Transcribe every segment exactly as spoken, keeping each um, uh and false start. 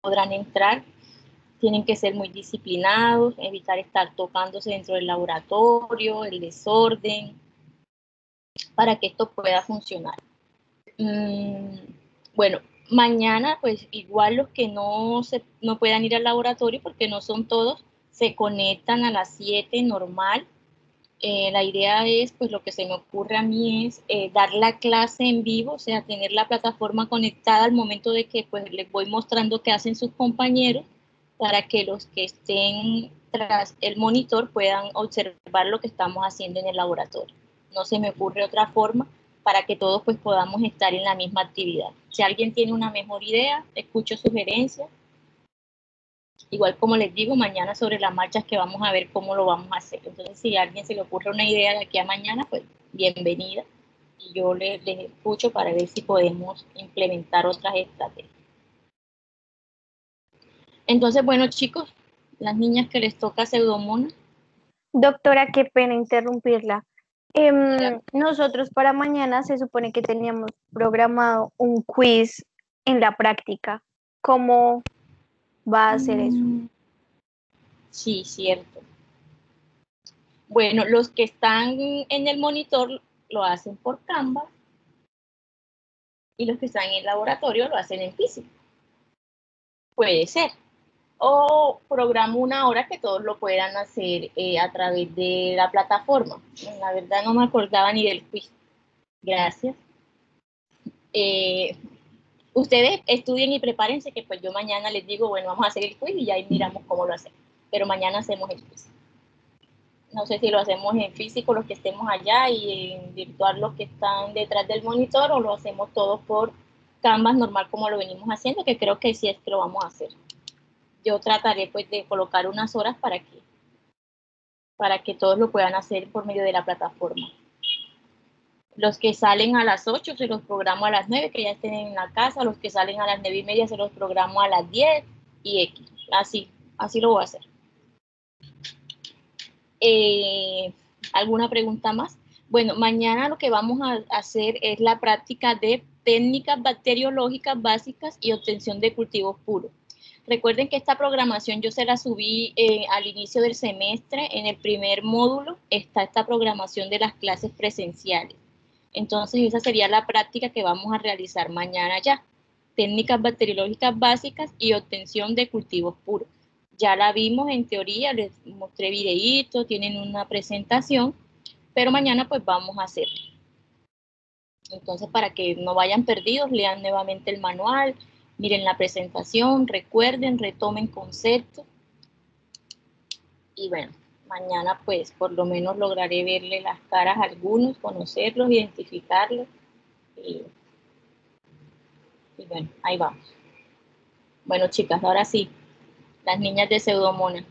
podrán entrar. Tienen que ser muy disciplinados, evitar estar tocándose dentro del laboratorio, el desorden, para que esto pueda funcionar. Mm, bueno, mañana pues igual los que no, se, no puedan ir al laboratorio, porque no son todos, se conectan a las siete normal. Eh, la idea es, pues lo que se me ocurre a mí es eh, dar la clase en vivo, o sea, tener la plataforma conectada al momento de que pues les voy mostrando qué hacen sus compañeros, para que los que estén tras el monitor puedan observar lo que estamos haciendo en el laboratorio. No se me ocurre otra forma para que todos pues podamos estar en la misma actividad. Si alguien tiene una mejor idea, escucho sugerencias. Igual como les digo, mañana sobre las marchas que vamos a ver cómo lo vamos a hacer. Entonces, si a alguien se le ocurre una idea de aquí a mañana, pues bienvenida. Y yo les, les escucho para ver si podemos implementar otras estrategias. Entonces, bueno, chicos, las niñas que les toca Pseudomonas. Doctora, qué pena interrumpirla. Eh, nosotros para mañana se supone que teníamos programado un quiz en la práctica. ¿Cómo va a ser eso? Sí, cierto. Bueno, los que están en el monitor lo hacen por Canva y los que están en el laboratorio lo hacen en físico. Puede ser. O programo una hora que todos lo puedan hacer eh, a través de la plataforma. La verdad no me acordaba ni del quiz. Gracias. Eh, ustedes estudien y prepárense que pues yo mañana les digo, bueno, vamos a hacer el quiz y ya ahí miramos cómo lo hacemos. Pero mañana hacemos el quiz. No sé si lo hacemos en físico los que estemos allá y en virtual los que están detrás del monitor, o lo hacemos todos por Canvas normal como lo venimos haciendo, que creo que sí es que lo vamos a hacer. Yo trataré pues de colocar unas horas para que, para que todos lo puedan hacer por medio de la plataforma. Los que salen a las ocho se los programo a las nueve, que ya estén en la casa. Los que salen a las nueve y media se los programo a las diez y X. Así, así lo voy a hacer. Eh, ¿Alguna pregunta más? Bueno, mañana lo que vamos a hacer es la práctica de técnicas bacteriológicas básicas y obtención de cultivos puros. Recuerden que esta programación yo se la subí eh, al inicio del semestre. En el primer módulo está esta programación de las clases presenciales. Entonces esa sería la práctica que vamos a realizar mañana ya. Técnicas bacteriológicas básicas y obtención de cultivos puros. Ya la vimos en teoría, les mostré videitos, tienen una presentación, pero mañana pues vamos a hacer. Entonces, para que no vayan perdidos, lean nuevamente el manual, miren la presentación, recuerden, retomen conceptos. Y bueno, mañana pues por lo menos lograré verle las caras a algunos, conocerlos, identificarlos. Y, y bueno, ahí vamos. Bueno, chicas, ahora sí, las niñas de Pseudomonas.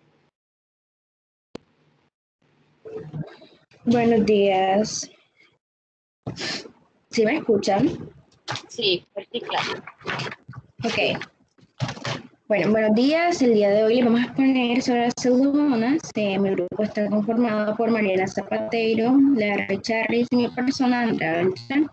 Buenos días. ¿Sí me escuchan? Sí, fuerte y claro. Ok. Bueno, buenos días. El día de hoy les vamos a exponer sobre las pseudomonas. Eh, mi grupo está conformado por Mariana Zapatero, Lara Charris y mi persona, Andrea Beltrán.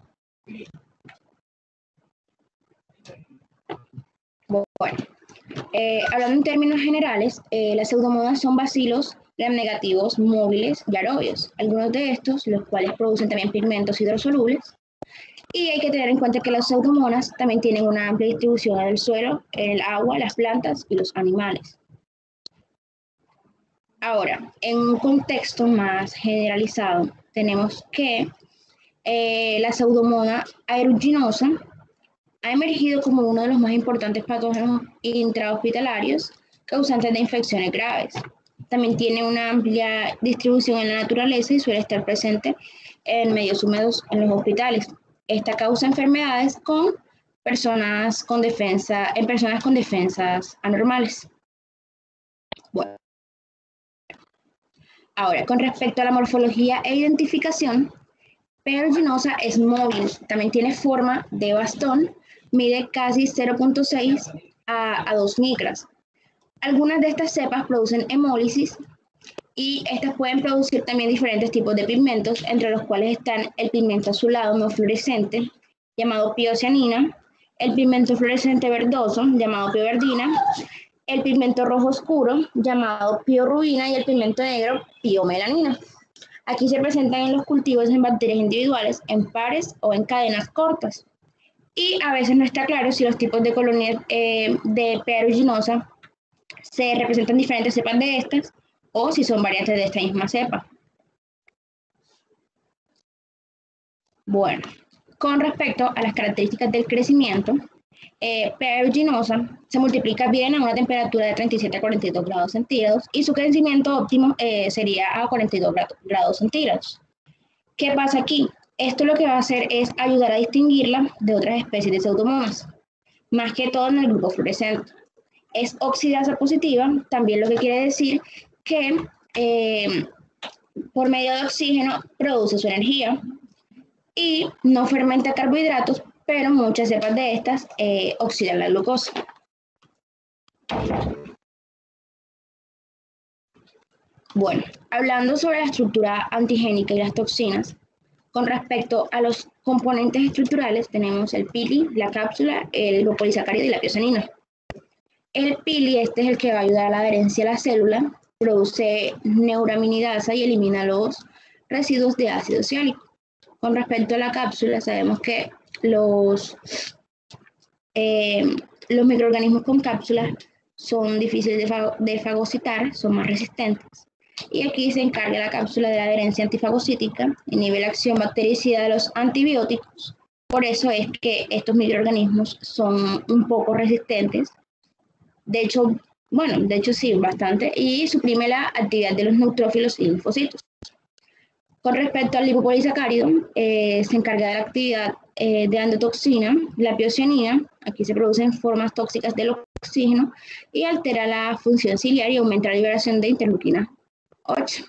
Bueno, eh, hablando en términos generales, eh, las pseudomonas son bacilos gram-negativos móviles y aerobios. Algunos de estos, los cuales producen también pigmentos hidrosolubles. Y hay que tener en cuenta que las pseudomonas también tienen una amplia distribución en el suelo, en el agua, las plantas y los animales. Ahora, en un contexto más generalizado, tenemos que eh, la pseudomonas aeruginosa ha emergido como uno de los más importantes patógenos intrahospitalarios causantes de infecciones graves. También tiene una amplia distribución en la naturaleza y suele estar presente en medios húmedos en los hospitales. Esta causa enfermedades con personas con defensa, en personas con defensas anormales. Bueno. Ahora, con respecto a la morfología e identificación, P. aeruginosa es móvil, también tiene forma de bastón, mide casi cero punto seis a, a dos micras. Algunas de estas cepas producen hemólisis y estas pueden producir también diferentes tipos de pigmentos, entre los cuales están el pigmento azulado no fluorescente, llamado piocianina, el pigmento fluorescente verdoso, llamado pioverdina, el pigmento rojo oscuro, llamado piorubina, y el pigmento negro, piomelanina. Aquí se presentan en los cultivos en bacterias individuales, en pares o en cadenas cortas. Y a veces no está claro si los tipos de colonias eh, de P. aeruginosa se representan diferentes cepas de estas o si son variantes de esta misma cepa. Bueno, con respecto a las características del crecimiento, eh, P. aeruginosa se multiplica bien a una temperatura de treinta y siete a cuarenta y dos grados centígrados y su crecimiento óptimo eh, sería a cuarenta y dos grados centígrados. ¿Qué pasa aquí? Esto lo que va a hacer es ayudar a distinguirla de otras especies de pseudomonas, más que todo en el grupo fluorescente. Es oxidasa positiva, también lo que quiere decir que eh, por medio de oxígeno produce su energía y no fermenta carbohidratos, pero muchas cepas de estas eh, oxidan la glucosa. Bueno, hablando sobre la estructura antigénica y las toxinas, con respecto a los componentes estructurales tenemos el pili, la cápsula, el lipopolisacárido y la piocenina. El pili, este es el que va a ayudar a la adherencia a la célula, produce neuraminidasa y elimina los residuos de ácido ciálico. Con respecto a la cápsula, sabemos que los, eh, los microorganismos con cápsulas son difíciles de, fag de fagocitar, son más resistentes. Y aquí se encarga la cápsula de la adherencia antifagocítica, inhibe la acción bactericida de los antibióticos. Por eso es que estos microorganismos son un poco resistentes. De hecho, bueno, de hecho sí, bastante. Y suprime la actividad de los neutrófilos y linfocitos. Con respecto al lipopolisacárido, eh, se encarga de la actividad eh, de endotoxina, la piocenina. Aquí se producen formas tóxicas del oxígeno y altera la función ciliar y aumenta la liberación de interleuquina ocho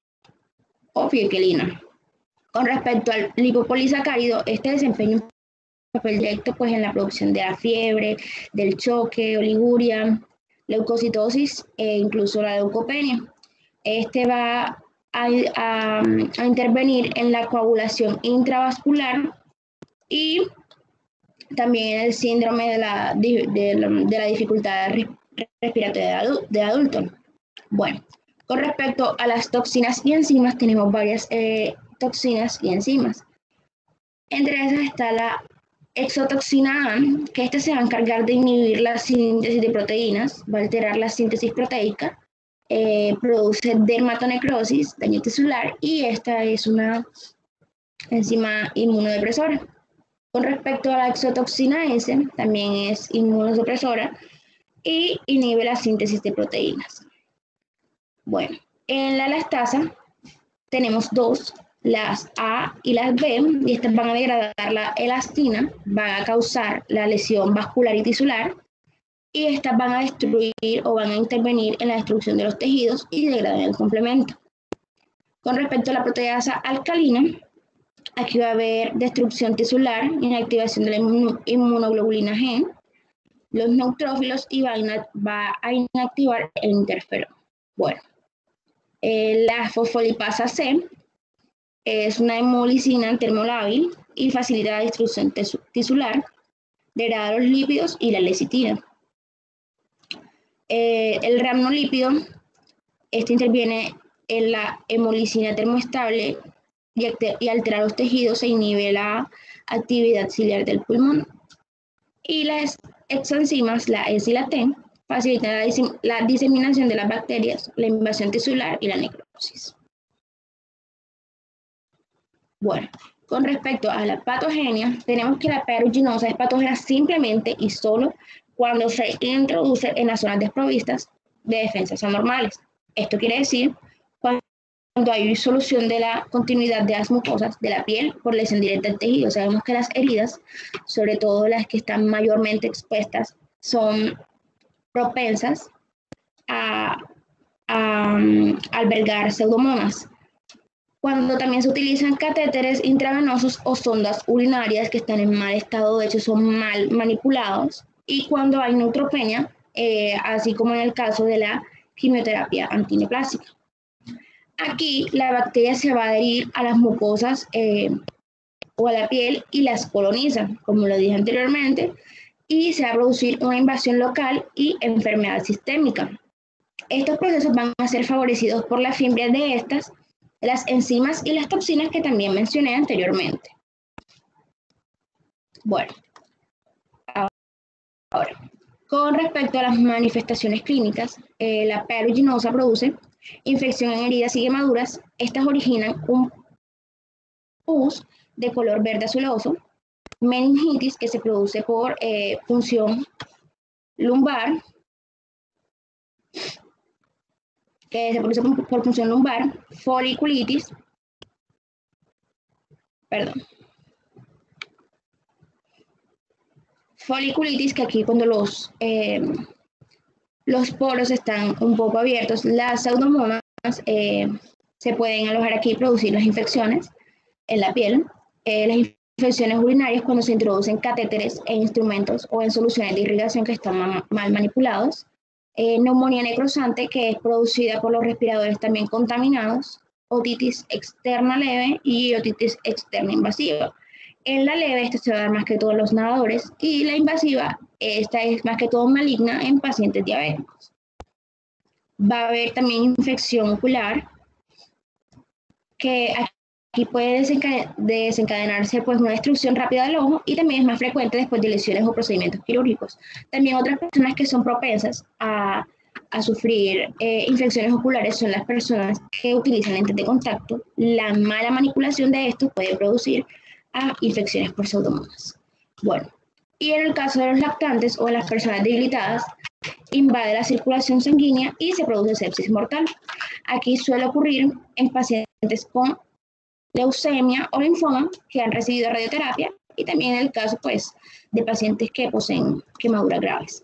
o fietilina. Con respecto al lipopolisacárido, este desempeña un papel directo pues, en la producción de la fiebre, del choque, oliguria, leucocitosis e incluso la leucopenia. Este va a, a, a intervenir en la coagulación intravascular y también en el síndrome de la, de, de, de la dificultad respiratoria de adulto. Bueno, con respecto a las toxinas y enzimas, tenemos varias eh, toxinas y enzimas. Entre esas está la exotoxina A, que esta se va a encargar de inhibir la síntesis de proteínas, va a alterar la síntesis proteica, eh, produce dermatonecrosis, daño tisular, y esta es una enzima inmunodepresora. Con respecto a la exotoxina S, también es inmunosupresora y inhibe la síntesis de proteínas. Bueno, en la elastasa tenemos dos, las A y las B, y estas van a degradar la elastina, van a causar la lesión vascular y tisular, y estas van a destruir o van a intervenir en la destrucción de los tejidos y degradan el complemento. Con respecto a la proteasa alcalina, aquí va a haber destrucción tisular, inactivación de la inmunoglobulina G, los neutrófilos y va a, va a inactivar el interferón. Bueno, eh, la fosfolipasa C es una hemolicina termolábil y facilita la destrucción tisular, degrada los lípidos y la lecitina. Eh, el rhamnolípido, este interviene en la hemolicina termoestable y, y altera los tejidos e inhibe la actividad ciliar del pulmón. Y las exoenzimas, la S y la T, facilitan la, dis la diseminación de las bacterias, la invasión tisular y la necrosis. Bueno, con respecto a la patogenia, tenemos que la P. aeruginosa es patógena simplemente y solo cuando se introduce en las zonas desprovistas de defensas anormales. Esto quiere decir cuando hay solución de la continuidad de las mucosas de la piel por lesión directa del tejido. Sabemos que las heridas, sobre todo las que están mayormente expuestas, son propensas a, a, a albergar pseudomonas. Cuando también se utilizan catéteres intravenosos o sondas urinarias que están en mal estado, de hecho son mal manipulados, y cuando hay neutropenia, eh, así como en el caso de la quimioterapia antineoplásica. Aquí la bacteria se va a adherir a las mucosas eh, o a la piel y las coloniza, como lo dije anteriormente, y se va a producir una invasión local y enfermedad sistémica. Estos procesos van a ser favorecidos por la fibra de estas, las enzimas y las toxinas que también mencioné anteriormente. Bueno, ahora, con respecto a las manifestaciones clínicas, eh, la P aeruginosa produce infección en heridas y quemaduras. Estas originan un pus de color verde azuloso, meningitis que se produce por eh, punción lumbar, que se produce por, por punción lumbar, foliculitis, perdón, foliculitis, que aquí cuando los, eh, los poros están un poco abiertos, las pseudomonas eh, se pueden alojar aquí y producir las infecciones en la piel. Eh, las infecciones urinarias cuando se introducen catéteres e instrumentos o en soluciones de irrigación que están ma mal manipulados. Eh, neumonía necrosante, que es producida por los respiradores también contaminados. Otitis externa leve y otitis externa invasiva. En la leve, esta se va a dar más que todos los nadadores, y la invasiva, esta es más que todo maligna en pacientes diabéticos. Va a haber también infección ocular, que aquí puede desencadenarse pues una destrucción rápida del ojo, y también es más frecuente después de lesiones o procedimientos quirúrgicos. También otras personas que son propensas a, a sufrir eh, infecciones oculares son las personas que utilizan lentes de contacto. La mala manipulación de estos puede producir a infecciones por pseudomonas. Bueno, y en el caso de los lactantes o de las personas debilitadas, invade la circulación sanguínea y se produce sepsis mortal. Aquí suele ocurrir en pacientes con leucemia o linfoma que han recibido radioterapia, y también en el caso pues, de pacientes que poseen quemaduras graves.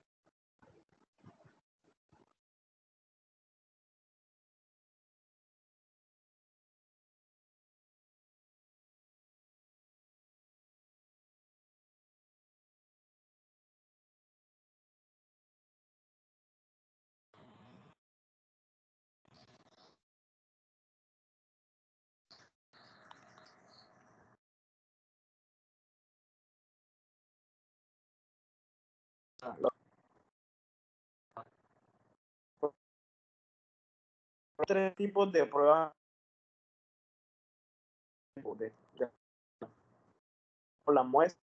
Tres tipos de pruebas de, de, por la muestra.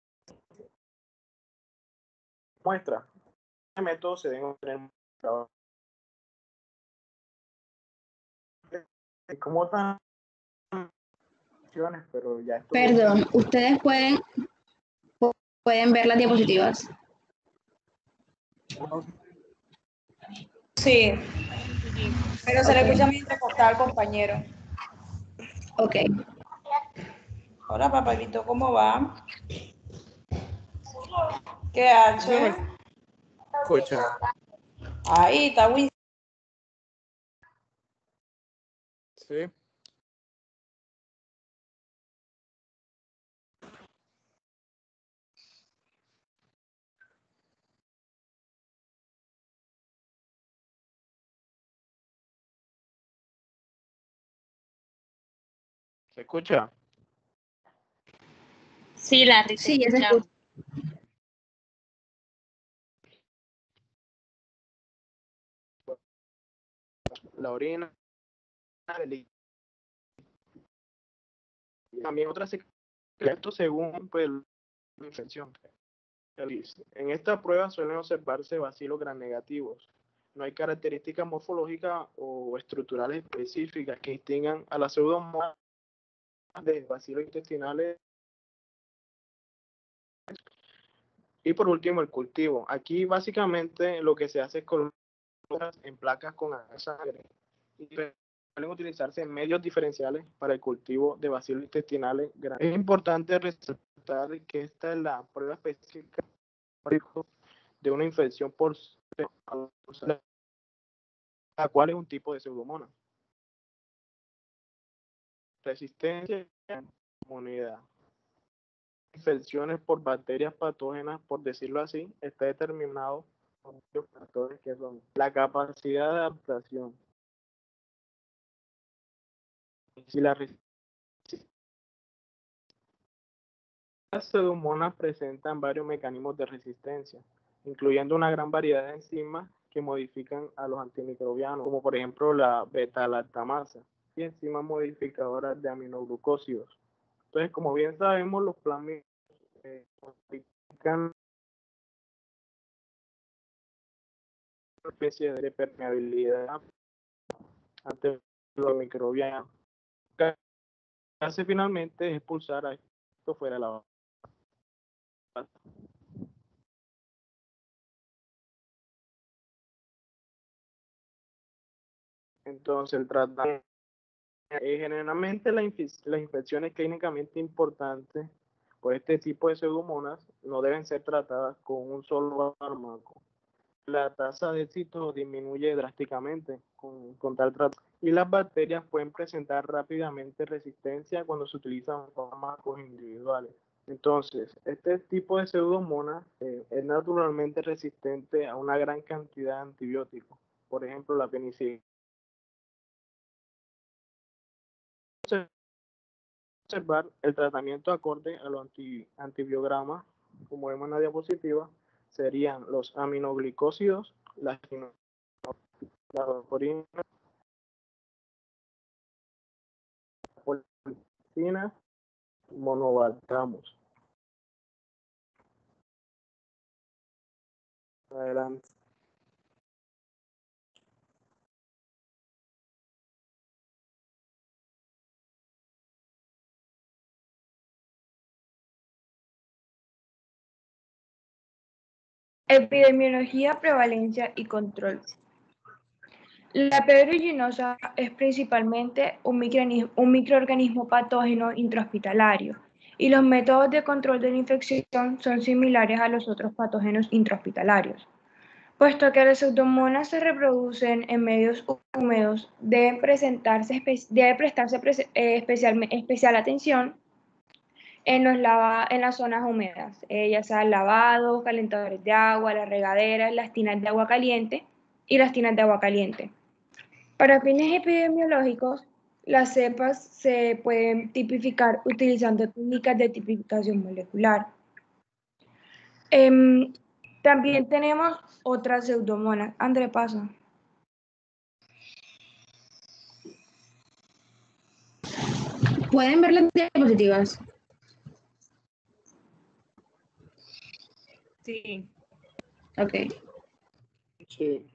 Muestra. Este método se deben obtener como tan pero ya esto Perdón, ustedes pueden, pueden ver las diapositivas. Sí, pero se okay. le escucha muy entrecortado al compañero. Ok. Hola, papacito, ¿cómo va? ¿Qué ha hecho? Escucha. Ahí está Win. Sí. ¿Se escucha? Sí, Larry, sí, ya se escucha. La orina. También otras secretos según pues, la infección. En esta prueba suelen observarse bacilos gram negativos. No hay características morfológicas o estructurales específicas que distingan a las pseudomonas de bacilos intestinales. Y por último, el cultivo. Aquí básicamente lo que se hace es colocar en placas con sangre. Y suelen utilizarse medios diferenciales para el cultivo de bacilos intestinales grandes. Es importante resaltar que esta es la prueba específica de una infección por la cual es un tipo de pseudomonas. Resistencia a la inmunidad. Infecciones por bacterias patógenas, por decirlo así, está determinado por los factores que son la capacidad de adaptación. Si la Las pseudomonas presentan varios mecanismos de resistencia, incluyendo una gran variedad de enzimas que modifican a los antimicrobianos, como por ejemplo la beta-lactamasa y enzimas modificadoras de aminoglucósidos. Entonces, como bien sabemos, los plasmidos eh, modifican una especie de permeabilidad ante los microbianos. Lo que hace finalmente es expulsar a esto fuera de la base. Entonces, el tratamiento, eh, generalmente la inf- las infecciones clínicamente importantes por este tipo de pseudomonas no deben ser tratadas con un solo fármaco. La tasa de éxito disminuye drásticamente con, con tal tratamiento y las bacterias pueden presentar rápidamente resistencia cuando se utilizan fármacos individuales. Entonces, este tipo de pseudomonas eh, es naturalmente resistente a una gran cantidad de antibióticos, por ejemplo, la penicilina. Observar el tratamiento acorde a los anti, antibiogramas, como vemos en la diapositiva, serían los aminoglicósidos, las la orina, policina, monovaltamos. Adelante. Epidemiología, prevalencia y control. La fiebre aeruginosa es principalmente un, microorganismo, un microorganismo patógeno intrahospitalario y los métodos de control de la infección son similares a los otros patógenos intrahospitalarios. Puesto que las pseudomonas se reproducen en medios húmedos, deben presentarse, debe prestarse eh, especial, especial atención en, los lava, en las zonas húmedas, eh, ya sea lavados, calentadores de agua, las regaderas, las tinas de agua caliente y las tinas de agua caliente. Para fines epidemiológicos, las cepas se pueden tipificar utilizando técnicas de tipificación molecular. Eh, también tenemos otras pseudomonas. André, pasa. ¿Pueden ver las diapositivas? Sí. Ok. Sí.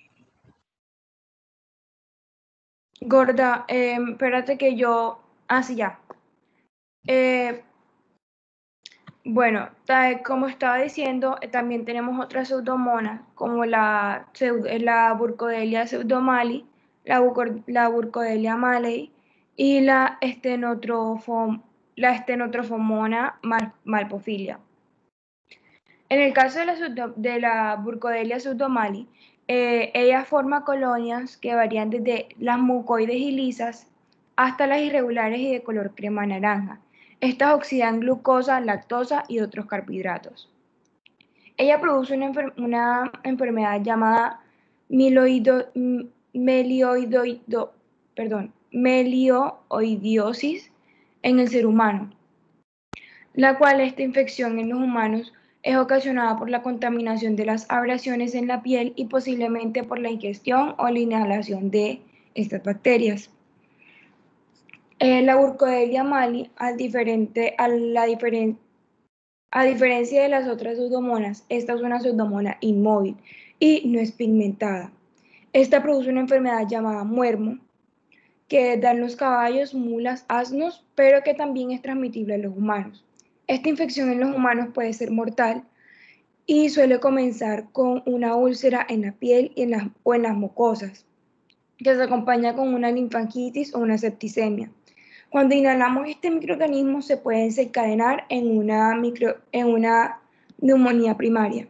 Gorda, eh, espérate que yo... Ah, sí, ya. Eh, bueno, como estaba diciendo, también tenemos otras pseudomonas, como la, la Burkholderia pseudomali, la, la Burkholderia malei y la, estenotrofom, la estenotrofomona mal, malpophilia. En el caso de la, de la Burkholderia pseudomali, eh, ella forma colonias que varían desde las mucoides y lisas hasta las irregulares y de color crema naranja. Estas oxidan glucosa, lactosa y otros carbohidratos. Ella produce una, enfer una enfermedad llamada mieloido melioidoido, perdón, melioidiosis en el ser humano, la cual esta infección en los humanos es ocasionada por la contaminación de las abrasiones en la piel y posiblemente por la ingestión o la inhalación de estas bacterias. Eh, la Burkholderia malei, al diferente, a, la diferen, a diferencia de las otras pseudomonas, esta es una pseudomona inmóvil y no es pigmentada. Esta produce una enfermedad llamada muermo, que dan los caballos, mulas, asnos, pero que también es transmitible a los humanos. Esta infección en los humanos puede ser mortal y suele comenzar con una úlcera en la piel y en las, o en las mucosas, que se acompaña con una linfangitis o una septicemia. Cuando inhalamos este microorganismo se puede desencadenar en una, micro, en una neumonía primaria.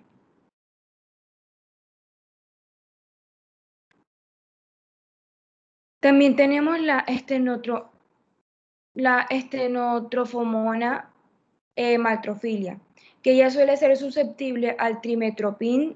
También tenemos la, estenotro, la estenotrofomona eh, maltrofilia, que ya suele ser susceptible al trimetoprim,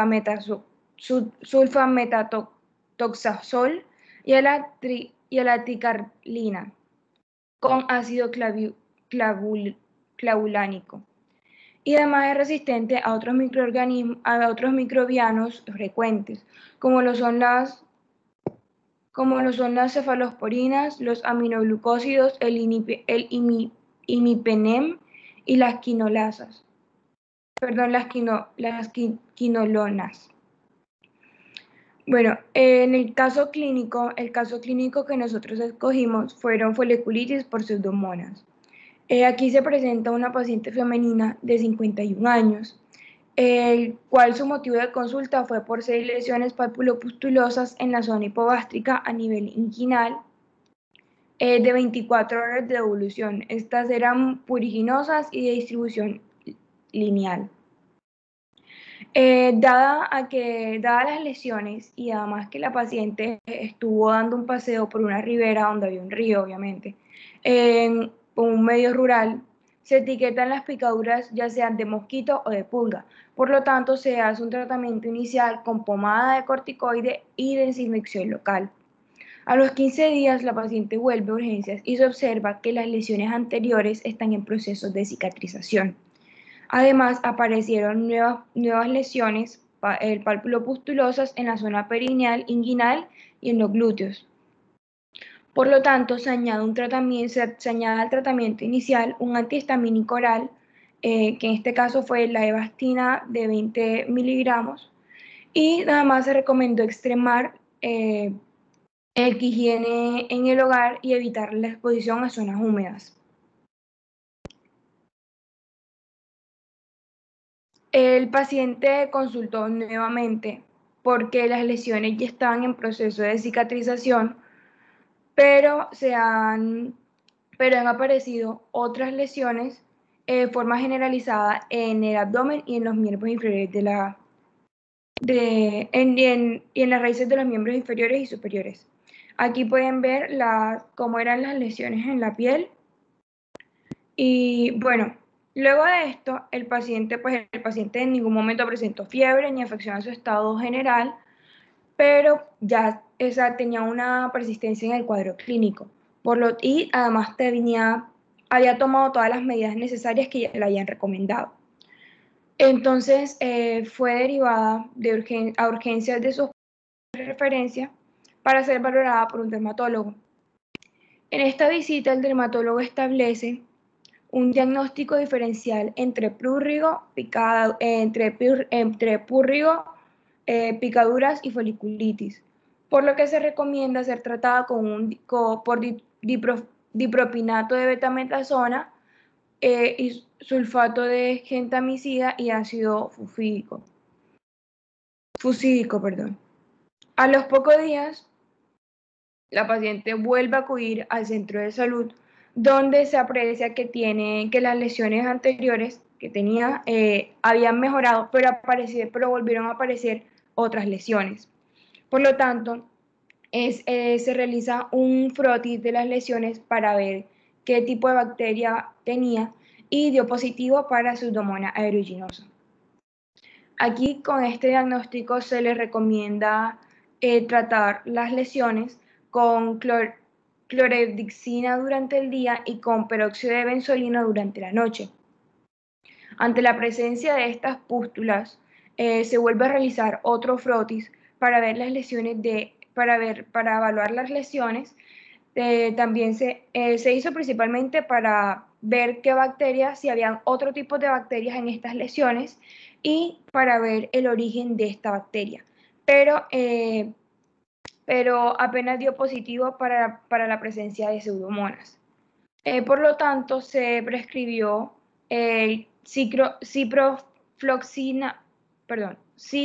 sulfametatoxazol y a la, tri, y a la ticarlina con ácido clavul, clavulánico. Y además es resistente a otros microorganismos, a otros microbianos frecuentes, como lo son las, como lo son las cefalosporinas, los aminoglucósidos, el, inip, el imi, imipenem y las quinolasas. Perdón, las, quino, las qui, quinolonas. Bueno, en el caso clínico, el caso clínico que nosotros escogimos fueron foliculitis por pseudomonas. Eh, aquí se presenta una paciente femenina de cincuenta y un años, el cual su motivo de consulta fue por seis lesiones papulopustulosas en la zona hipogástrica a nivel inguinal eh, de veinticuatro horas de evolución. Estas eran puriginosas y de distribución lineal. Eh, dada a que, dadas las lesiones y además que la paciente estuvo dando un paseo por una ribera donde había un río, obviamente, en un medio rural, se etiquetan las picaduras ya sean de mosquito o de pulga. Por lo tanto, se hace un tratamiento inicial con pomada de corticoide y desinfección local. A los quince días, la paciente vuelve a urgencias y se observa que las lesiones anteriores están en proceso de cicatrización. Además, aparecieron nuevas, nuevas lesiones el pálpulo-pustulosas en la zona perineal, inguinal y en los glúteos. Por lo tanto, se añade, un tratamiento, se, se añade al tratamiento inicial un antihistamínico oral, eh, que en este caso fue la Evastina de veinte miligramos, y nada más se recomendó extremar eh, el higiene en el hogar y evitar la exposición a zonas húmedas. El paciente consultó nuevamente porque las lesiones ya estaban en proceso de cicatrización, pero, se han, pero han aparecido otras lesiones de forma generalizada en el abdomen y en los miembros inferiores de la, de, en, en, y en las raíces de los miembros inferiores y superiores. Aquí pueden ver la, cómo eran las lesiones en la piel. Y bueno, luego de esto, el paciente, pues el paciente en ningún momento presentó fiebre ni afección a su estado general, pero ya esa, tenía una persistencia en el cuadro clínico. Por lo, y además tenía, había tomado todas las medidas necesarias que ya le habían recomendado. Entonces eh, fue derivada de urgen, a urgencias de su referencia para ser valorada por un dermatólogo. En esta visita, el dermatólogo establece un diagnóstico diferencial entre prurrigo, picada, entre, entre púrrigo, eh, picaduras y foliculitis, por lo que se recomienda ser tratada con un, con, por dipro, dipropinato de betametasona eh, y sulfato de gentamicida y ácido fusídico. fusídico perdón. A los pocos días, la paciente vuelve a acudir al centro de salud, donde se aprecia que, tiene, que las lesiones anteriores que tenía eh, habían mejorado, pero, aparecer, pero volvieron a aparecer otras lesiones. Por lo tanto, es, eh, se realiza un frotis de las lesiones para ver qué tipo de bacteria tenía y dio positivo para Pseudomonas aeruginosa. Aquí con este diagnóstico se le recomienda eh, tratar las lesiones con clor cloredixina durante el día y con peróxido de benzolina durante la noche. Ante la presencia de estas pústulas, eh, se vuelve a realizar otro frotis para ver las lesiones de, para ver, para evaluar las lesiones. Eh, también se, eh, se hizo principalmente para ver qué bacterias, si habían otro tipo de bacterias en estas lesiones y para ver el origen de esta bacteria. Pero eh, pero apenas dio positivo para, para la presencia de pseudomonas. Eh, por lo tanto, se prescribió el cicro, ciprofloxina, perdón,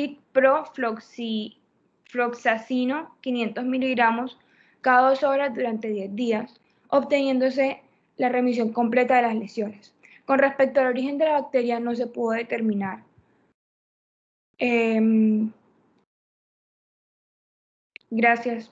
ciprofloxacino quinientos miligramos cada dos horas durante diez días, obteniéndose la remisión completa de las lesiones. Con respecto al origen de la bacteria, no se pudo determinar. Eh, gracias.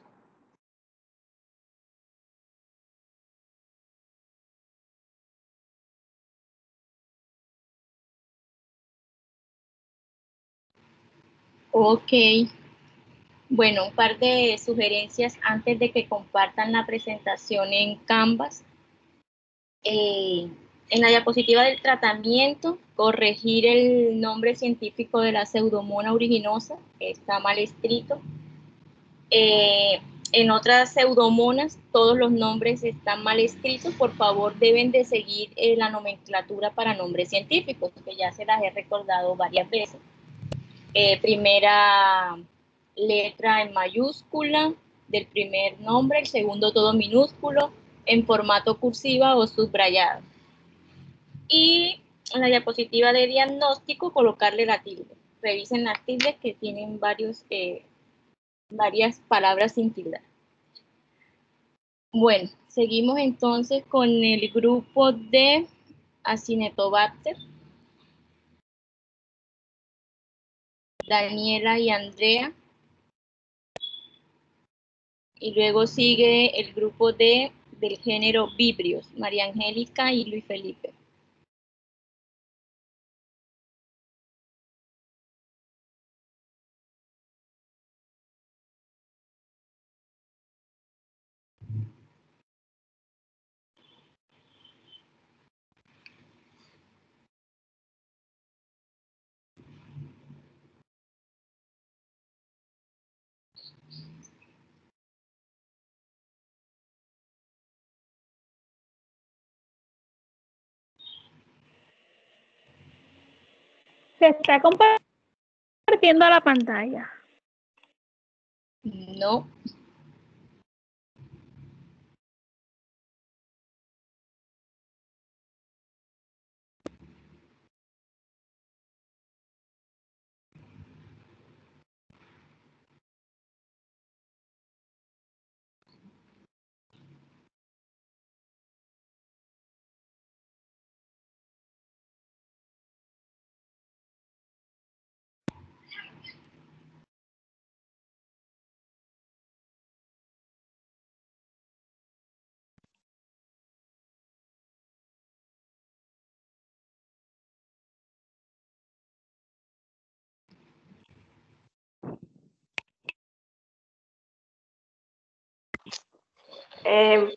Ok. Bueno, un par de sugerencias antes de que compartan la presentación en Canvas. Eh, En la diapositiva del tratamiento, corregir el nombre científico de la Pseudomonas aeruginosa, que está mal escrito. Eh, en otras pseudomonas, todos los nombres están mal escritos. Por favor, deben de seguir eh, la nomenclatura para nombres científicos, que ya se las he recordado varias veces. Eh, primera letra en mayúscula del primer nombre, el segundo todo minúsculo, en formato cursiva o subrayado. Y en la diapositiva de diagnóstico, colocarle la tilde. Revisen las tildes que tienen varios, eh, varias palabras sin tildar. Bueno, seguimos entonces con el grupo de Acinetobacter. Daniela y Andrea. Y luego sigue el grupo de, del género Vibrios, María Angélica y Luis Felipe. Se está compartiendo la pantalla. No. Eh,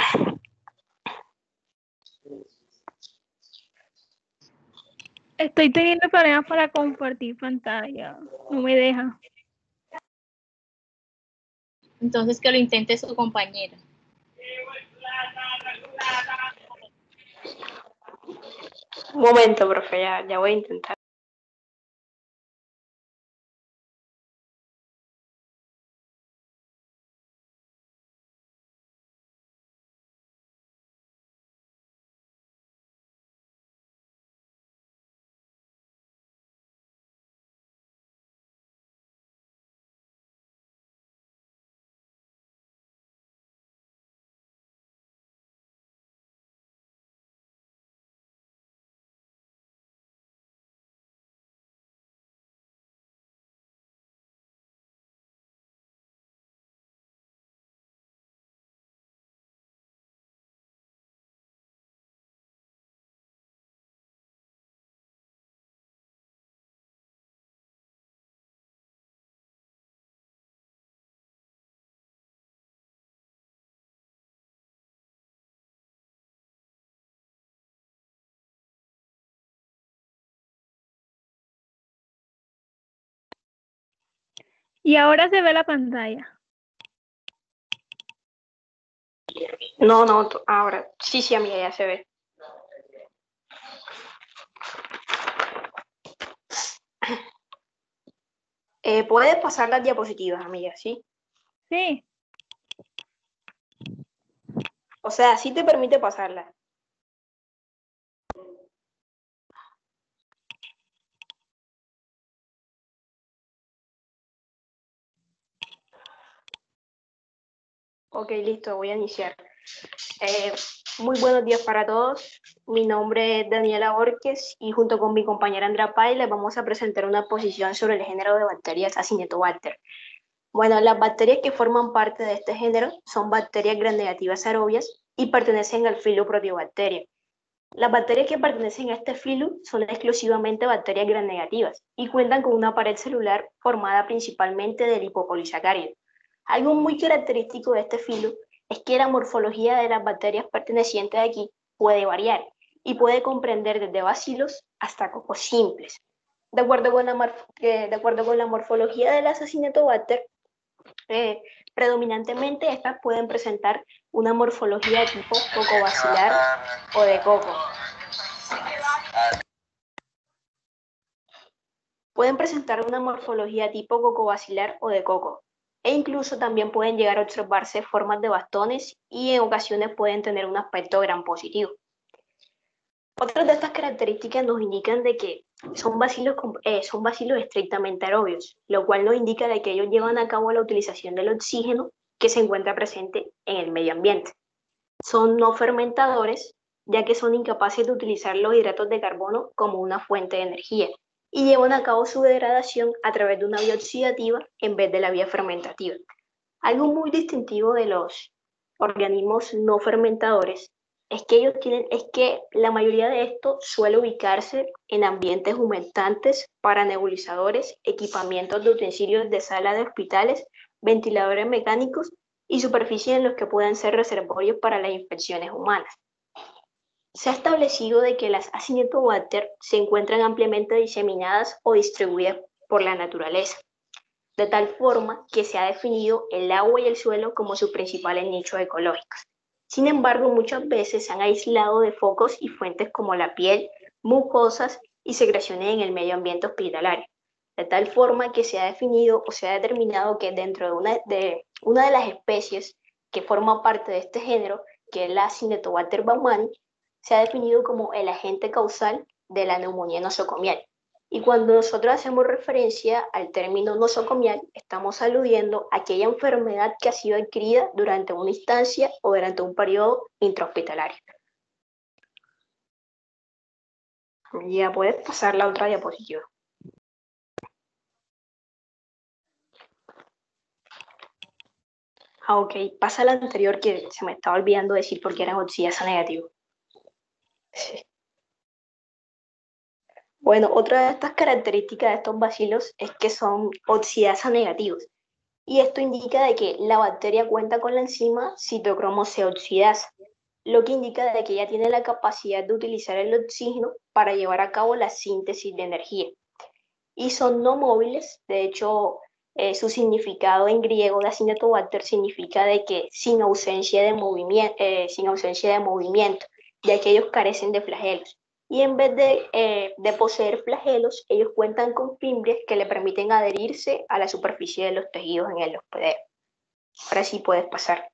Estoy teniendo problemas para compartir pantalla. No me deja. Entonces que lo intente su compañera. un momento, profe, ya, ya voy a intentar. Y ahora se ve la pantalla. No, no, ahora. Sí, sí, amiga, ya se ve. Eh, ¿puedes pasar las diapositivas, amiga? ¿Sí? Sí. O sea, sí te permite pasarlas. Ok, listo, voy a iniciar. Eh, muy buenos días para todos. Mi nombre es Daniela Borges y junto con mi compañera Andrea Pay les vamos a presentar una exposición sobre el género de bacterias Acinetobacter. Bueno, las bacterias que forman parte de este género son bacterias gram-negativas aerobias y pertenecen al filo Proteobacteria. Las bacterias que pertenecen a este filo son exclusivamente bacterias gram-negativas y cuentan con una pared celular formada principalmente de lipopolisacáridos. Algo muy característico de este filo es que la morfología de las bacterias pertenecientes aquí puede variar y puede comprender desde bacilos hasta cocos simples. De acuerdo con la, eh, de acuerdo con la morfología de las Acinetobacter, eh, predominantemente estas pueden presentar una morfología de tipo cocobacilar o de coco. Pueden presentar una morfología tipo cocobacilar o de coco, e incluso también pueden llegar a observarse formas de bastones y en ocasiones pueden tener un aspecto gram positivo. Otras de estas características nos indican de que son bacilos, eh, son bacilos estrictamente aerobios, lo cual nos indica de que ellos llevan a cabo la utilización del oxígeno que se encuentra presente en el medio ambiente. Son no fermentadores, ya que son incapaces de utilizar los hidratos de carbono como una fuente de energía y llevan a cabo su degradación a través de una vía oxidativa en vez de la vía fermentativa. Algo muy distintivo de los organismos no fermentadores es que ellos tienen, es que la mayoría de estos suele ubicarse en ambientes humectantes para nebulizadores, equipamientos de utensilios de sala de hospitales, ventiladores mecánicos y superficies en los que puedan ser reservorios para las infecciones humanas. Se ha establecido de que las Acinetobacter se encuentran ampliamente diseminadas o distribuidas por la naturaleza, de tal forma que se ha definido el agua y el suelo como sus principales nichos ecológicos. Sin embargo, muchas veces se han aislado de focos y fuentes como la piel, mucosas y secreciones en el medio ambiente hospitalario, de tal forma que se ha definido o se ha determinado que dentro de una de, una de las especies que forma parte de este género, que es la Acinetobacter baumannii, se ha definido como el agente causal de la neumonía nosocomial. Y cuando nosotros hacemos referencia al término nosocomial, estamos aludiendo a aquella enfermedad que ha sido adquirida durante una instancia o durante un periodo intrahospitalario. Ya puedes pasar la otra diapositiva. Ah, ok, pasa la anterior que se me estaba olvidando decir porque eran oxidasa negativo. Sí. Bueno, otra de estas características de estos bacilos es que son oxidasa negativos. Y esto indica de que la bacteria cuenta con la enzima citocromo C oxidasa, lo que indica de que ella tiene la capacidad de utilizar el oxígeno para llevar a cabo la síntesis de energía. Y son no móviles, de hecho, eh, su significado en griego de Acinetobacter significa de que sin ausencia de movimiento, eh, sin ausencia de movimiento, ya que ellos carecen de flagelos. Y en vez de, eh, de poseer flagelos, ellos cuentan con fimbrias que le permiten adherirse a la superficie de los tejidos en el hospedero. Ahora sí puedes pasar.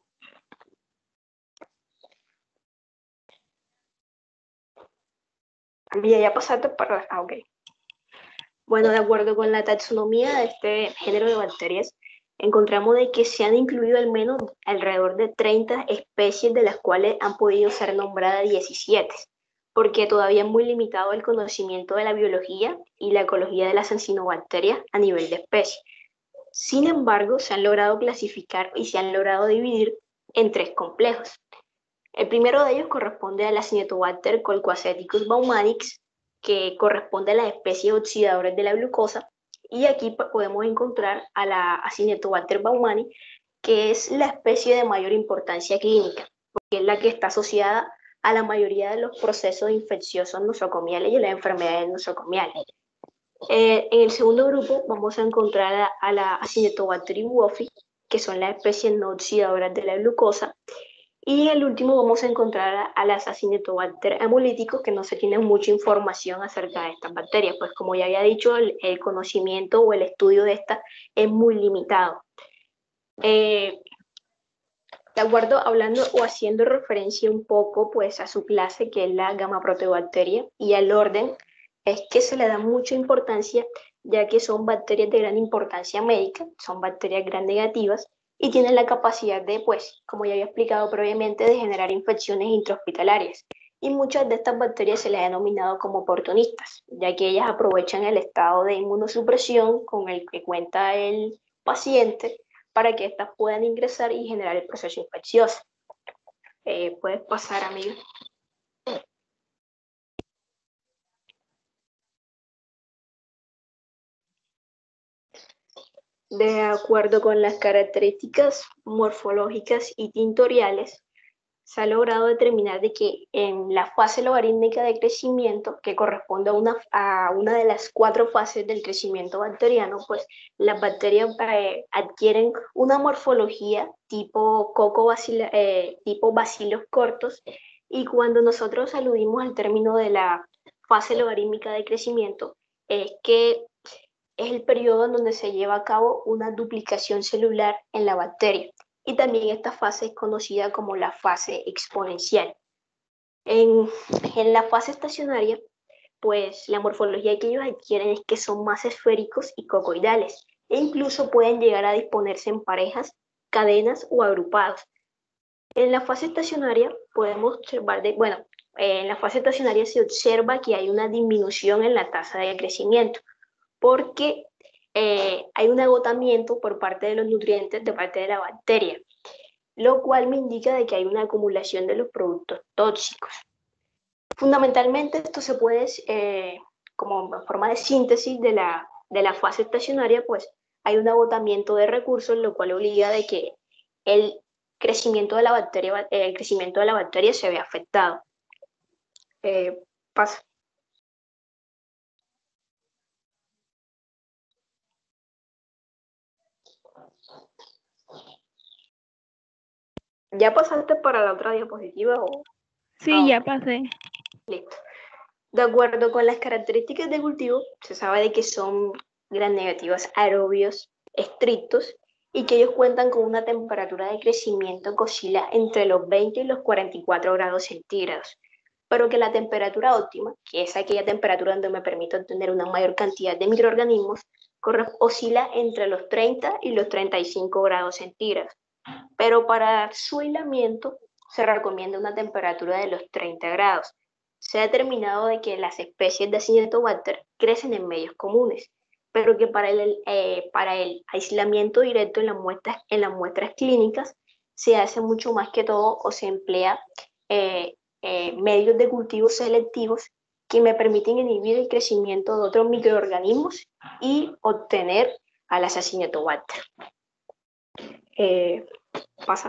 Ya, ya pasaste para... Ah, ok. Bueno, de acuerdo con la taxonomía de este género de bacterias, encontramos de que se han incluido al menos alrededor de treinta especies, de las cuales han podido ser nombradas diecisiete. Porque todavía es muy limitado el conocimiento de la biología y la ecología de las cianobacterias a nivel de especie. Sin embargo, se han logrado clasificar y se han logrado dividir en tres complejos. El primero de ellos corresponde a la Acinetobacter colcoaceticus baumannix, que corresponde a las especies oxidadoras de la glucosa, y aquí podemos encontrar a la Acinetobacter baumannii, que es la especie de mayor importancia clínica, porque es la que está asociada a la mayoría de los procesos infecciosos nosocomiales y las enfermedades nosocomiales. Eh, en el segundo grupo vamos a encontrar a, a la Acinetobacter buofi, que son las especies no oxidadoras de la glucosa, y en el último vamos a encontrar a, a las Acinetobacter hemolíticos, que no se tiene mucha información acerca de estas bacterias, pues como ya había dicho, el, el conocimiento o el estudio de estas es muy limitado. Eh, De acuerdo, hablando o haciendo referencia un poco pues a su clase, que es la Gamma Proteobacteria, y al orden, es que se le da mucha importancia, ya que son bacterias de gran importancia médica, son bacterias gram negativas y tienen la capacidad de, pues, como ya había explicado previamente, de generar infecciones intrahospitalarias. Y muchas de estas bacterias se les ha denominado como oportunistas, ya que ellas aprovechan el estado de inmunosupresión con el que cuenta el paciente para que éstas puedan ingresar y generar el proceso infeccioso. Eh, ¿Puedes pasar, amigo? De acuerdo con las características morfológicas y tintoriales, se ha logrado determinar de que en la fase logarítmica de crecimiento, que corresponde a una, a una de las cuatro fases del crecimiento bacteriano, pues las bacterias eh, adquieren una morfología tipo coco bacila, eh, tipo bacilos cortos, y cuando nosotros aludimos al término de la fase logarítmica de crecimiento, es que es el periodo en donde se lleva a cabo una duplicación celular en la bacteria. Y también esta fase es conocida como la fase exponencial. En, en la fase estacionaria, pues la morfología que ellos adquieren es que son más esféricos y cocoidales, e incluso pueden llegar a disponerse en parejas, cadenas o agrupados. En la fase estacionaria podemos observar, de, bueno, eh, en la fase estacionaria se observa que hay una disminución en la tasa de crecimiento, porque eh, hay un agotamiento por parte de los nutrientes de parte de la bacteria, lo cual me indica de que hay una acumulación de los productos tóxicos. Fundamentalmente esto se puede, eh, como forma de síntesis de la, de la fase estacionaria, pues hay un agotamiento de recursos, lo cual obliga de que el crecimiento de la bacteria, el crecimiento de la bacteria se ve afectado. Eh, pasa. ¿Ya pasaste para la otra diapositiva? O... Sí, ah, ya pasé. Listo. De acuerdo con las características del cultivo, se sabe de que son gram negativos aerobios estrictos y que ellos cuentan con una temperatura de crecimiento que oscila entre los veinte y los cuarenta y cuatro grados centígrados, pero que la temperatura óptima, que es aquella temperatura donde me permite obtener una mayor cantidad de microorganismos, oscila entre los treinta y los treinta y cinco grados centígrados. Pero para su aislamiento se recomienda una temperatura de los treinta grados. Se ha determinado de que las especies de Acinetobacter crecen en medios comunes, pero que para el, eh, para el aislamiento directo en las, muestras, en las muestras clínicas se hace mucho más que todo o se emplea eh, eh, medios de cultivo selectivos que me permiten inhibir el crecimiento de otros microorganismos y obtener a las Acinetobacter. Eh, pasa.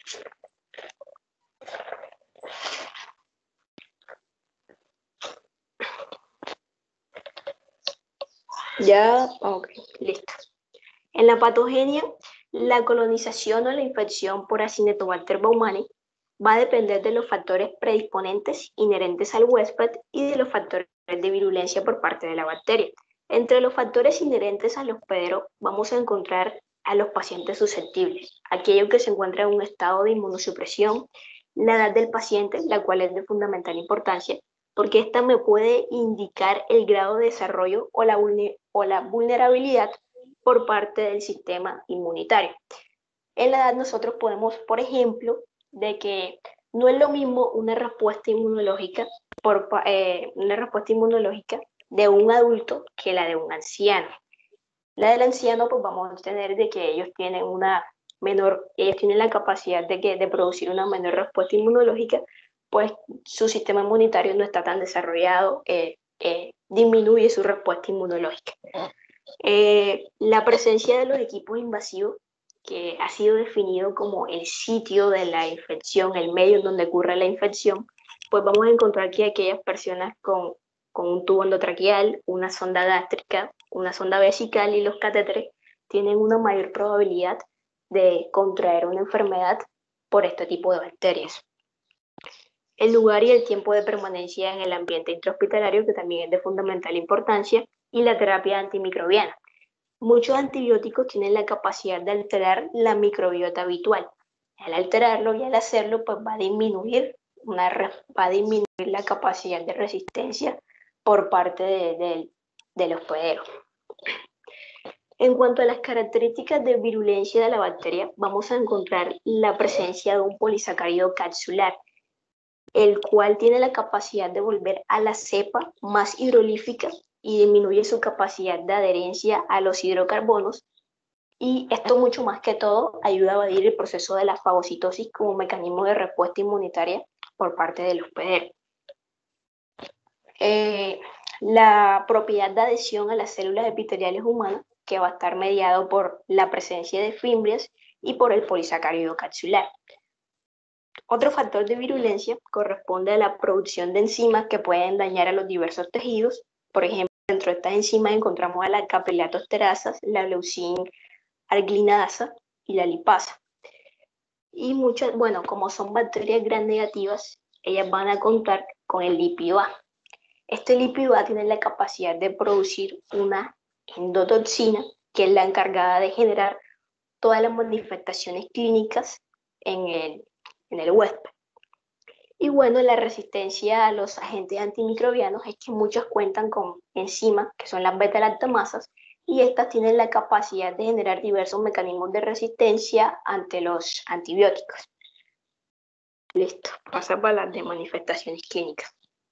Ya, ok, listo. En la patogenia, la colonización o la infección por Acinetobacter baumannii va a depender de los factores predisponentes inherentes al huésped y de los factores de virulencia por parte de la bacteria. Entre los factores inherentes al hospedero vamos a encontrar a los pacientes susceptibles, aquellos que se encuentran en un estado de inmunosupresión, la edad del paciente, la cual es de fundamental importancia, porque esta me puede indicar el grado de desarrollo o la, o la vulnerabilidad por parte del sistema inmunitario. En la edad nosotros podemos, por ejemplo, de que no es lo mismo una respuesta inmunológica, por, eh, una respuesta inmunológica de un adulto que la de un anciano. La del anciano, pues vamos a tener de que ellos tienen una menor, ellos tienen la capacidad de, que, de producir una menor respuesta inmunológica, pues su sistema inmunitario no está tan desarrollado, eh, eh, disminuye su respuesta inmunológica. Eh, la presencia de los equipos invasivos, que ha sido definido como el sitio de la infección, el medio en donde ocurre la infección, pues vamos a encontrar que aquellas personas con, con un tubo endotraqueal, una sonda gástrica, una sonda vesical y los catéteres tienen una mayor probabilidad de contraer una enfermedad por este tipo de bacterias. El lugar y el tiempo de permanencia en el ambiente intrahospitalario, que también es de fundamental importancia, y la terapia antimicrobiana. Muchos antibióticos tienen la capacidad de alterar la microbiota habitual. Al alterarlo y al hacerlo, pues va a disminuir, una, va a disminuir la capacidad de resistencia por parte de, de, del hospedero. En cuanto a las características de virulencia de la bacteria, vamos a encontrar la presencia de un polisacárido capsular, el cual tiene la capacidad de volver a la cepa más hidrolífica y disminuye su capacidad de adherencia a los hidrocarbonos, y esto mucho más que todo ayuda a evadir el proceso de la fagocitosis como mecanismo de respuesta inmunitaria por parte del hospedero. Eh, la propiedad de adhesión a las células epiteliales humanas, que va a estar mediado por la presencia de fimbrias y por el polisacárido capsular. Otro factor de virulencia corresponde a la producción de enzimas que pueden dañar a los diversos tejidos. Por ejemplo, dentro de estas enzimas encontramos a la capilatosterasas, la leucin arginasa y la lipasa. Y muchas, bueno, como son bacterias gram negativas, ellas van a contar con el lípido A. Este lípido A tiene la capacidad de producir una endotoxina, que es la encargada de generar todas las manifestaciones clínicas en el, en el huésped. Y bueno, la resistencia a los agentes antimicrobianos es que muchos cuentan con enzimas, que son las beta-lactamasas, y estas tienen la capacidad de generar diversos mecanismos de resistencia ante los antibióticos. Listo, pasa para las de manifestaciones clínicas.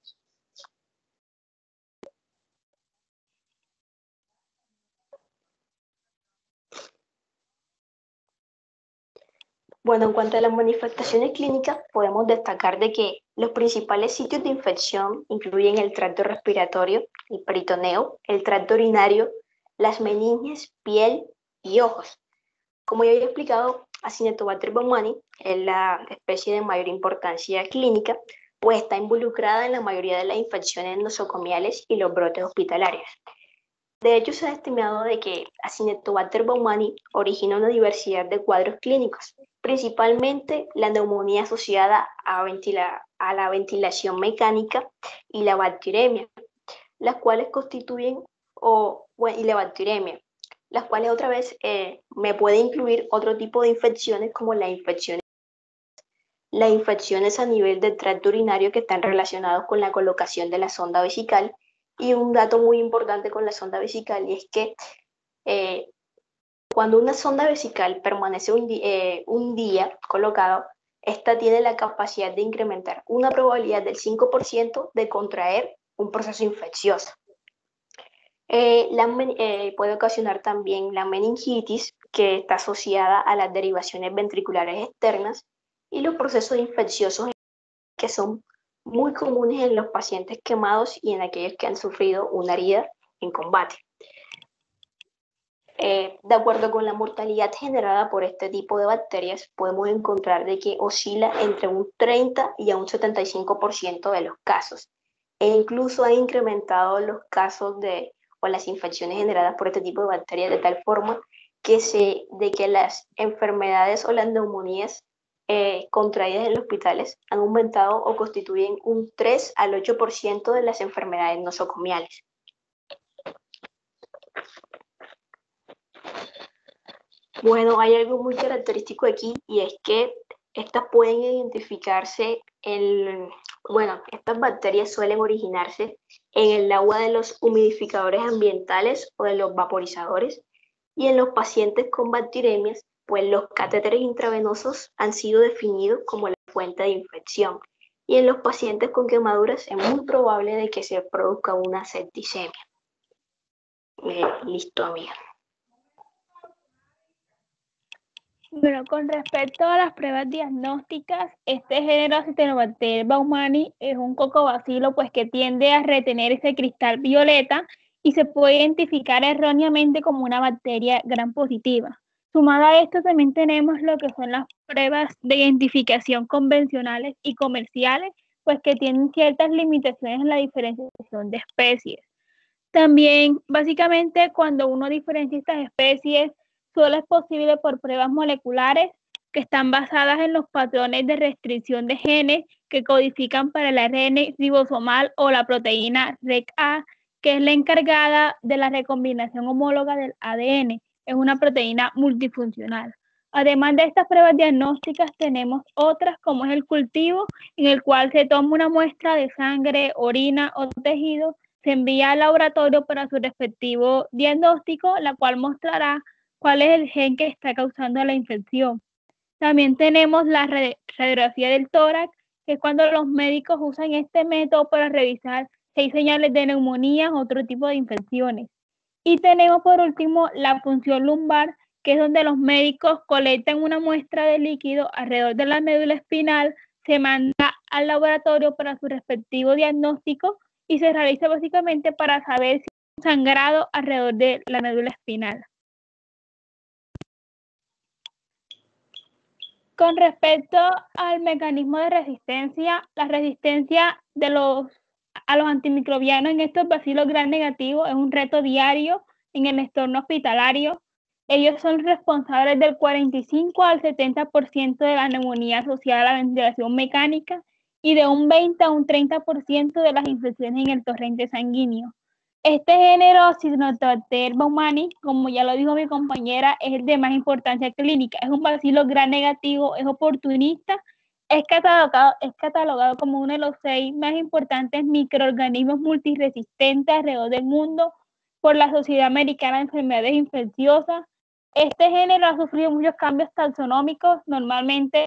Bueno, en cuanto a las manifestaciones clínicas, podemos destacar de que los principales sitios de infección incluyen el tracto respiratorio, el peritoneo, el tracto urinario, las meninges, piel y ojos. Como ya había explicado, Acinetobacter baumannii es la especie de mayor importancia clínica, pues está involucrada en la mayoría de las infecciones nosocomiales y los brotes hospitalarios. De hecho, se ha estimado de que Acinetobacter baumannii origina una diversidad de cuadros clínicos, principalmente la neumonía asociada a, ventila, a la ventilación mecánica y la bacteremia, las cuales constituyen, o, bueno, y la bacteremia, las cuales otra vez eh, me puede incluir otro tipo de infecciones como las infecciones, las infecciones a nivel del tracto urinario que están relacionados con la colocación de la sonda vesical. Y un dato muy importante con la sonda vesical y es que eh, cuando una sonda vesical permanece un, di eh, un día colocado, esta tiene la capacidad de incrementar una probabilidad del cinco por ciento de contraer un proceso infeccioso. Eh, la, eh, puede ocasionar también la meningitis, que está asociada a las derivaciones ventriculares externas, y los procesos infecciosos que son muy comunes en los pacientes quemados y en aquellos que han sufrido una herida en combate. Eh, de acuerdo con la mortalidad generada por este tipo de bacterias, podemos encontrar de que oscila entre un treinta y a un setenta y cinco por ciento de los casos, e incluso han incrementado los casos de, o las infecciones generadas por este tipo de bacterias de tal forma que, se, de que las enfermedades o las neumonías Eh, contraídas en los hospitales han aumentado o constituyen un tres al ocho por ciento de las enfermedades nosocomiales. Bueno, hay algo muy característico aquí y es que estas pueden identificarse, en, bueno, estas bacterias suelen originarse en el agua de los humidificadores ambientales o de los vaporizadores, y en los pacientes con bacteremias, pues los catéteres intravenosos han sido definidos como la fuente de infección. Y en los pacientes con quemaduras es muy probable de que se produzca una septicemia. Eh, listo, amiga. Bueno, con respecto a las pruebas diagnósticas, este género Acinetobacter baumannii es un cocobacilo pues que tiende a retener ese cristal violeta y se puede identificar erróneamente como una bacteria gram positiva. Sumado a esto también tenemos lo que son las pruebas de identificación convencionales y comerciales, pues que tienen ciertas limitaciones en la diferenciación de especies. También, básicamente, cuando uno diferencia estas especies, solo es posible por pruebas moleculares que están basadas en los patrones de restricción de genes que codifican para el A R N ribosomal o la proteína R E C A, que es la encargada de la recombinación homóloga del A D N. Es una proteína multifuncional. Además de estas pruebas diagnósticas, tenemos otras como es el cultivo, en el cual se toma una muestra de sangre, orina o tejido, se envía al laboratorio para su respectivo diagnóstico, la cual mostrará cuál es el gen que está causando la infección. También tenemos la radiografía del tórax, que es cuando los médicos usan este método para revisar si hay señales de neumonía o otro tipo de infecciones. Y tenemos por último la punción lumbar, que es donde los médicos colectan una muestra de líquido alrededor de la médula espinal, se manda al laboratorio para su respectivo diagnóstico y se realiza básicamente para saber si hay un sangrado alrededor de la médula espinal. Con respecto al mecanismo de resistencia, la resistencia de los, a los antimicrobianos en estos bacilos gram negativos es un reto diario en el entorno hospitalario. Ellos son responsables del cuarenta y cinco al setenta por ciento de la neumonía asociada a la ventilación mecánica y de un veinte a un treinta por ciento de las infecciones en el torrente sanguíneo. Este género, Acinetobacter baumannii, como ya lo dijo mi compañera, es el de más importancia clínica. Es un bacilo gram negativo, es oportunista, es catalogado, es catalogado como uno de los seis más importantes microorganismos multiresistentes alrededor del mundo por la Sociedad Americana de Enfermedades Infecciosas. Este género ha sufrido muchos cambios taxonómicos. Normalmente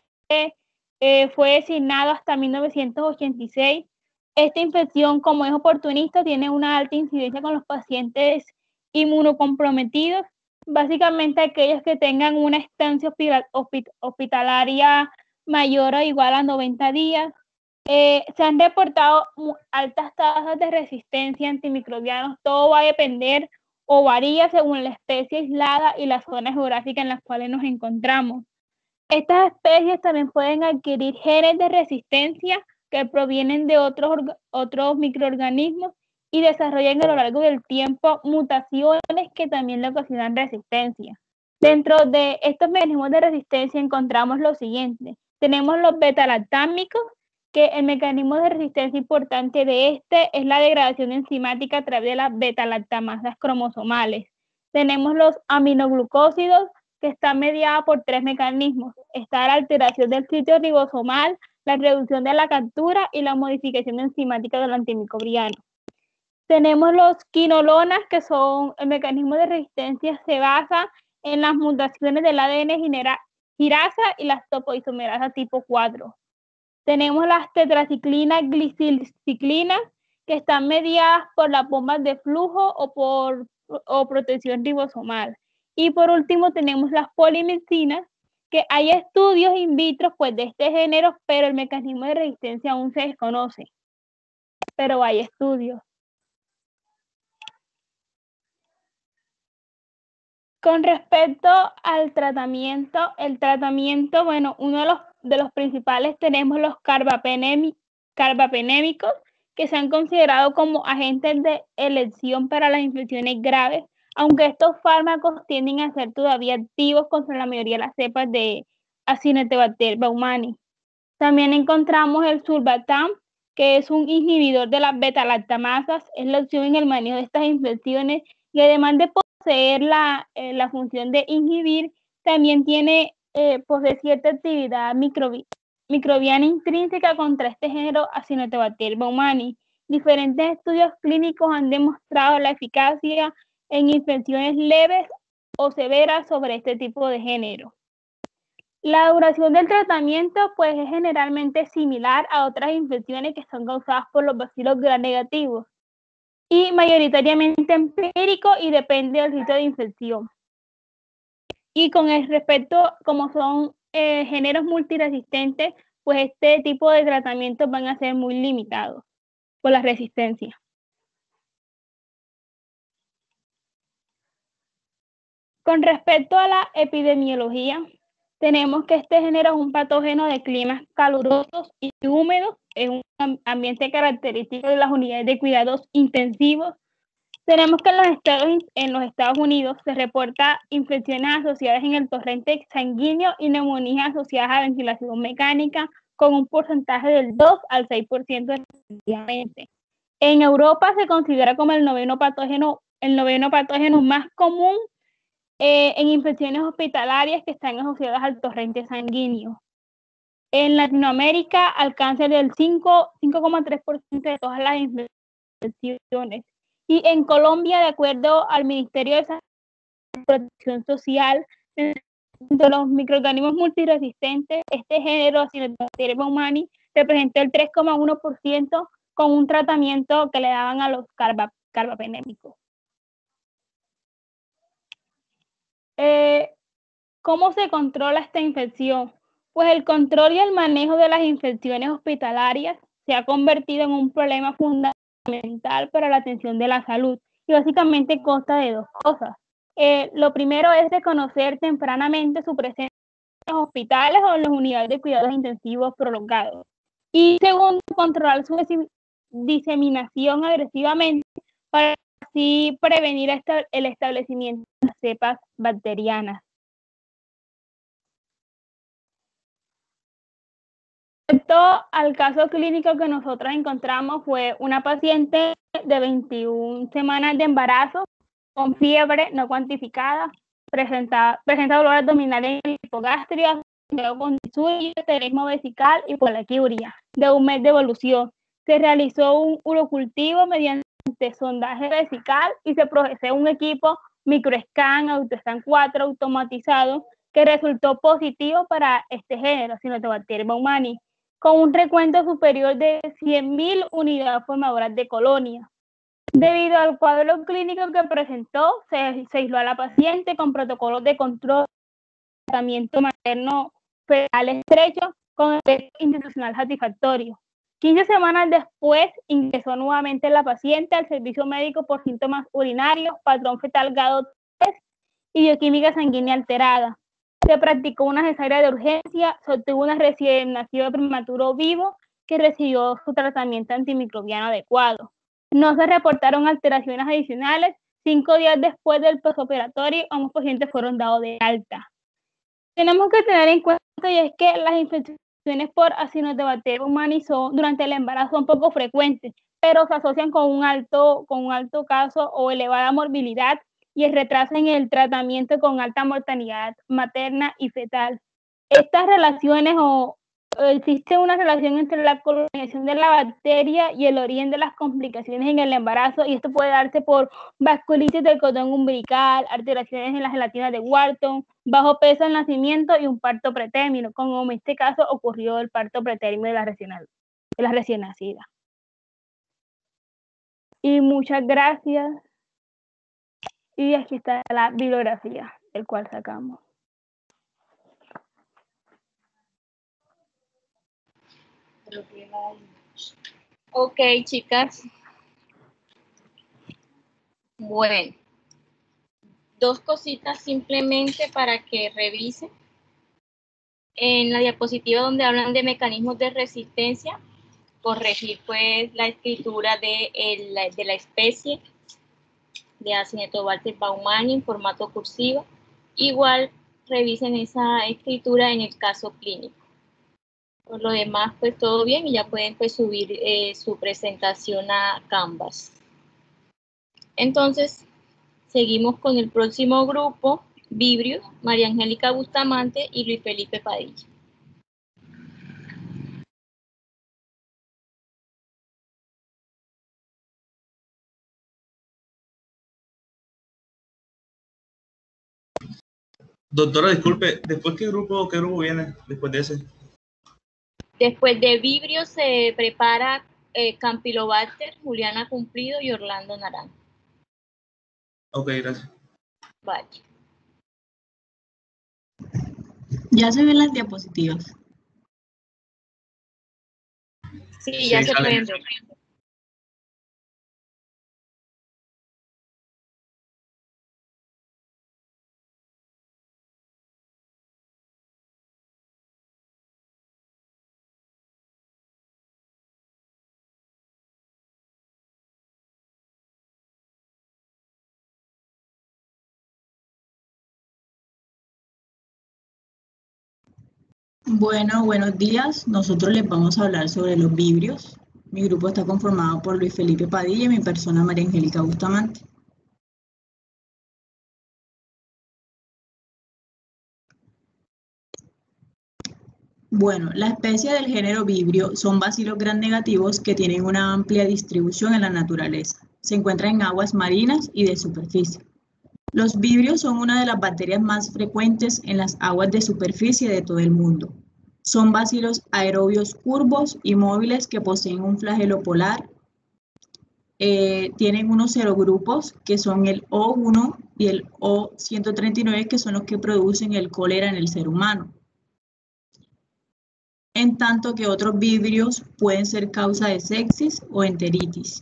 eh, fue designado hasta mil novecientos ochenta y seis. Esta infección, como es oportunista, tiene una alta incidencia con los pacientes inmunocomprometidos, básicamente aquellos que tengan una estancia hospitalaria mayor o igual a noventa días. Eh, se han reportado altas tasas de resistencia a antimicrobianos. Todo va a depender o varía según la especie aislada y la zona geográfica en las cuales nos encontramos. Estas especies también pueden adquirir genes de resistencia que provienen de otros, otros microorganismos y desarrollan a lo largo del tiempo mutaciones que también le ocasionan resistencia. Dentro de estos mecanismos de resistencia encontramos lo siguiente. Tenemos los beta-lactámicos, que el mecanismo de resistencia importante de este es la degradación enzimática a través de las beta-lactamasas cromosomales. Tenemos los aminoglucósidos, que están mediados por tres mecanismos. Está la alteración del sitio ribosomal, la reducción de la captura y la modificación enzimática del antimicrobiano. Tenemos los quinolonas, que son el mecanismo de resistencia se basa en las mutaciones del A D N girasa y las topoisomerasa tipo cuatro. Tenemos las tetraciclinas glicilciclinas, que están mediadas por las bombas de flujo o por o protección ribosomal. Y por último tenemos las polimedicinas, que hay estudios in vitro pues, de este género, pero el mecanismo de resistencia aún se desconoce. Pero hay estudios. Con respecto al tratamiento, el tratamiento, bueno, uno de los, de los principales tenemos los carbapenémicos, que se han considerado como agentes de elección para las infecciones graves, aunque estos fármacos tienden a ser todavía activos contra la mayoría de las cepas de Acinetobacter baumannii. También encontramos el sulbactam, que es un inhibidor de las beta-lactamasas, es la opción en el manejo de estas infecciones y además de poseer la, eh, la función de inhibir, también tiene, eh, posee cierta actividad microbi microbiana intrínseca contra este género Acinetobacter baumannii. Diferentes estudios clínicos han demostrado la eficacia en infecciones leves o severas sobre este tipo de género. La duración del tratamiento pues, es generalmente similar a otras infecciones que son causadas por los bacilos gram negativos y mayoritariamente empírico y depende del sitio de infección. Y con el respecto, como son eh, géneros multiresistentes, pues este tipo de tratamientos van a ser muy limitados por la resistencia. Con respecto a la epidemiología, tenemos que este género es un patógeno de climas calurosos y húmedos, es un ambiente característico de las unidades de cuidados intensivos. Tenemos que en los Estados, en los Estados Unidos se reporta infecciones asociadas en el torrente sanguíneo y neumonías asociadas a ventilación mecánica con un porcentaje del dos al seis por ciento respectivamente. En Europa se considera como el noveno patógeno, el noveno patógeno más común Eh, en infecciones hospitalarias que están asociadas al torrente sanguíneo. En Latinoamérica alcanza el cinco coma tres por ciento de todas las infecciones. Y en Colombia, de acuerdo al Ministerio de Salud y Protección Social, de los microorganismos multiresistentes, este género, Acinetobacter baumannii, representa el tres coma uno por ciento con un tratamiento que le daban a los carba, carbapenémicos. Eh, ¿Cómo se controla esta infección? Pues el control y el manejo de las infecciones hospitalarias se ha convertido en un problema fundamental para la atención de la salud y básicamente consta de dos cosas. Eh, lo primero es reconocer tempranamente su presencia los hospitales o en las unidades de cuidados intensivos prolongados. Y segundo, controlar su diseminación agresivamente para así prevenir esta, el establecimiento de cepas bacterianas. Respecto al caso clínico que nosotros encontramos, fue una paciente de veintiuna semanas de embarazo con fiebre no cuantificada, presenta, presenta dolor abdominal en el hipogastria, con disuria, esterismo vesical y poliquiuria, de un mes de evolución. Se realizó un urocultivo mediante sondaje vesical y se procesó un equipo microscan AutoScan cuatro automatizado que resultó positivo para este género, Cyanobacterium baumannii, con un recuento superior de cien mil unidades formadoras de colonia. Debido al cuadro clínico que presentó, se, se aisló a la paciente con protocolos de control de tratamiento materno fetal estrecho con efecto institucional satisfactorio. quince semanas después, ingresó nuevamente la paciente al servicio médico por síntomas urinarios, patrón fetal G A D O tres y bioquímica sanguínea alterada. Se practicó una cesárea de urgencia, se obtuvo una recién nacido prematuro vivo que recibió su tratamiento antimicrobiano adecuado. No se reportaron alteraciones adicionales. Cinco días después del postoperatorio, ambos pacientes fueron dados de alta. Tenemos que tener en cuenta y es que las infecciones por Acinetobacterium baumannii son, durante el embarazo son poco frecuentes, pero se asocian con un alto, con un alto caso o elevada morbilidad y el retraso en el tratamiento con alta mortalidad materna y fetal. Estas relaciones o existe una relación entre la colonización de la bacteria y el origen de las complicaciones en el embarazo, y esto puede darse por vasculitis del cordón umbilical, alteraciones en las gelatinas de Wharton, bajo peso al nacimiento y un parto pretérmino, como en este caso ocurrió el parto pretérmino de la recién, de la recién nacida. Y muchas gracias. Y aquí está la bibliografía, el cual sacamos. Ok, chicas. Bueno, dos cositas simplemente para que revisen. En la diapositiva donde hablan de mecanismos de resistencia, corregir pues la escritura de, el, de la especie de Acinetobacterium baumannii en formato cursiva. Igual revisen esa escritura en el caso clínico. Por lo demás, pues todo bien y ya pueden pues subir eh, su presentación a Canvas. Entonces, seguimos con el próximo grupo, Vibrios, María Angélica Bustamante y Luis Felipe Padilla. Doctora, disculpe, ¿después qué grupo, qué grupo viene después de ese? Después de Vibrio se prepara eh, Campylobacter, Juliana Cumplido y Orlando Naranjo. Ok, gracias. Vale. Ya se ven las diapositivas. Sí, sí ya se sale. pueden ver. Bueno, buenos días. Nosotros les vamos a hablar sobre los vibrios. Mi grupo está conformado por Luis Felipe Padilla y mi persona María Angélica Bustamante. Bueno, la especie del género vibrio son bacilos gramnegativos que tienen una amplia distribución en la naturaleza. Se encuentran en aguas marinas y de superficie. Los vibrios son una de las bacterias más frecuentes en las aguas de superficie de todo el mundo. Son bacilos aerobios curvos y móviles que poseen un flagelo polar. Eh, tienen unos serogrupos que son el O uno y el O ciento treinta y nueve, que son los que producen el cólera en el ser humano. En tanto que otros vibrios pueden ser causa de sepsis o enteritis.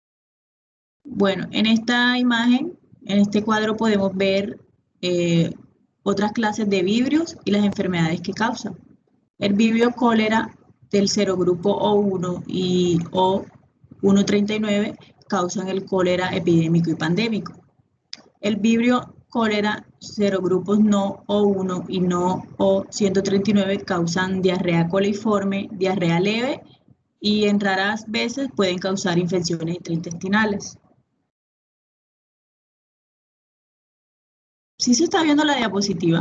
Bueno, en esta imagen, en este cuadro podemos ver eh, otras clases de vibrios y las enfermedades que causan. El vibrio cólera del serogrupo O uno y O ciento treinta y nueve causan el cólera epidémico y pandémico. El vibrio cólera serogrupos no O uno y no O ciento treinta y nueve causan diarrea coliforme, diarrea leve y en raras veces pueden causar infecciones intraintestinales. ¿Sí se está viendo la diapositiva?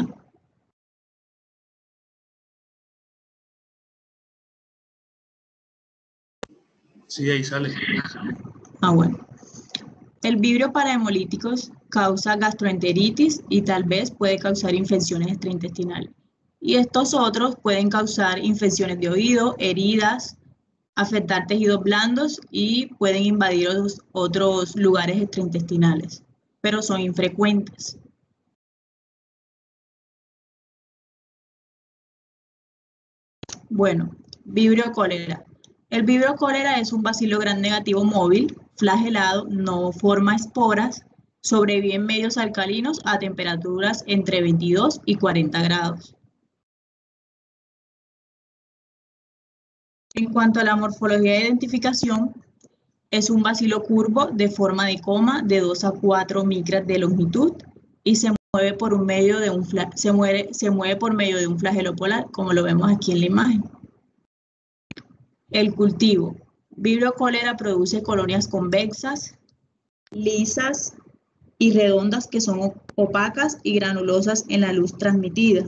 Sí, ahí sale. Ah, bueno. El vibrio para hemolíticos causa gastroenteritis y tal vez puede causar infecciones extraintestinales. Y estos otros pueden causar infecciones de oído, heridas, afectar tejidos blandos y pueden invadir otros, otros lugares extraintestinales, pero son infrecuentes. Bueno, vibrio cólera. El vibrio cólera es un bacilo gram negativo móvil, flagelado, no forma esporas, sobrevive en medios alcalinos a temperaturas entre veintidós y cuarenta grados. En cuanto a la morfología de identificación, es un bacilo curvo de forma de coma de dos a cuatro micras de longitud y se mueve por un medio de un se mueve, se mueve por medio de un flagelo polar, como lo vemos aquí en la imagen. El cultivo. Vibrio cólera produce colonias convexas, lisas y redondas que son opacas y granulosas en la luz transmitida.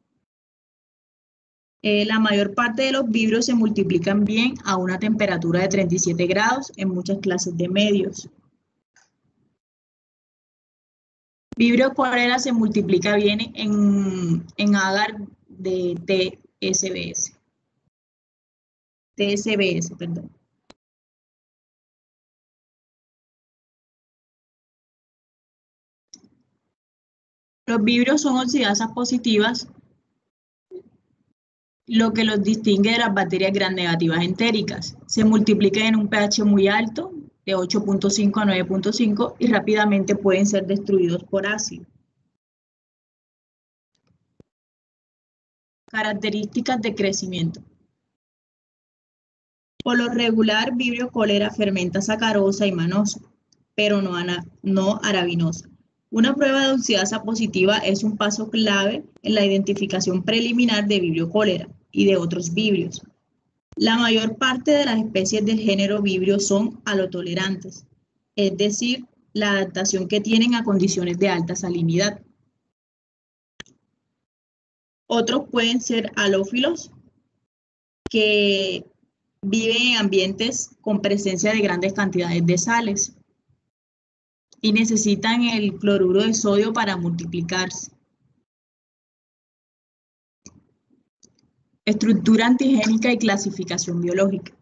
Eh, la mayor parte de los vibrios se multiplican bien a una temperatura de treinta y siete grados en muchas clases de medios. Vibrio cólera se multiplica bien en, en agar de T S B S. T S B S, perdón. Los vibrios son oxidasas positivas, lo que los distingue de las bacterias gram negativas entéricas. Se multiplican en un pH muy alto, de ocho punto cinco a nueve punto cinco, y rápidamente pueden ser destruidos por ácido. Características de crecimiento. Por lo regular, vibrio cólera fermenta sacarosa y manosa, pero no, ana, no arabinosa. Una prueba de oxidasa positiva es un paso clave en la identificación preliminar de vibrio cólera y de otros vibrios. La mayor parte de las especies del género vibrio son halotolerantes, es decir, la adaptación que tienen a condiciones de alta salinidad. Otros pueden ser halófilos, que viven en ambientes con presencia de grandes cantidades de sales y necesitan el cloruro de sodio para multiplicarse. Estructura antigénica y clasificación biológica.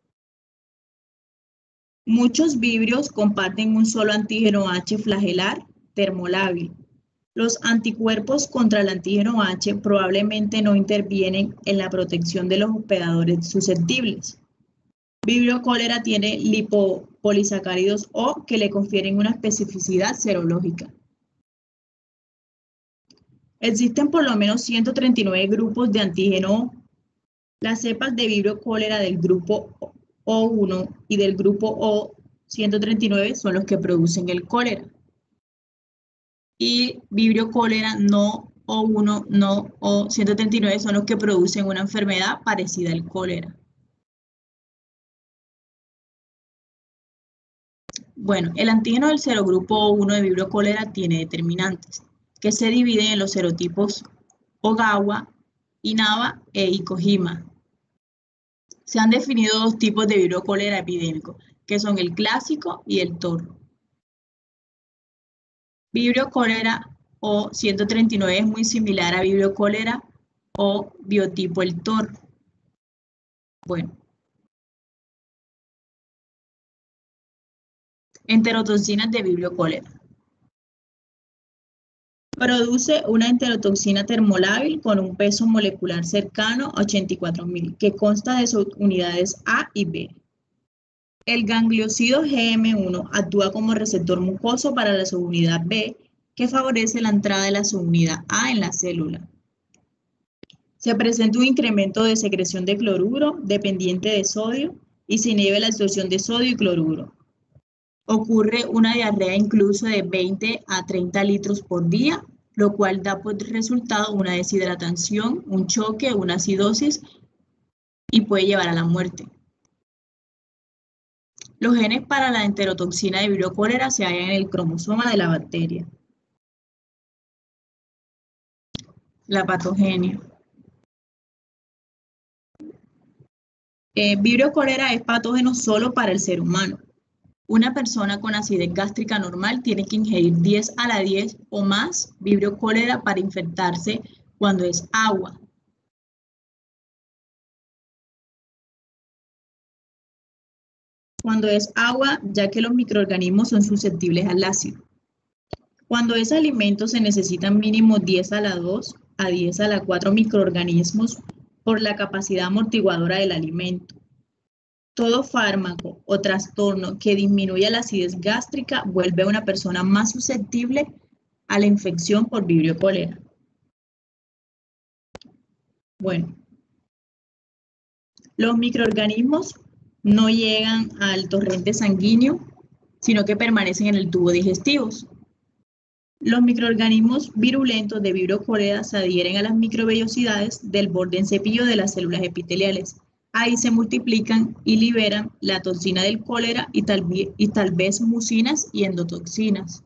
Muchos vibrios comparten un solo antígeno H flagelar termolábil. Los anticuerpos contra el antígeno H probablemente no intervienen en la protección de los hospedadores susceptibles. Vibrio cólera tiene lipopolisacáridos O que le confieren una especificidad serológica. Existen por lo menos ciento treinta y nueve grupos de antígeno O. Las cepas de vibrio cólera del grupo O uno y del grupo O ciento treinta y nueve son los que producen el cólera. Y vibrio cólera no O uno, no O ciento treinta y nueve son los que producen una enfermedad parecida al cólera. Bueno, el antígeno del serogrupo O uno de vibrio cólera tiene determinantes que se dividen en los serotipos Ogawa, Inaba e Icojima. Se han definido dos tipos de vibrio cólera epidémico, que son el clásico y el toro. Vibrio cólera O ciento treinta y nueve es muy similar a vibrio cólera o biotipo el toro. Bueno. Enterotoxinas de vibrio cólera. Produce una enterotoxina termolábil con un peso molecular cercano a ochenta y cuatro mil, que consta de subunidades A y B. El gangliosido G M uno actúa como receptor mucoso para la subunidad B que favorece la entrada de la subunidad A en la célula. Se presenta un incremento de secreción de cloruro dependiente de sodio y se inhibe la absorción de sodio y cloruro. Ocurre una diarrea incluso de veinte a treinta litros por día, lo cual da por resultado una deshidratación, un choque, una acidosis y puede llevar a la muerte. Los genes para la enterotoxina de Vibrio cólera se hallan en el cromosoma de la bacteria. La patogenia. Eh, Vibrio cólera es patógeno solo para el ser humano. Una persona con acidez gástrica normal tiene que ingerir diez a la diez o más Vibrio cólera para infectarse cuando es agua. Cuando es agua, ya que los microorganismos son susceptibles al ácido. Cuando es alimento, se necesitan mínimo diez a la dos a diez a la cuatro microorganismos por la capacidad amortiguadora del alimento. Todo fármaco o trastorno que disminuya la acidez gástrica vuelve a una persona más susceptible a la infección por Vibrio cólera. Bueno, los microorganismos no llegan al torrente sanguíneo, sino que permanecen en el tubo digestivo. Los microorganismos virulentos de Vibrio cólera se adhieren a las microvellosidades del borde en cepillo de las células epiteliales. Ahí se multiplican y liberan la toxina del cólera y tal, y tal vez mucinas y endotoxinas.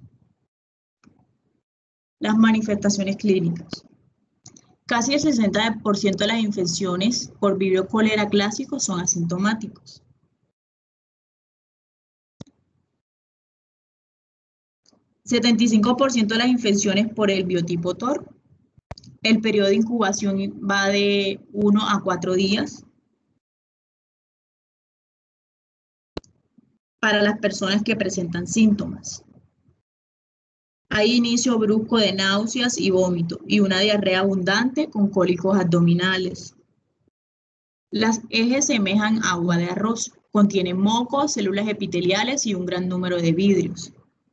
Las manifestaciones clínicas. Casi el sesenta por ciento de las infecciones por Vibrio cólera clásico son asintomáticos. setenta y cinco por ciento de las infecciones por el biotipo T O R. El periodo de incubación va de uno a cuatro días. Para las personas que presentan síntomas. Hay inicio brusco de náuseas y vómito y una diarrea abundante con cólicos abdominales. Las heces semejan agua de arroz. Contienen mocos, células epiteliales y un gran número de vidrios.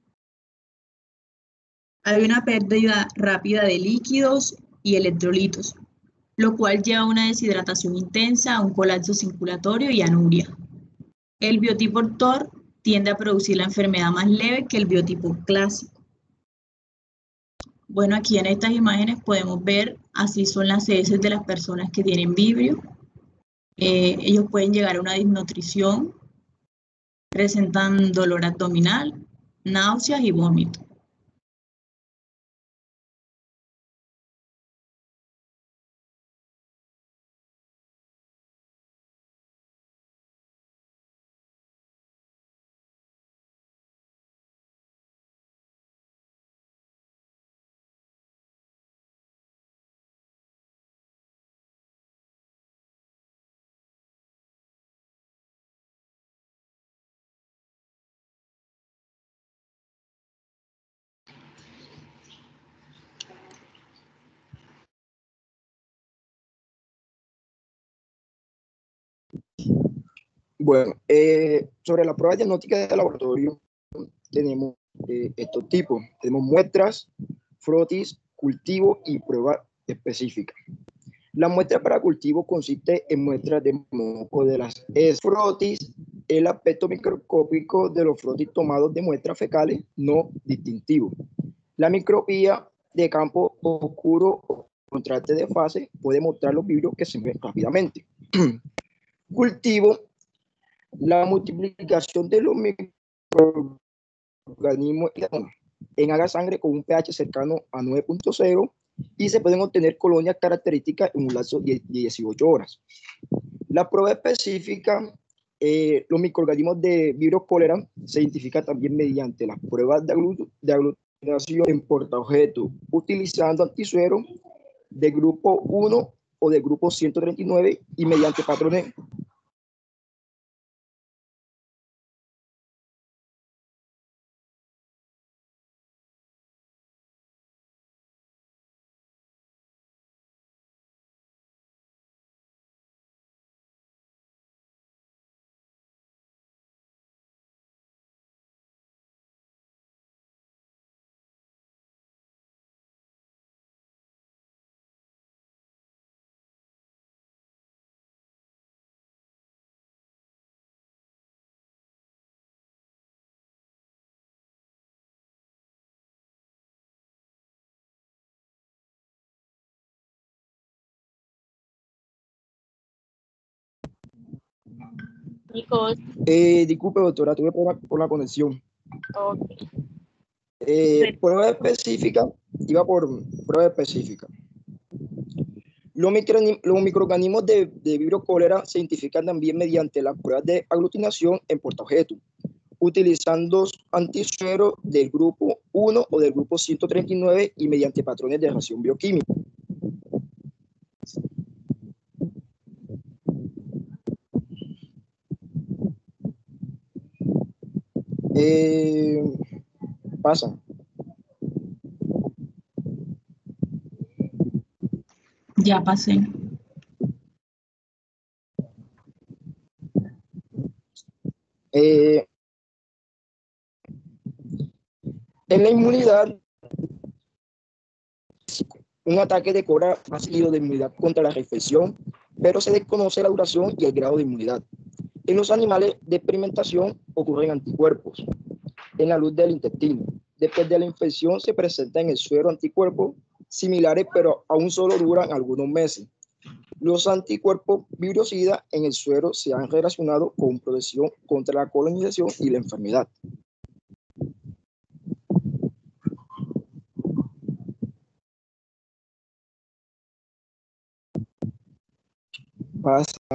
Hay una pérdida rápida de líquidos y electrolitos, lo cual lleva a una deshidratación intensa, a un colapso circulatorio y anuria. El biotipo T O R tiende a producir la enfermedad más leve que el biotipo clásico. Bueno, aquí en estas imágenes podemos ver, así son las heces de las personas que tienen Vibrio. Eh, ellos pueden llegar a una desnutrición, presentan dolor abdominal, náuseas y vómito. Bueno, eh, sobre la prueba diagnóstica de laboratorio tenemos eh, estos tipos. Tenemos muestras, frotis, cultivo y prueba específica. La muestra para cultivo consiste en muestras de moco de las heces. Frotis, el aspecto microscópico de los frotis tomados de muestras fecales no distintivos. La micropía de campo oscuro o contraste de fase puede mostrar los vibrios que se ven rápidamente. Cultivo, la multiplicación de los microorganismos en haga sangre con un pH cercano a nueve punto cero y se pueden obtener colonias características en un lapso de dieciocho horas. La prueba específica, eh, los microorganismos de Vibrio cólera se identifican también mediante las pruebas de, aglut de aglutinación en portaobjetos, utilizando antisuero de grupo uno o de grupo ciento treinta y nueve y mediante patrones Chicos, Eh, disculpe, doctora, tuve problema con la conexión. ok. Eh, prueba específica, iba por prueba específica. Los, microorganismos, los microorganismos de, de Vibrio cólera se identifican también mediante las pruebas de aglutinación en portaobjeto, utilizando antisueros del grupo uno o del grupo ciento treinta y nueve y mediante patrones de reacción bioquímica. Eh, pasa. Ya pasé. Eh, en la inmunidad, un ataque de cólera ha seguido de inmunidad contra la reinfección, pero se desconoce la duración y el grado de inmunidad. En los animales de experimentación ocurren anticuerpos en la luz del intestino. Después de la infección se presenta en el suero anticuerpos similares, pero aún solo duran algunos meses. Los anticuerpos virucida en el suero se han relacionado con protección contra la colonización y la enfermedad. Pasa.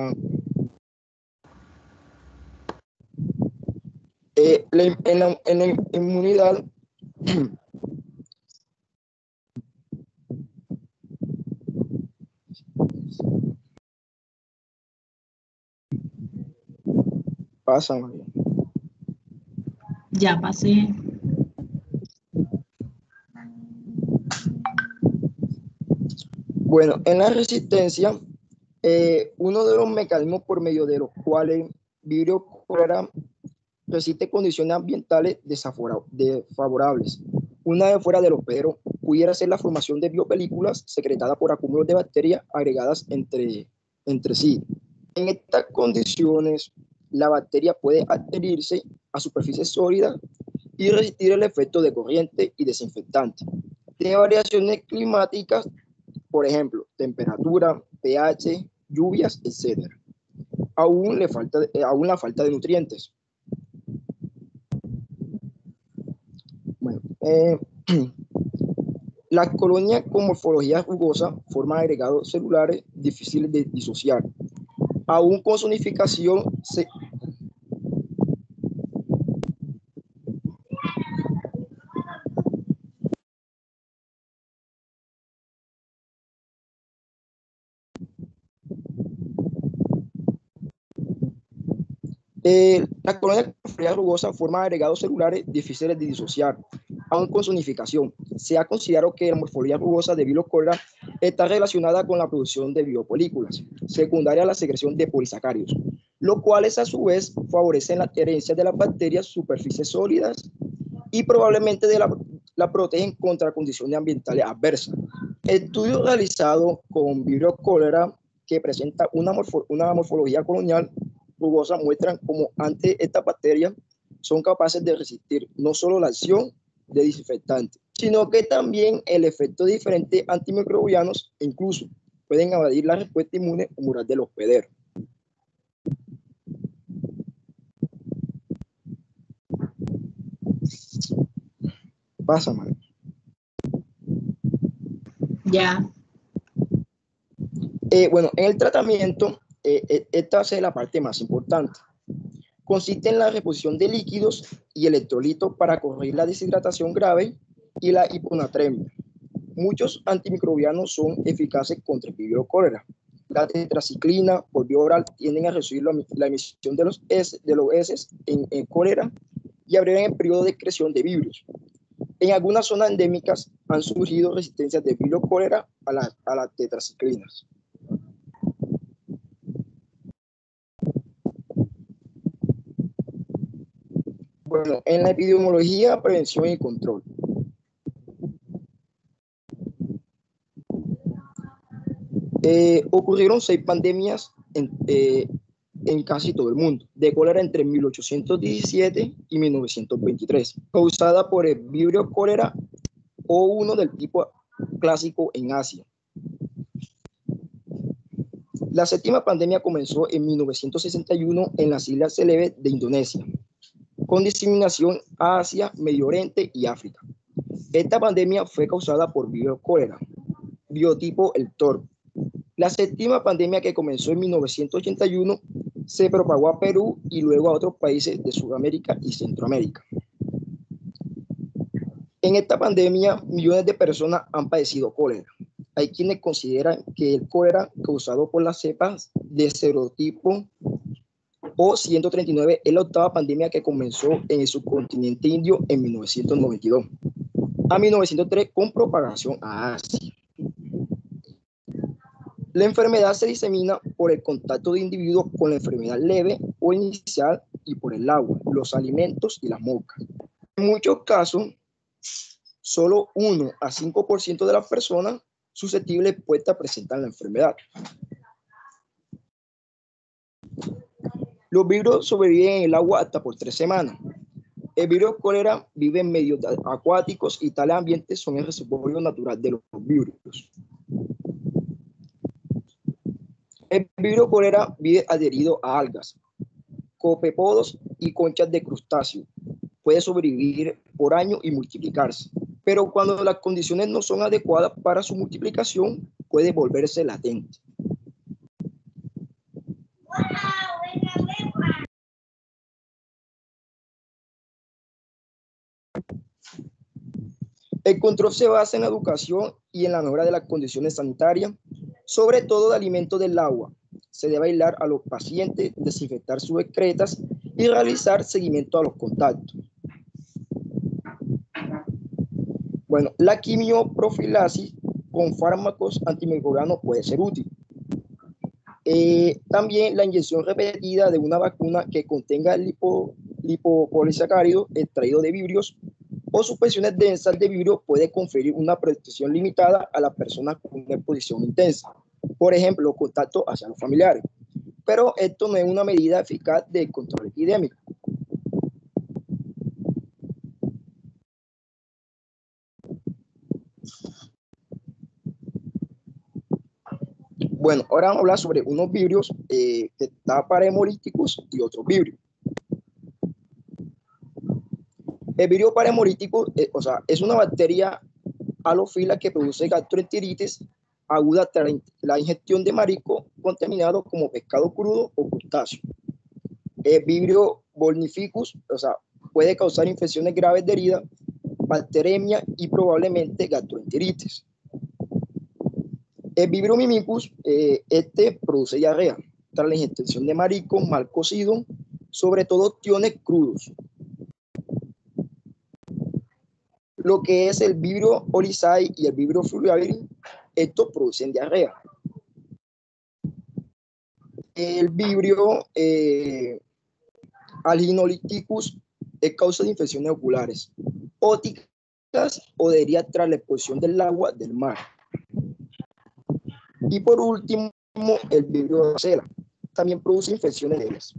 Eh, la, en, la, en la inmunidad, pasa, María. Ya pasé. Bueno, en la resistencia, eh, uno de los mecanismos por medio de los cuales Vibrio cólera resiste condiciones ambientales desfavorables. Una de fuera del hospedero pudiera ser la formación de biopelículas secretadas por acúmulos de bacterias agregadas entre, entre sí. En estas condiciones, la bacteria puede adherirse a superficies sólidas y resistir el efecto de corriente y desinfectante. De variaciones climáticas, por ejemplo, temperatura, pH, lluvias, etcétera. Aún, le falta, eh, aún la falta de nutrientes. Bueno, eh, las colonias con morfología rugosa forman agregados celulares difíciles de disociar. Aún con zonificación se... Eh, la colonia con morfología rugosa forma agregados celulares difíciles de disociar, aún con zonificación. Se ha considerado que la morfología rugosa de Vibrio cólera está relacionada con la producción de biopelículas, secundaria a la secreción de polisacáridos, lo cuales a su vez favorecen la adherencia de las bacterias a superficies sólidas y probablemente de la, la protegen contra condiciones ambientales adversas. Estudios realizados con Vibrio cólera que presenta una, morfo, una morfología colonial rugosa muestran cómo antes estas bacterias son capaces de resistir no solo la acción de desinfectantes, sino que también el efecto de diferentes antimicrobianos e incluso pueden evadir la respuesta inmune humoral del hospedero. Pasa, man. Ya. Eh, bueno, en el tratamiento, eh, esta es la parte más importante. Consiste en la reposición de líquidos y electrolitos para corregir la deshidratación grave y la hiponatremia. Muchos antimicrobianos son eficaces contra el Vibrio cólera. La tetraciclina por vía oral tienden a reducir la, la emisión de los heces, de los heces en, en cólera y abrevian el periodo de excreción de vibrios. En algunas zonas endémicas han surgido resistencias de Vibrio cólera a, la, a las tetraciclinas. Bueno, en la epidemiología, prevención y control. Eh, ocurrieron seis pandemias en, eh, en casi todo el mundo, de cólera entre mil ochocientos diecisiete y mil novecientos veintitrés, causada por el Vibrio cólera o uno del tipo clásico en Asia. La séptima pandemia comenzó en mil novecientos sesenta y uno en las Islas Celebes de Indonesia, con diseminación a Asia, Medio Oriente y África. Esta pandemia fue causada por virus cólera, biotipo el Tor. La séptima pandemia, que comenzó en mil novecientos ochenta y uno, se propagó a Perú y luego a otros países de Sudamérica y Centroamérica. En esta pandemia, millones de personas han padecido cólera. Hay quienes consideran que el cólera causado por las cepas de serotipo O ciento treinta y nueve es la octava pandemia que comenzó en el subcontinente indio en mil novecientos noventa y dos a mil novecientos tres con propagación a Asia. La enfermedad se disemina por el contacto de individuos con la enfermedad leve o inicial y por el agua, los alimentos y las moscas. En muchos casos, solo uno a cinco por ciento de las personas susceptibles expuestas presentan la enfermedad. Los virus sobreviven en el agua hasta por tres semanas. El virus cólera vive en medios acuáticos y tales ambientes son el reservorio natural de los virus. El virus cólera vive adherido a algas, copepodos y conchas de crustáceos. Puede sobrevivir por años y multiplicarse, pero cuando las condiciones no son adecuadas para su multiplicación, puede volverse latente. El control se basa en la educación y en la mejora de las condiciones sanitarias, sobre todo de alimentos del agua. Se debe aislar a los pacientes, desinfectar sus excretas y realizar seguimiento a los contactos. Bueno, la quimioprofilaxis con fármacos antimicrobianos puede ser útil. Eh, también la inyección repetida de una vacuna que contenga lipo, lipopolisacáridos extraídos de vibrios o suspensiones densas de vibrio puede conferir una protección limitada a las personas con una exposición intensa. Por ejemplo, contacto hacia los familiares. Pero esto no es una medida eficaz de control epidémico. Bueno, ahora vamos a hablar sobre unos vibrios eh, que están parahemolíticos y otros vibrios. El vibrio parahemolítico, eh, o sea, es una bacteria halófila que produce gastroenteritis aguda tras la ingestión de marisco contaminado como pescado crudo o crustáceo. El vibrio volnificus, o sea, puede causar infecciones graves de herida, bacteremia y probablemente gastroenteritis. El vibrio mimicus, eh, este produce diarrea tras la ingestión de marisco mal cocido, sobre todo ostiones crudos. Lo que es el vibrio oryzae y el vibrio fluvialis, estos producen diarrea. El vibrio eh, alginoliticus es causa de infecciones oculares, óticas o de heridas tras la exposición del agua del mar. Y por último, el vibrio varicela también produce infecciones leves.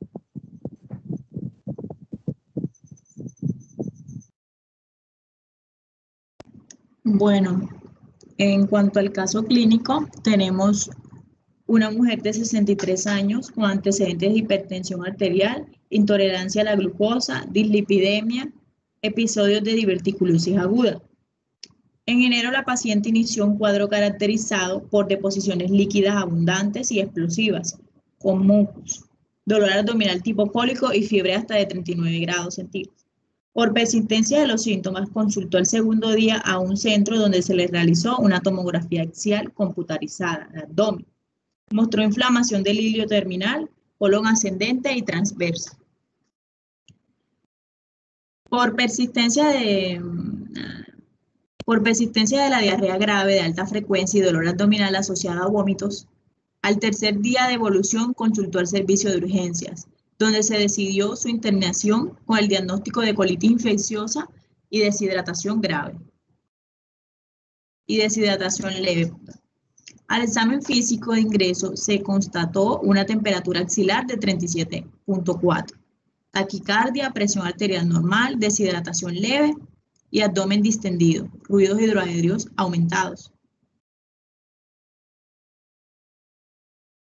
Bueno, en cuanto al caso clínico, tenemos una mujer de sesenta y tres años con antecedentes de hipertensión arterial, intolerancia a la glucosa, dislipidemia, episodios de diverticulosis aguda. En enero, la paciente inició un cuadro caracterizado por deposiciones líquidas abundantes y explosivas, con mucus, dolor abdominal tipo cólico y fiebre hasta de treinta y nueve grados centígrados. Por persistencia de los síntomas, consultó el segundo día a un centro donde se le realizó una tomografía axial computarizada de abdomen. Mostró inflamación del hilio terminal, colon ascendente y transversa. Por persistencia de, por persistencia de la diarrea grave de alta frecuencia y dolor abdominal asociado a vómitos, al tercer día de evolución consultó al servicio de urgencias, donde se decidió su internación con el diagnóstico de colitis infecciosa y deshidratación grave. Y deshidratación leve. Al examen físico de ingreso se constató una temperatura axilar de treinta y siete punto cuatro, taquicardia, presión arterial normal, deshidratación leve y abdomen distendido, ruidos hidroaéreos aumentados.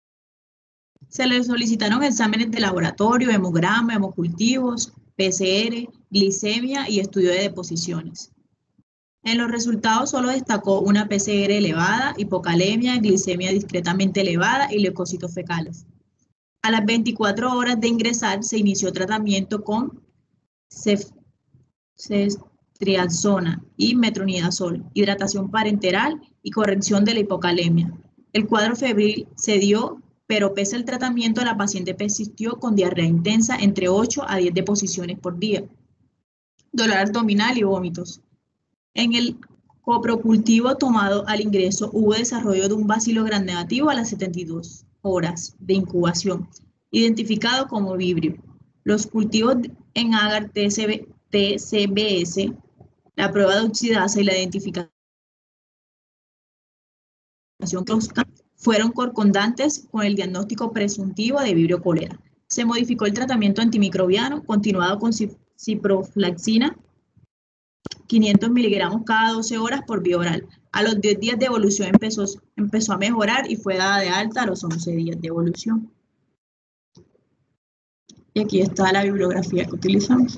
Se le solicitaron exámenes de laboratorio, hemograma, hemocultivos, P C R, glicemia y estudio de deposiciones. En los resultados solo destacó una P C R elevada, hipocalemia, glicemia discretamente elevada y leucocitos fecales. A las veinticuatro horas de ingresar se inició tratamiento con ceftriaxona y metronidazol, hidratación parenteral y corrección de la hipocalemia. El cuadro febril se dio, pero pese al tratamiento la paciente persistió con diarrea intensa entre ocho a diez deposiciones por día, dolor abdominal y vómitos. En el coprocultivo tomado al ingreso hubo desarrollo de un bacilo gram negativo a las setenta y dos horas de incubación, identificado como vibrio. Los cultivos en agar T C B S, la prueba de oxidasa y la identificación fueron concordantes con el diagnóstico presuntivo de vibrio cólera. Se modificó el tratamiento antimicrobiano, continuado con ciprofloxacina, quinientos miligramos cada doce horas por vía oral. A los diez días de evolución empezó, empezó a mejorar y fue dada de alta a los once días de evolución. Y aquí está la bibliografía que utilizamos.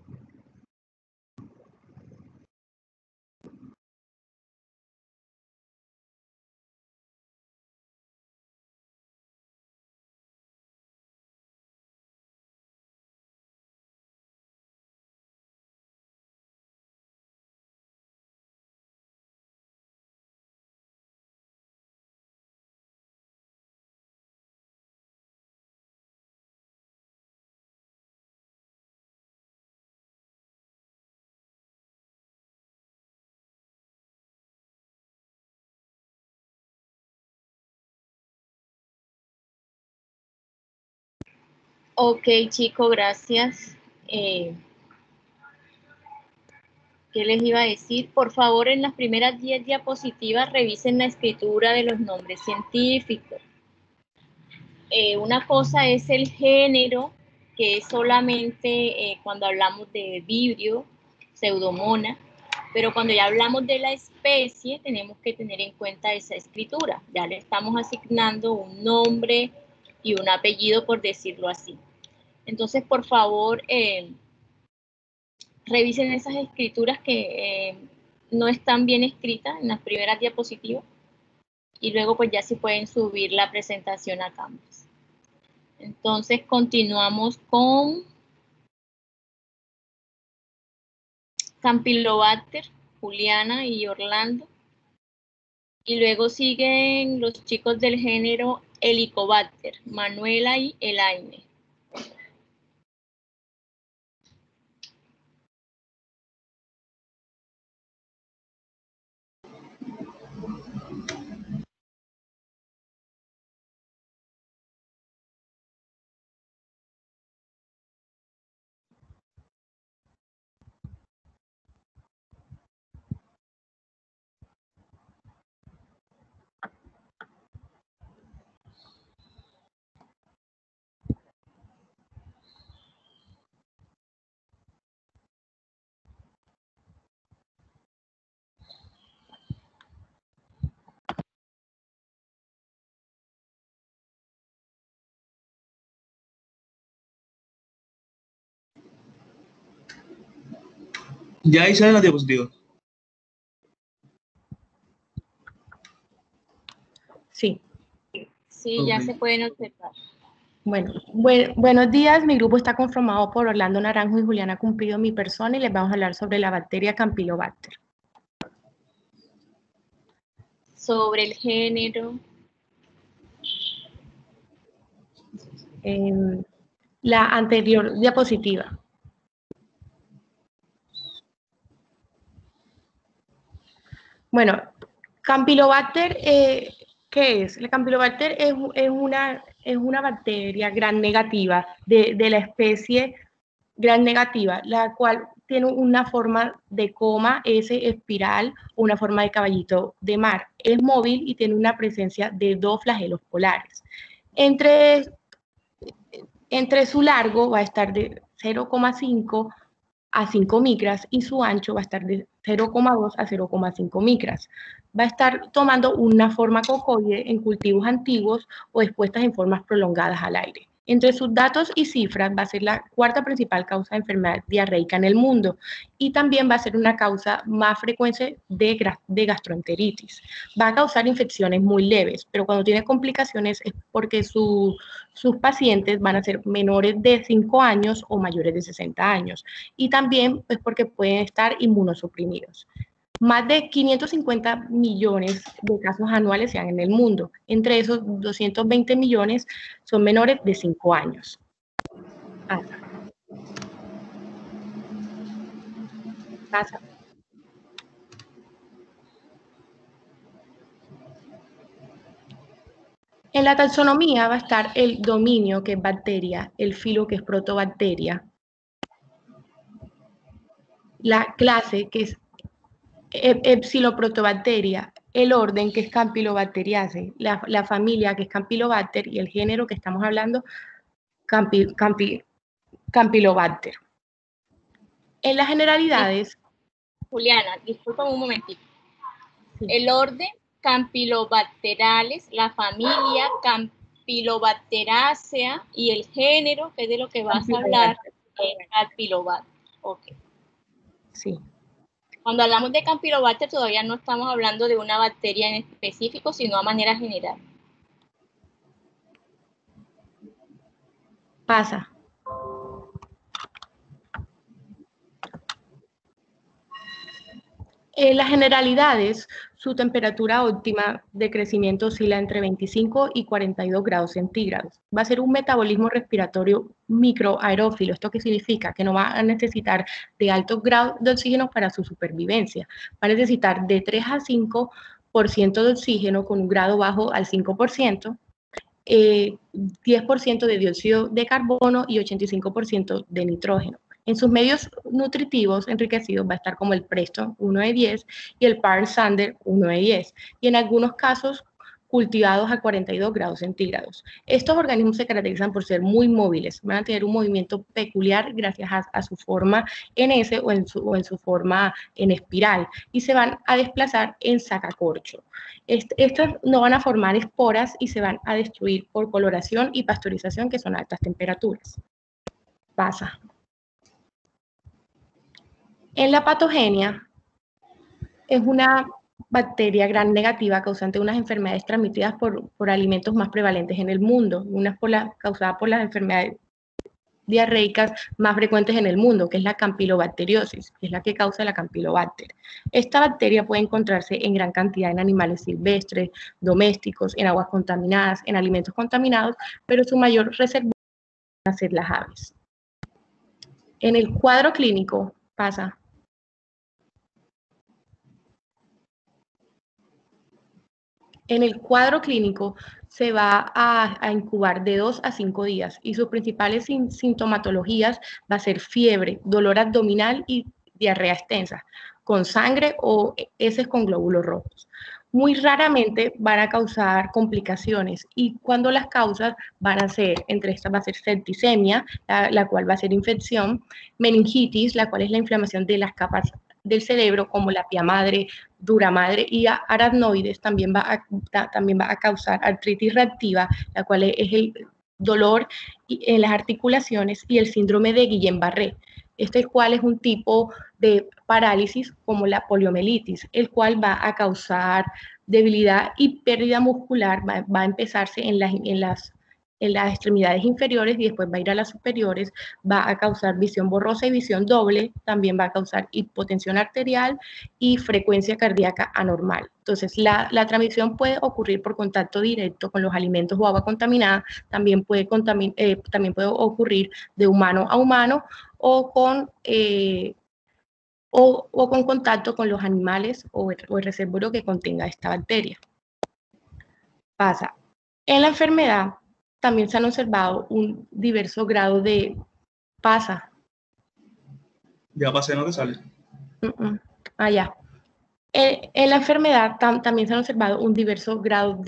Ok, chico, gracias. Eh, ¿Qué les iba a decir? Por favor, en las primeras diez diapositivas revisen la escritura de los nombres científicos. Eh, una cosa es el género, que es solamente eh, cuando hablamos de vibrio, pseudomona, pero cuando ya hablamos de la especie, tenemos que tener en cuenta esa escritura. Ya le estamos asignando un nombre y un apellido, por decirlo así. Entonces, por favor, eh, revisen esas escrituras que eh, no están bien escritas en las primeras diapositivas y luego pues ya sí pueden subir la presentación a Canvas. Entonces, continuamos con Campylobacter, Juliana y Orlando. Y luego siguen los chicos del género Helicobacter, Manuela y Elaine. Ya ahí salen las diapositivas. Sí. Sí, Ok. ya se pueden observar. Bueno, buen- buenos días. Mi grupo está conformado por Orlando Naranjo y Juliana Cumplido, mi persona, y les vamos a hablar sobre la bacteria Campylobacter. Sobre el género. Em, la anterior diapositiva. Bueno, Campylobacter, eh, ¿qué es? La Campylobacter es, es, una, es una bacteria gram negativa de, de la especie gram negativa, la cual tiene una forma de coma S espiral o una forma de caballito de mar. Es móvil y tiene una presencia de dos flagelos polares. Entre, entre su largo va a estar de cero coma cinco a cinco micras y su ancho va a estar de cero coma dos a cero coma cinco micras. Va a estar tomando una forma cocoide en cultivos antiguos o expuestas en formas prolongadas al aire. Entre sus datos y cifras va a ser la cuarta principal causa de enfermedad diarreica en el mundo y también va a ser una causa más frecuente de, de gastroenteritis. Va a causar infecciones muy leves, pero cuando tiene complicaciones es porque su, sus pacientes van a ser menores de cinco años o mayores de sesenta años y también es porque pueden estar inmunosuprimidos. Más de quinientos cincuenta millones de casos anuales se dan en el mundo. Entre esos, doscientos veinte millones son menores de cinco años. Pasa. Pasa. En la taxonomía va a estar el dominio, que es bacteria, el filo, que es protobacteria, la clase, que es Epsiloprotobacteria, el orden, que es Campylobacteriaceae, la, la familia, que es Campylobacter, y el género que estamos hablando, Campi, Campi, Campylobacter. En las generalidades... Juliana, disculpa un momentito. Sí. El orden Campylobacterales, la familia Campylobacteriaceae y el género, que es de lo que vas a hablar, es Campylobacter. Okay. Sí. Cuando hablamos de Campylobacter todavía no estamos hablando de una bacteria en específico, sino a manera general. Pasa. En las generalidades, su temperatura óptima de crecimiento oscila entre veinticinco y cuarenta y dos grados centígrados. Va a ser un metabolismo respiratorio microaerófilo. ¿Esto qué significa? Que no va a necesitar de altos grados de oxígeno para su supervivencia. Va a necesitar de tres a cinco por ciento de oxígeno con un grado bajo al cinco por ciento, eh, diez por ciento de dióxido de carbono y ochenta y cinco por ciento de nitrógeno. En sus medios nutritivos enriquecidos va a estar como el Preston uno de diez y el Parr Sander uno de diez, y en algunos casos cultivados a cuarenta y dos grados centígrados. Estos organismos se caracterizan por ser muy móviles, van a tener un movimiento peculiar gracias a, a su forma en S o en su, o en su forma en espiral, y se van a desplazar en sacacorcho. Est estos no van a formar esporas y se van a destruir por coloración y pasteurización, que son altas temperaturas. Pasa. En la patogenia, es una bacteria gram negativa causante de unas enfermedades transmitidas por, por alimentos más prevalentes en el mundo, unas por la, causadas por las enfermedades diarreicas más frecuentes en el mundo, que es la campylobacteriosis, que es la que causa la Campylobacter. Esta bacteria puede encontrarse en gran cantidad en animales silvestres, domésticos, en aguas contaminadas, en alimentos contaminados, pero su mayor reservorio van a ser las aves. En el cuadro clínico pasa. En el cuadro clínico se va a, a incubar de dos a cinco días y sus principales sin, sintomatologías va a ser fiebre, dolor abdominal y diarrea extensa, con sangre o heces con glóbulos rojos. Muy raramente van a causar complicaciones y cuando las causas van a ser, entre estas va a ser septicemia, la, la cual va a ser infección, meningitis, la cual es la inflamación de las capas del cerebro, como la pía madre, dura madre, y aracnoides también va a, también va a causar artritis reactiva, la cual es el dolor en las articulaciones, y el síndrome de Guillain-Barré. Este cual es un tipo de parálisis como la poliomielitis, el cual va a causar debilidad y pérdida muscular, va, va a empezarse en las, en las en las extremidades inferiores y después va a ir a las superiores, va a causar visión borrosa y visión doble, también va a causar hipotensión arterial y frecuencia cardíaca anormal. Entonces, la, la transmisión puede ocurrir por contacto directo con los alimentos o agua contaminada, también puede, contamin eh, también puede ocurrir de humano a humano o con, eh, o, o con contacto con los animales o el, o el reservorio que contenga esta bacteria. Pasa. En la enfermedad, también se han observado un diverso grado de pasa. Ya pasé, no te sale. Uh -uh. Ah, ya. En, en la enfermedad tam, también se han observado un diverso grado de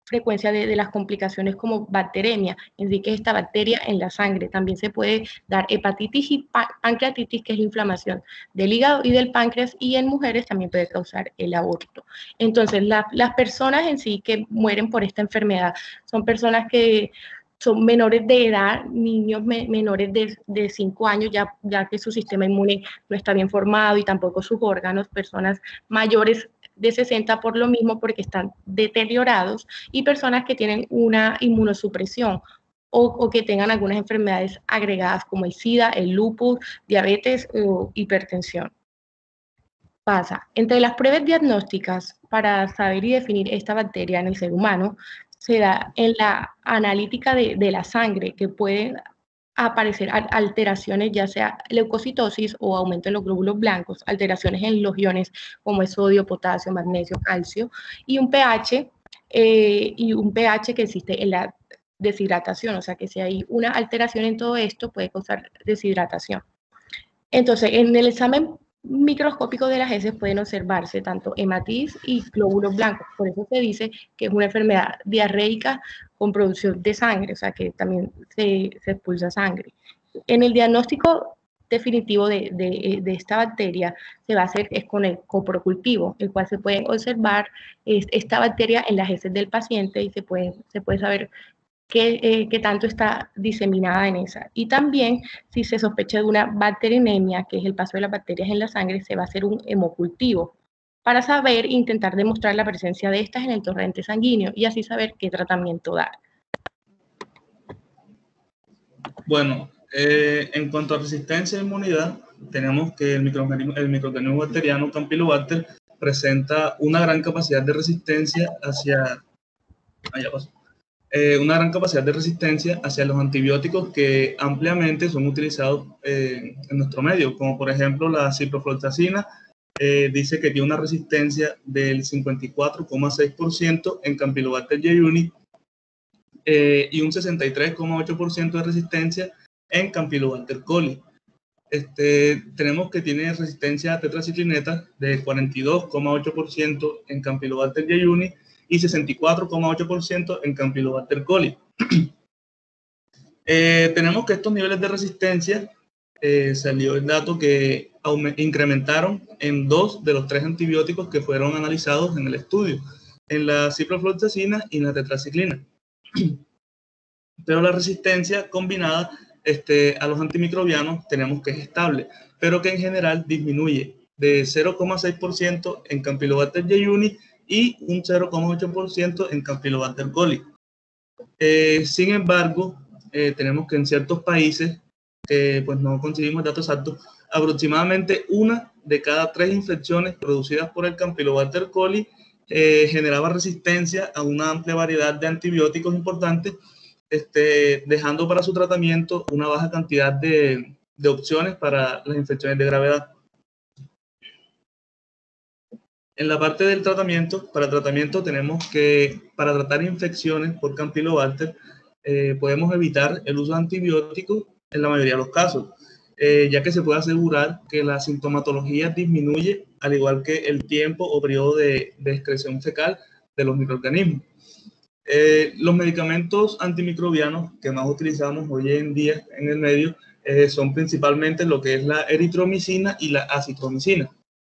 frecuencia de, de las complicaciones como bacteremia, es decir, que es esta bacteria en la sangre. También se puede dar hepatitis y pancreatitis, que es la inflamación del hígado y del páncreas, y en mujeres también puede causar el aborto. Entonces, la, las personas en sí que mueren por esta enfermedad son personas que son menores de edad, niños me, menores de, de cinco años, ya, ya que su sistema inmune no está bien formado y tampoco sus órganos, personas mayores de sesenta por lo mismo porque están deteriorados, y personas que tienen una inmunosupresión o, o que tengan algunas enfermedades agregadas como el SIDA, el lupus, diabetes o hipertensión. Pasa, entre las pruebas diagnósticas para saber y definir esta bacteria en el ser humano, se da en la analítica de, de la sangre, que pueden aparecer alteraciones, ya sea leucocitosis o aumento en los glóbulos blancos, alteraciones en los iones como el sodio, potasio, magnesio, calcio, y un pH, eh, y un pH que existe en la deshidratación, o sea que si hay una alteración en todo esto puede causar deshidratación. Entonces, en el examen microscópico de las heces pueden observarse tanto hematis y glóbulos blancos, por eso se dice que es una enfermedad diarreica con producción de sangre, o sea que también se, se expulsa sangre. En el diagnóstico definitivo de, de, de esta bacteria se va a hacer es con el coprocultivo, el cual se puede observar es, esta bacteria en las heces del paciente y se puede, se puede saber qué, eh, qué tanto está diseminada en esa. Y también, si se sospecha de una bacteriemia, que es el paso de las bacterias en la sangre, se va a hacer un hemocultivo para saber e intentar demostrar la presencia de estas en el torrente sanguíneo y así saber qué tratamiento dar. Bueno, eh, en cuanto a resistencia e inmunidad, tenemos que el microorganismo, el microorganismo bacteriano Campylobacter presenta una gran capacidad de resistencia hacia... Allá pasó. Eh, una gran capacidad de resistencia hacia los antibióticos que ampliamente son utilizados eh, en nuestro medio, como por ejemplo la ciprofloxacina, eh, dice que tiene una resistencia del cincuenta y cuatro coma seis por ciento en Campylobacter jejuni eh, y un sesenta y tres coma ocho por ciento de resistencia en Campylobacter coli. Este, tenemos que tiene resistencia a tetraciclineta de cuarenta y dos coma ocho por ciento en Campylobacter jejuni y sesenta y cuatro coma ocho por ciento en Campylobacter coli. Eh, tenemos que estos niveles de resistencia, eh, salió el dato que incrementaron en dos de los tres antibióticos que fueron analizados en el estudio, en la ciprofloxacina y en la tetraciclina. Pero la resistencia combinada este, a los antimicrobianos tenemos que es estable, pero que en general disminuye de cero coma seis por ciento en Campylobacter jejuni y un cero coma ocho por ciento en Campylobacter coli. Eh, sin embargo, eh, tenemos que en ciertos países, eh, pues no conseguimos datos exactos, aproximadamente una de cada tres infecciones producidas por el Campylobacter coli eh, generaba resistencia a una amplia variedad de antibióticos importantes, este, dejando para su tratamiento una baja cantidad de, de opciones para las infecciones de gravedad. En la parte del tratamiento, para tratamiento tenemos que, para tratar infecciones por Campylobacter, eh, podemos evitar el uso de antibióticos en la mayoría de los casos, eh, ya que se puede asegurar que la sintomatología disminuye, al igual que el tiempo o periodo de, de excreción fecal de los microorganismos. Eh, los medicamentos antimicrobianos que más utilizamos hoy en día en el medio eh, son principalmente lo que es la eritromicina y la acitromicina.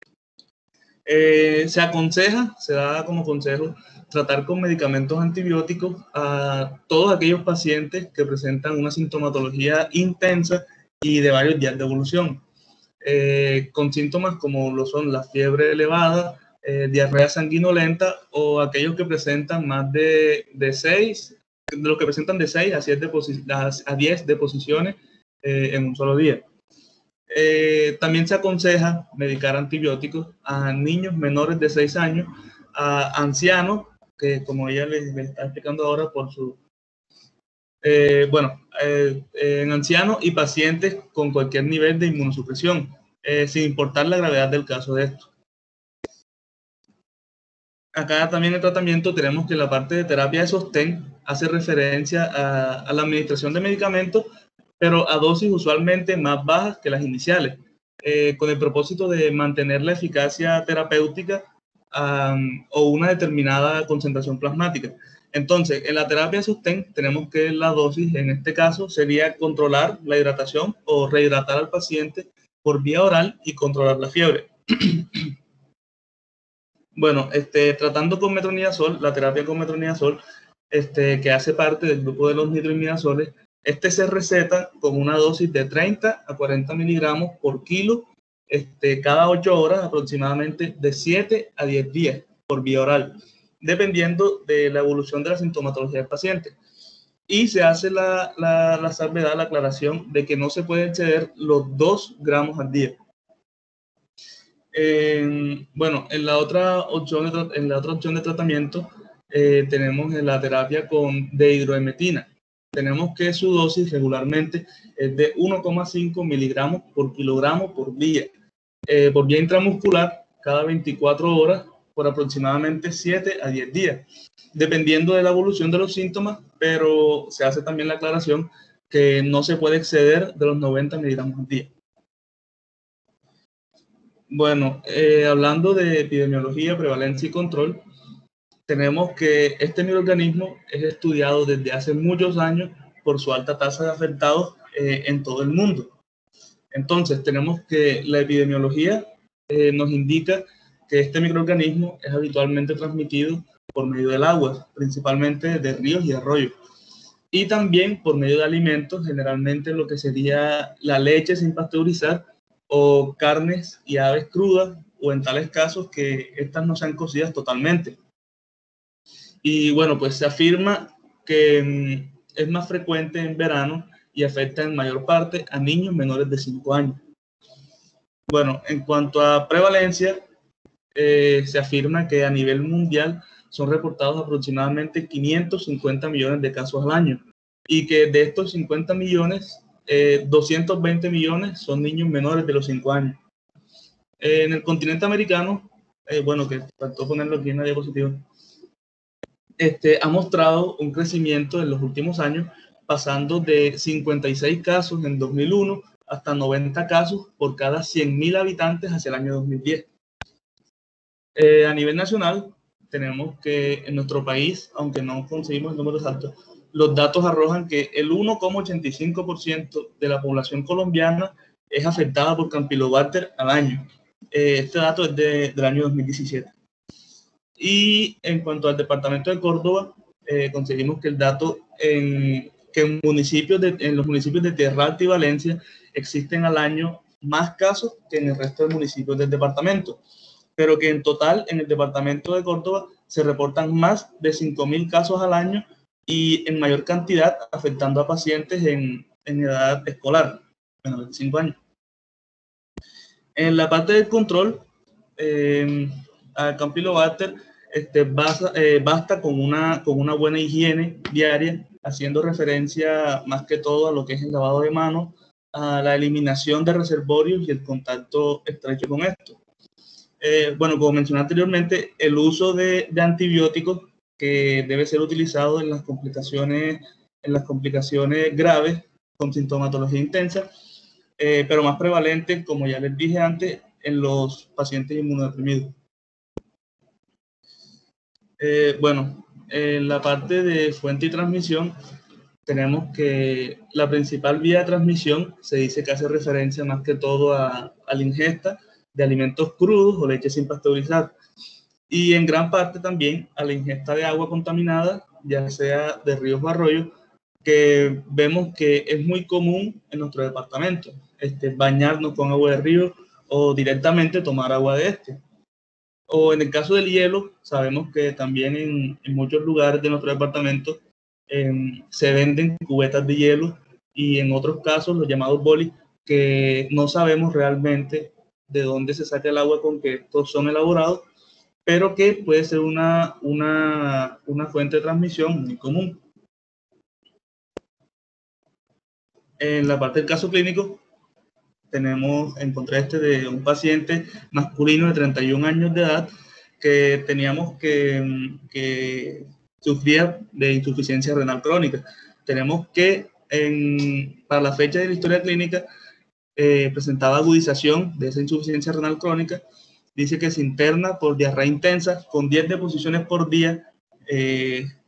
Eh, se aconseja, se da como consejo, tratar con medicamentos antibióticos a todos aquellos pacientes que presentan una sintomatología intensa y de varios días de evolución, eh, con síntomas como lo son la fiebre elevada, eh, diarrea sanguinolenta o aquellos que presentan más de, de seis, de los que presentan de seis a, siete a diez deposiciones eh, en un solo día. Eh, también se aconseja medicar antibióticos a niños menores de seis años, a ancianos, que como ella les, les está explicando ahora por su... Eh, bueno, eh, eh, en ancianos y pacientes con cualquier nivel de inmunosupresión, eh, sin importar la gravedad del caso de esto. Acá también el tratamiento tenemos que la parte de terapia de sostén hace referencia a, a la administración de medicamentos, pero a dosis usualmente más bajas que las iniciales, eh, con el propósito de mantener la eficacia terapéutica um, o una determinada concentración plasmática. Entonces, en la terapia de sostén tenemos que la dosis, en este caso, sería controlar la hidratación o rehidratar al paciente por vía oral y controlar la fiebre. Bueno, este, tratando con metronidazol, la terapia con metronidazol, este, que hace parte del grupo de los nitroimidazoles, este se receta con una dosis de treinta a cuarenta miligramos por kilo, este, cada ocho horas, aproximadamente de siete a diez días por vía oral, dependiendo de la evolución de la sintomatología del paciente. Y se hace la, la, la salvedad, la aclaración de que no se puede exceder los dos gramos al día. Eh, bueno, en la otra opción de, en la otra opción de tratamiento eh, tenemos la terapia con dehidroemetina. Tenemos que su dosis regularmente es de uno coma cinco miligramos por kilogramo por día, eh, por vía intramuscular cada veinticuatro horas por aproximadamente siete a diez días, dependiendo de la evolución de los síntomas, pero se hace también la aclaración que no se puede exceder de los noventa miligramos al día. Bueno, eh, hablando de epidemiología, prevalencia y control, tenemos que este microorganismo es estudiado desde hace muchos años por su alta tasa de afectados eh, en todo el mundo. Entonces, tenemos que la epidemiología eh, nos indica que este microorganismo es habitualmente transmitido por medio del agua, principalmente de ríos y arroyos, y también por medio de alimentos, generalmente lo que sería la leche sin pasteurizar, o carnes y aves crudas, o en tales casos que estas no sean cocidas totalmente. Y bueno, pues se afirma que mm, es más frecuente en verano y afecta en mayor parte a niños menores de cinco años. Bueno, en cuanto a prevalencia, eh, se afirma que a nivel mundial son reportados aproximadamente quinientos cincuenta millones de casos al año, y que de estos cincuenta millones, Eh, doscientos veinte millones son niños menores de los cinco años. Eh, en el continente americano, eh, bueno, que faltó ponerlo aquí en la diapositiva, este, ha mostrado un crecimiento en los últimos años, pasando de cincuenta y seis casos en dos mil uno hasta noventa casos por cada cien mil habitantes hacia el año dos mil diez. Eh, a nivel nacional, tenemos que en nuestro país, aunque no conseguimos números altos, los datos arrojan que el uno coma ochenta y cinco por ciento de la población colombiana es afectada por Campylobacter al año. Eh, este dato es de, del año dos mil diecisiete. Y en cuanto al departamento de Córdoba, eh, conseguimos que el dato en, que en, municipios de, en los municipios de Tierra Alta y Valencia existen al año más casos que en el resto de municipios del departamento, pero que en total en el departamento de Córdoba se reportan más de cinco mil casos al año y en mayor cantidad afectando a pacientes en, en edad escolar, menores de cinco años. En la parte del control, eh, a Campylobacter este, basa, eh, basta con una, con una buena higiene diaria, haciendo referencia más que todo a lo que es el lavado de manos, a la eliminación de reservorios y el contacto estrecho con estos. Eh, bueno, como mencioné anteriormente, el uso de, de antibióticos que debe ser utilizado en las complicaciones, en las complicaciones graves con sintomatología intensa, eh, pero más prevalente, como ya les dije antes, en los pacientes inmunodeprimidos. Eh, bueno, en la parte de fuente y transmisión, tenemos que la principal vía de transmisión se dice que hace referencia más que todo a, a la ingesta de alimentos crudos o leche sin pasteurizar, y en gran parte también a la ingesta de agua contaminada, ya sea de ríos o arroyos, que vemos que es muy común en nuestro departamento, este, bañarnos con agua de río o directamente tomar agua de este. O en el caso del hielo, sabemos que también en, en muchos lugares de nuestro departamento eh, se venden cubetas de hielo, y en otros casos los llamados bolis, que no sabemos realmente de dónde se saca el agua con que estos son elaborados, pero que puede ser una, una, una fuente de transmisión muy común. En la parte del caso clínico, tenemos, encontré este de un paciente masculino de treinta y un años de edad que teníamos que, que sufría de insuficiencia renal crónica. Tenemos que, en, para la fecha de la historia clínica, eh, presentaba agudización de esa insuficiencia renal crónica. Dice que se interna por diarrea intensa con diez deposiciones por día, eh,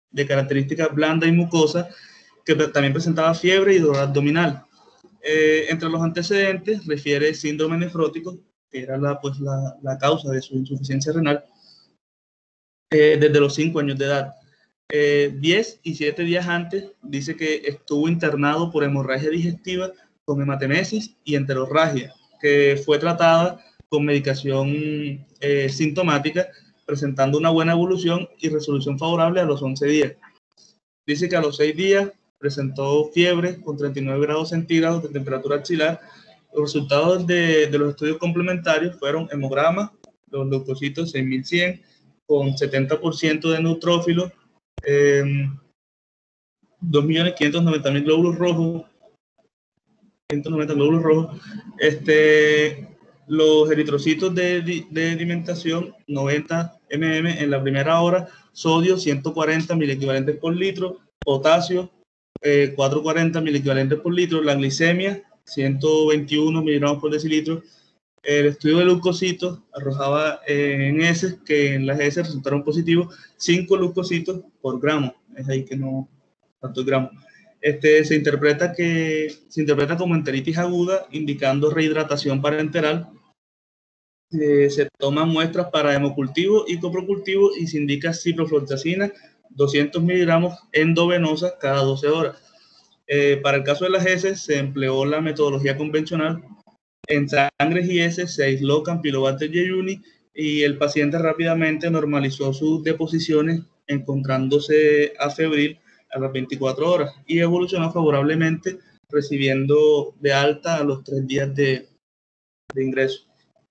de características blanda y mucosa, que también presentaba fiebre y dolor abdominal. Eh, entre los antecedentes refiere síndrome nefrótico, que era la, pues, la, la causa de su insuficiencia renal, eh, desde los cinco años de edad. Eh, diez y siete días antes dice que estuvo internado por hemorragia digestiva con hematemesis y enterorragia, que fue tratada con medicación eh, sintomática, presentando una buena evolución y resolución favorable a los once días. Dice que a los seis días presentó fiebre con treinta y nueve grados centígrados de temperatura axilar. Los resultados de, de los estudios complementarios fueron hemograma, los leucocitos seis mil cien, con setenta por ciento de neutrófilos, eh, dos millones quinientos noventa mil glóbulos rojos, quinientos noventa glóbulos rojos, este, los eritrocitos de, de, de alimentación, noventa mililitros en la primera hora, sodio, ciento cuarenta miliequivalentes por litro, potasio, eh, cuatrocientos cuarenta miliequivalentes por litro, la glicemia, ciento veintiuno miligramos por decilitro. El estudio de leucocitos arrojaba eh, en heces, que en las heces resultaron positivos, cinco leucocitos por gramo. Es ahí que no, tantos gramos. Este, se, interpreta que, se interpreta como enteritis aguda, indicando rehidratación parenteral. Eh, se toman muestras para hemocultivo y coprocultivo y se indica ciprofloxacina, doscientos miligramos endovenosa cada doce horas. Eh, para el caso de las heces se empleó la metodología convencional. En sangres y heces se aisló Campylobacter jejuni y el paciente rápidamente normalizó sus deposiciones, encontrándose afebril a las veinticuatro horas y evolucionó favorablemente, recibiendo de alta a los tres días de, de ingreso.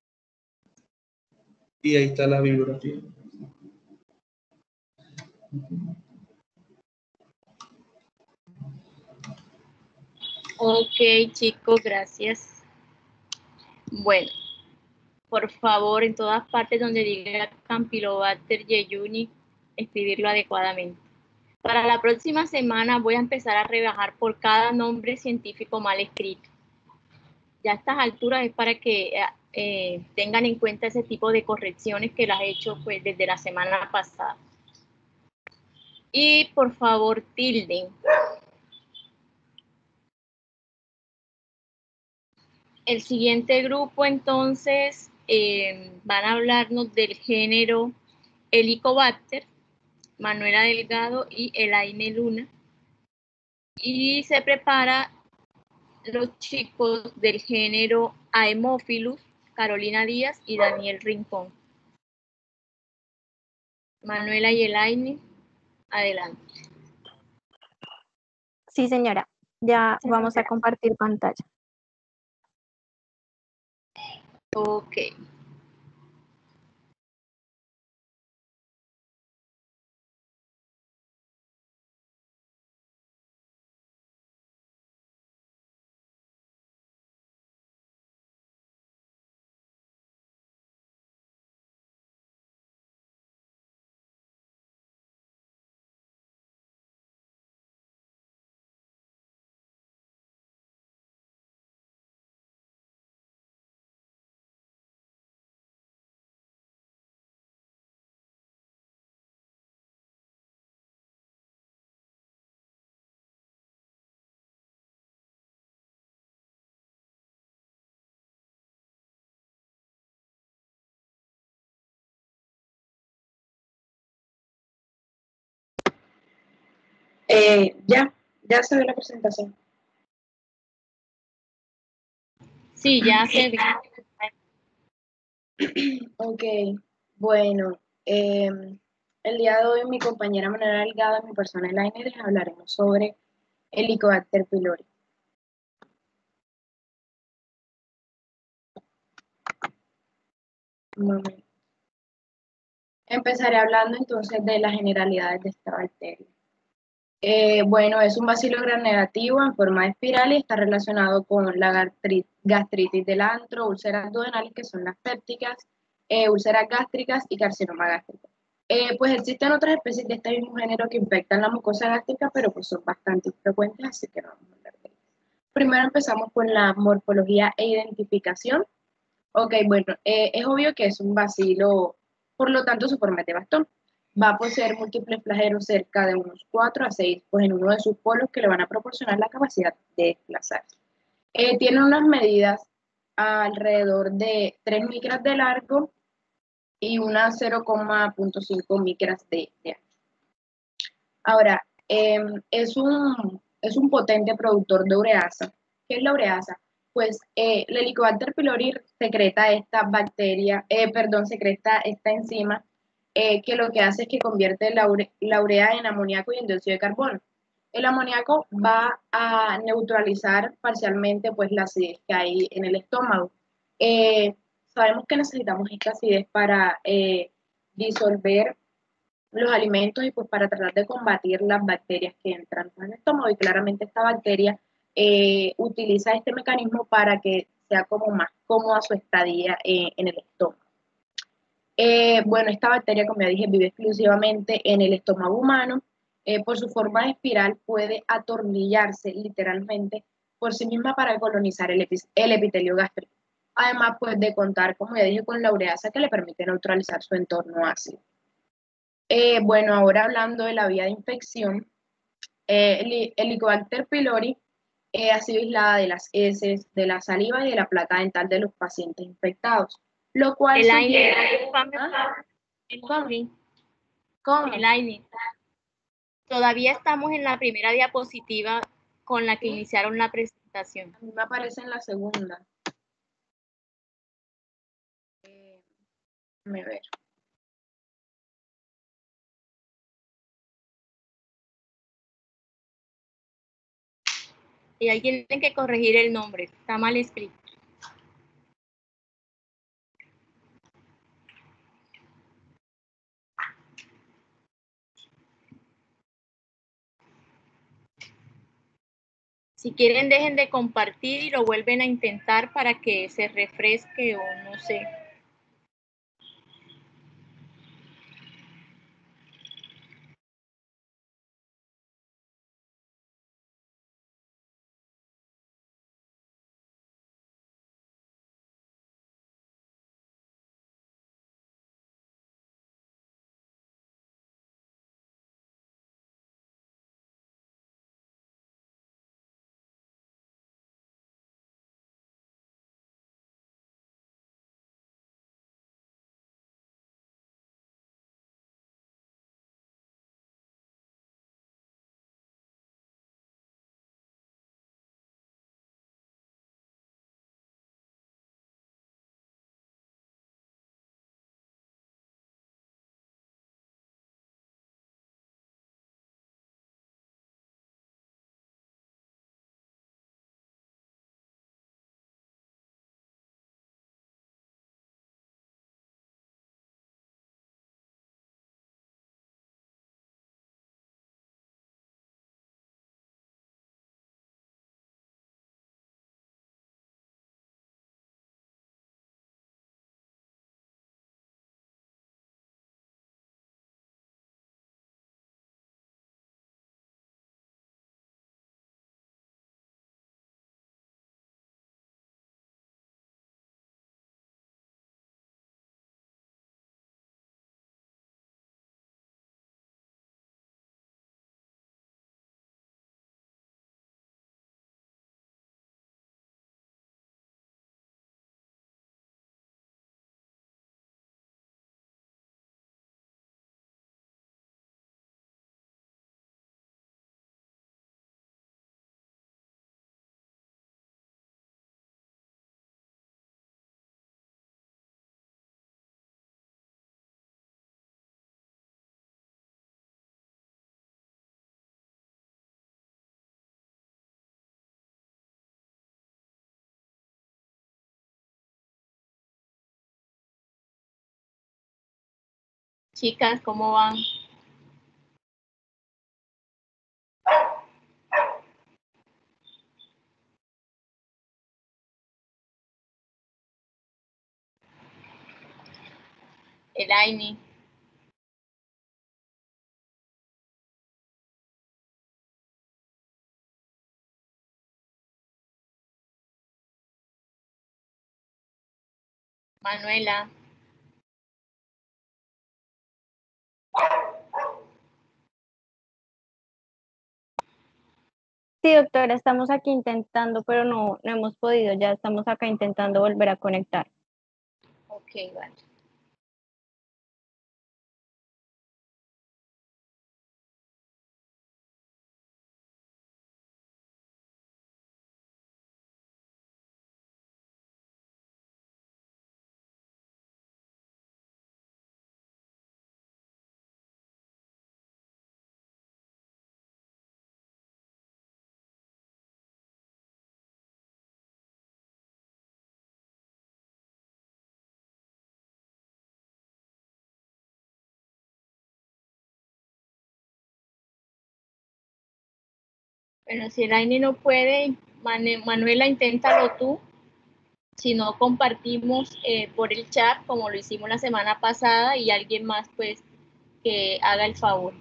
Y ahí está la bibliografía. Ok, chicos, gracias. Bueno, por favor, en todas partes donde diga Campylobacter jejuni, escribirlo adecuadamente. Para la próxima semana voy a empezar a rebajar por cada nombre científico mal escrito. Ya a estas alturas es para que eh, tengan en cuenta ese tipo de correcciones que las he hecho pues, desde la semana pasada. Y por favor, tilden. El siguiente grupo, entonces, eh, van a hablarnos del género Helicobacter, Manuela Delgado y Elaine Luna. Y se prepara los chicos del género Haemophilus, Carolina Díaz y Daniel Rincón. Manuela y Elaine, adelante. Sí, señora. Ya Sí, vamos señora. a compartir pantalla. Ok. Eh, ya, ya se ve la presentación. Sí, ya se ve. Ok, bueno, eh, el día de hoy mi compañera Manuela Delgado y mi persona Elaine les hablaremos sobre Helicobacter pylori. Un momento. Empezaré hablando entonces de las generalidades de esta bacteria. Eh, bueno, es un bacilo gram negativo en forma de espiral y está relacionado con la gastritis, gastritis del antro, úlceras duodenales, que son las pépticas, eh, úlceras gástricas y carcinoma gástrico. Eh, pues existen otras especies de este mismo género que infectan la mucosa gástrica, pero pues son bastante frecuentes, así que no vamos a hablar de ellas. Primero empezamos con la morfología e identificación. Ok, bueno, eh, es obvio que es un bacilo, por lo tanto su forma es de bastón. va a poseer múltiples flagelos cerca de unos cuatro a seis, pues en uno de sus polos que le van a proporcionar la capacidad de desplazarse. Eh, tiene unas medidas alrededor de tres micras de largo y unas cero coma cinco micras de, de ancho. Ahora, eh, es, un, es un potente productor de ureasa. ¿Qué es la ureasa? Pues eh, el Helicobacter pylori secreta esta bacteria, eh, perdón, secreta esta enzima eh, que lo que hace es que convierte la, ure, la urea en amoníaco y en dióxido de carbono. El amoníaco va a neutralizar parcialmente pues, la acidez que hay en el estómago. Eh, sabemos que necesitamos esta acidez para eh, disolver los alimentos y pues para tratar de combatir las bacterias que entran en el estómago, y claramente esta bacteria eh, utiliza este mecanismo para que sea como más cómoda su estadía eh, en el estómago. Eh, bueno, esta bacteria, como ya dije, vive exclusivamente en el estómago humano. Eh, por su forma de espiral puede atornillarse literalmente por sí misma para colonizar el, el epitelio gástrico. Además, pues de contar, como ya dije, con la ureasa que le permite neutralizar su entorno ácido. Eh, bueno, ahora hablando de la vía de infección, eh, el Helicobacter pylori eh, ha sido aislada de las heces, de la saliva y de la placa dental de los pacientes infectados, lo cual Elaine, sugiere... ¿Ah? ¿Cómo? ¿Cómo? Elaine, todavía estamos en la primera diapositiva con la que ¿Sí? iniciaron la presentación. A mí me aparece en la segunda. Eh, déjame ver. Y ahí tienen que corregir el nombre, está mal escrito. Si quieren, dejen de compartir y lo vuelven a intentar para que se refresque o no sé. Chicas, ¿cómo van? Elaine. Manuela. Sí, doctora, estamos aquí intentando, pero no, no hemos podido, ya estamos acá intentando volver a conectar. Ok, vale. Bueno, si Elaine no puede, Mane- Manuela, inténtalo tú. Si no, compartimos eh, por el chat, como lo hicimos la semana pasada, y alguien más, pues, que haga el favor.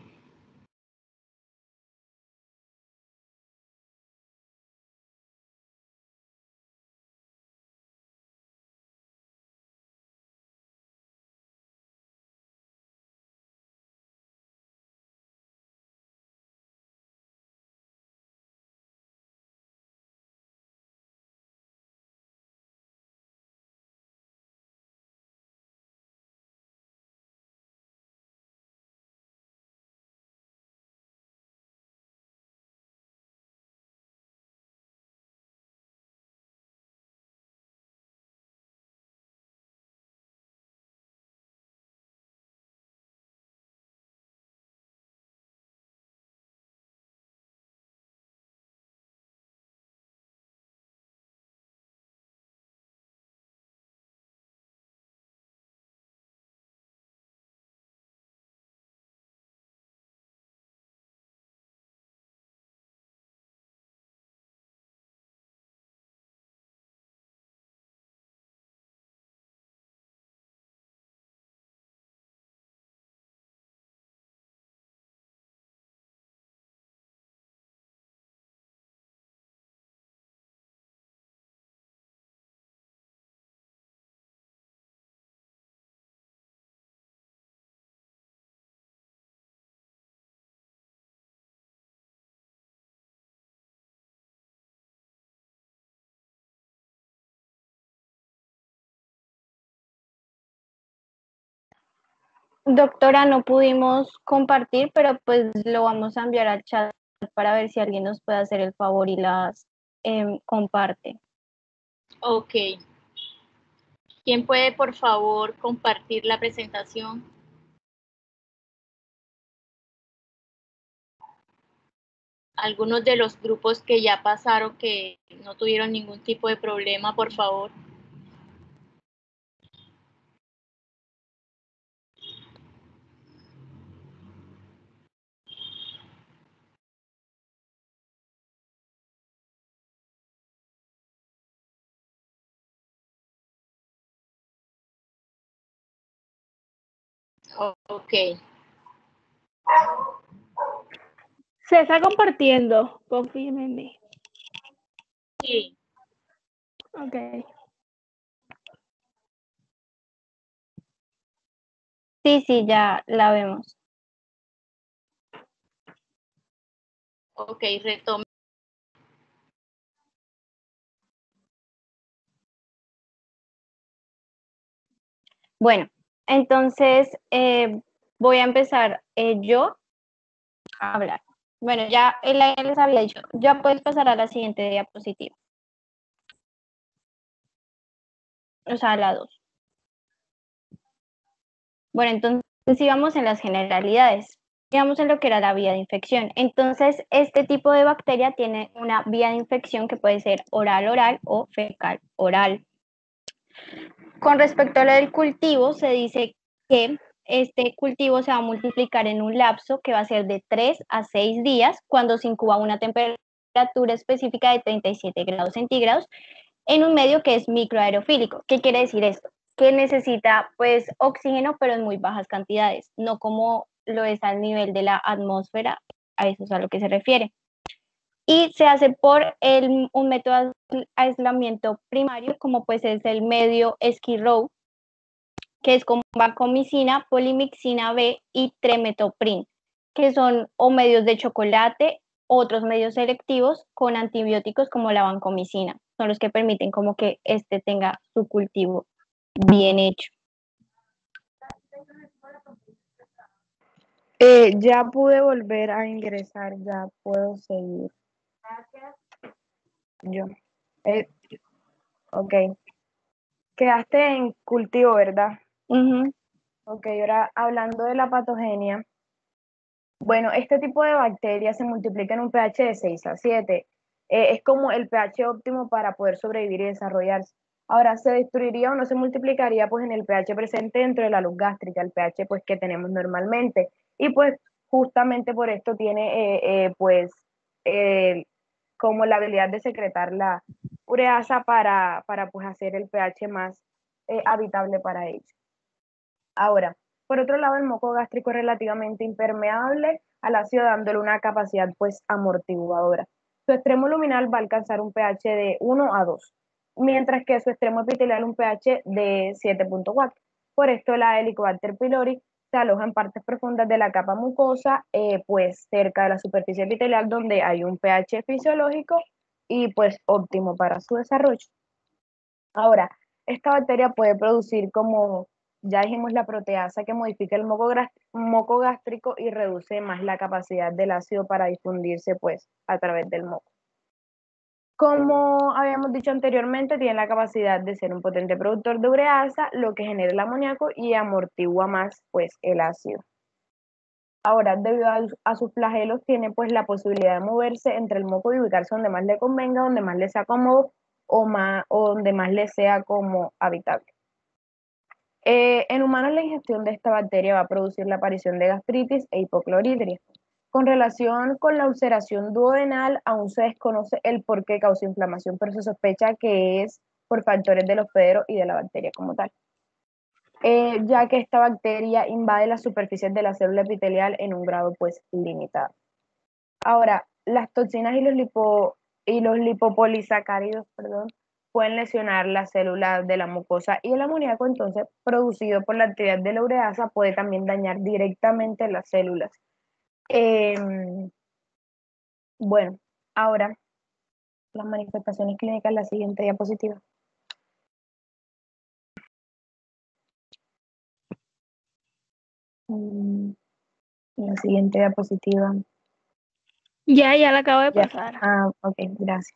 Doctora, no pudimos compartir, pero pues lo vamos a enviar al chat para ver si alguien nos puede hacer el favor y las em, comparte. Ok. ¿Quién puede, por favor, compartir la presentación? Algunos de los grupos que ya pasaron, que no tuvieron ningún tipo de problema, por favor. Ok. Se está compartiendo, confíenme en mí. Sí. Ok. Sí, sí, ya la vemos. Ok, retome. Bueno, entonces eh, voy a empezar eh, yo a hablar. Bueno, ya él les había dicho, ya puedes pasar a la siguiente diapositiva. O sea, a la dos. Bueno, entonces íbamos en las generalidades, íbamos en lo que era la vía de infección. Entonces, este tipo de bacteria tiene una vía de infección que puede ser oral-oral o fecal-oral. Con respecto a lo del cultivo, se dice que este cultivo se va a multiplicar en un lapso que va a ser de tres a seis días cuando se incuba a una temperatura específica de treinta y siete grados centígrados en un medio que es microaerofílico. ¿Qué quiere decir esto? Que necesita pues oxígeno pero en muy bajas cantidades, no como lo es al nivel de la atmósfera, a eso es a lo que se refiere. Y se hace por el, un método de aislamiento primario, como pues es el medio Skid Row, que es con vancomicina, polimixina B y tremetoprim, que son o medios de chocolate otros medios selectivos con antibióticos como la vancomicina. Son los que permiten como que este tenga su cultivo bien hecho. Eh, ya pude volver a ingresar, ya puedo seguir. Yo. Eh, ok. Quedaste en cultivo, ¿verdad? Ujú. Ok, ahora hablando de la patogenia. Bueno, este tipo de bacterias se multiplica en un pH de seis a siete. Eh, es como el pH óptimo para poder sobrevivir y desarrollarse. Ahora, ¿se destruiría o no se multiplicaría? Pues en el pH presente dentro de la luz gástrica, el pH pues que tenemos normalmente. Y pues justamente por esto tiene eh, eh, pues eh, como la habilidad de secretar la ureasa para, para pues hacer el pH más eh, habitable para ellos. Ahora, por otro lado, el moco gástrico es relativamente impermeable al ácido, dándole una capacidad pues amortiguadora. Su extremo luminal va a alcanzar un pH de uno a dos, mientras que su extremo epitelial un pH de siete punto cuatro. Por esto la Helicobacter pylori se aloja en partes profundas de la capa mucosa, eh, pues cerca de la superficie epitelial donde hay un pH fisiológico y pues óptimo para su desarrollo. Ahora, esta bacteria puede producir, como ya dijimos, la proteasa que modifica el moco, moco gástrico y reduce más la capacidad del ácido para difundirse pues a través del moco. Como habíamos dicho anteriormente, tiene la capacidad de ser un potente productor de ureasa, lo que genera el amoníaco y amortigua más pues el ácido. Ahora, debido a, a sus flagelos, tiene pues la posibilidad de moverse entre el moco y ubicarse donde más le convenga, donde más le sea cómodo o, más, o donde más le sea como habitable. Eh, en humanos, la ingestión de esta bacteria va a producir la aparición de gastritis e hipocloridria. Con relación con la ulceración duodenal, aún se desconoce el por qué causa inflamación, pero se sospecha que es por factores del hospedero y de la bacteria como tal. Eh, ya que esta bacteria invade las superficies de la célula epitelial en un grado pues limitado. Ahora, las toxinas y los, lipo, y los lipopolisacáridos, perdón, pueden lesionar las células de la mucosa y el amoníaco, entonces, producido por la actividad de la ureasa, puede también dañar directamente las células. Eh, bueno, ahora, las manifestaciones clínicas, la siguiente diapositiva. Mm, la siguiente diapositiva. Ya, ya la acabo de Ya. pasar. Ah, ok, gracias.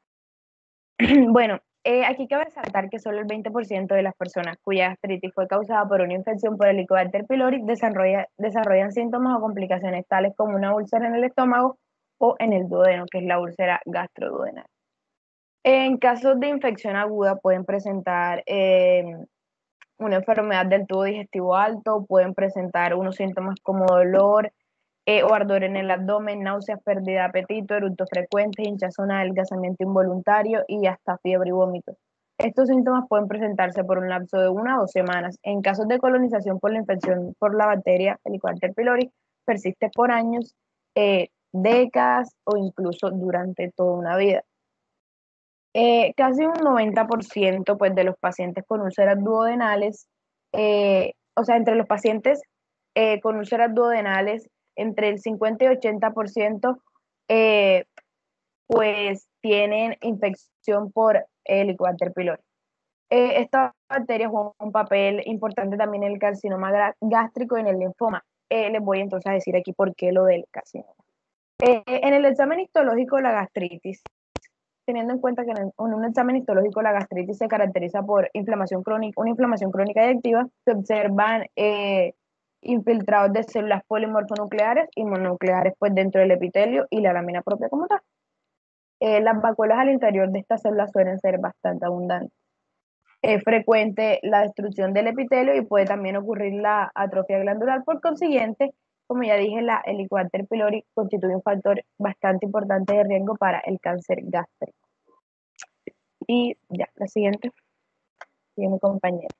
Bueno, eh, aquí cabe resaltar que solo el veinte por ciento de las personas cuya gastritis fue causada por una infección por Helicobacter pylori desarrolla, desarrollan síntomas o complicaciones tales como una úlcera en el estómago o en el duodeno, que es la úlcera gastroduodenal. En casos de infección aguda pueden presentar eh, una enfermedad del tubo digestivo alto, pueden presentar unos síntomas como dolor, Eh, o ardor en el abdomen, náuseas, pérdida de apetito, eructos frecuentes, hinchazón, adelgazamiento involuntario y hasta fiebre y vómito. Estos síntomas pueden presentarse por un lapso de una a dos semanas. En casos de colonización por la infección por la bacteria Helicobacter pylori, persiste por años, eh, décadas o incluso durante toda una vida. Eh, casi un noventa por ciento pues, de los pacientes con úlceras duodenales, eh, o sea, entre los pacientes eh, con úlceras duodenales, entre el cincuenta y ochenta por ciento eh, pues tienen infección por Helicobacter pylori. Eh, esta bacteria juega un papel importante también en el carcinoma gástrico y en el linfoma. Eh, les voy entonces a decir aquí por qué lo del carcinoma. Eh, en el examen histológico, la gastritis, teniendo en cuenta que en, en un examen histológico la gastritis se caracteriza por inflamación crónica, una inflamación crónica y activa, se observan eh, infiltrados de células polimorfonucleares y mononucleares pues, dentro del epitelio y la lámina propia como tal. Eh, las vacuolas al interior de estas células suelen ser bastante abundantes. Es frecuente la destrucción del epitelio y puede también ocurrir la atrofia glandular. Por consiguiente, como ya dije, la Helicobacter pylori constituye un factor bastante importante de riesgo para el cáncer gástrico. Y ya, la siguiente, tiene mi compañero.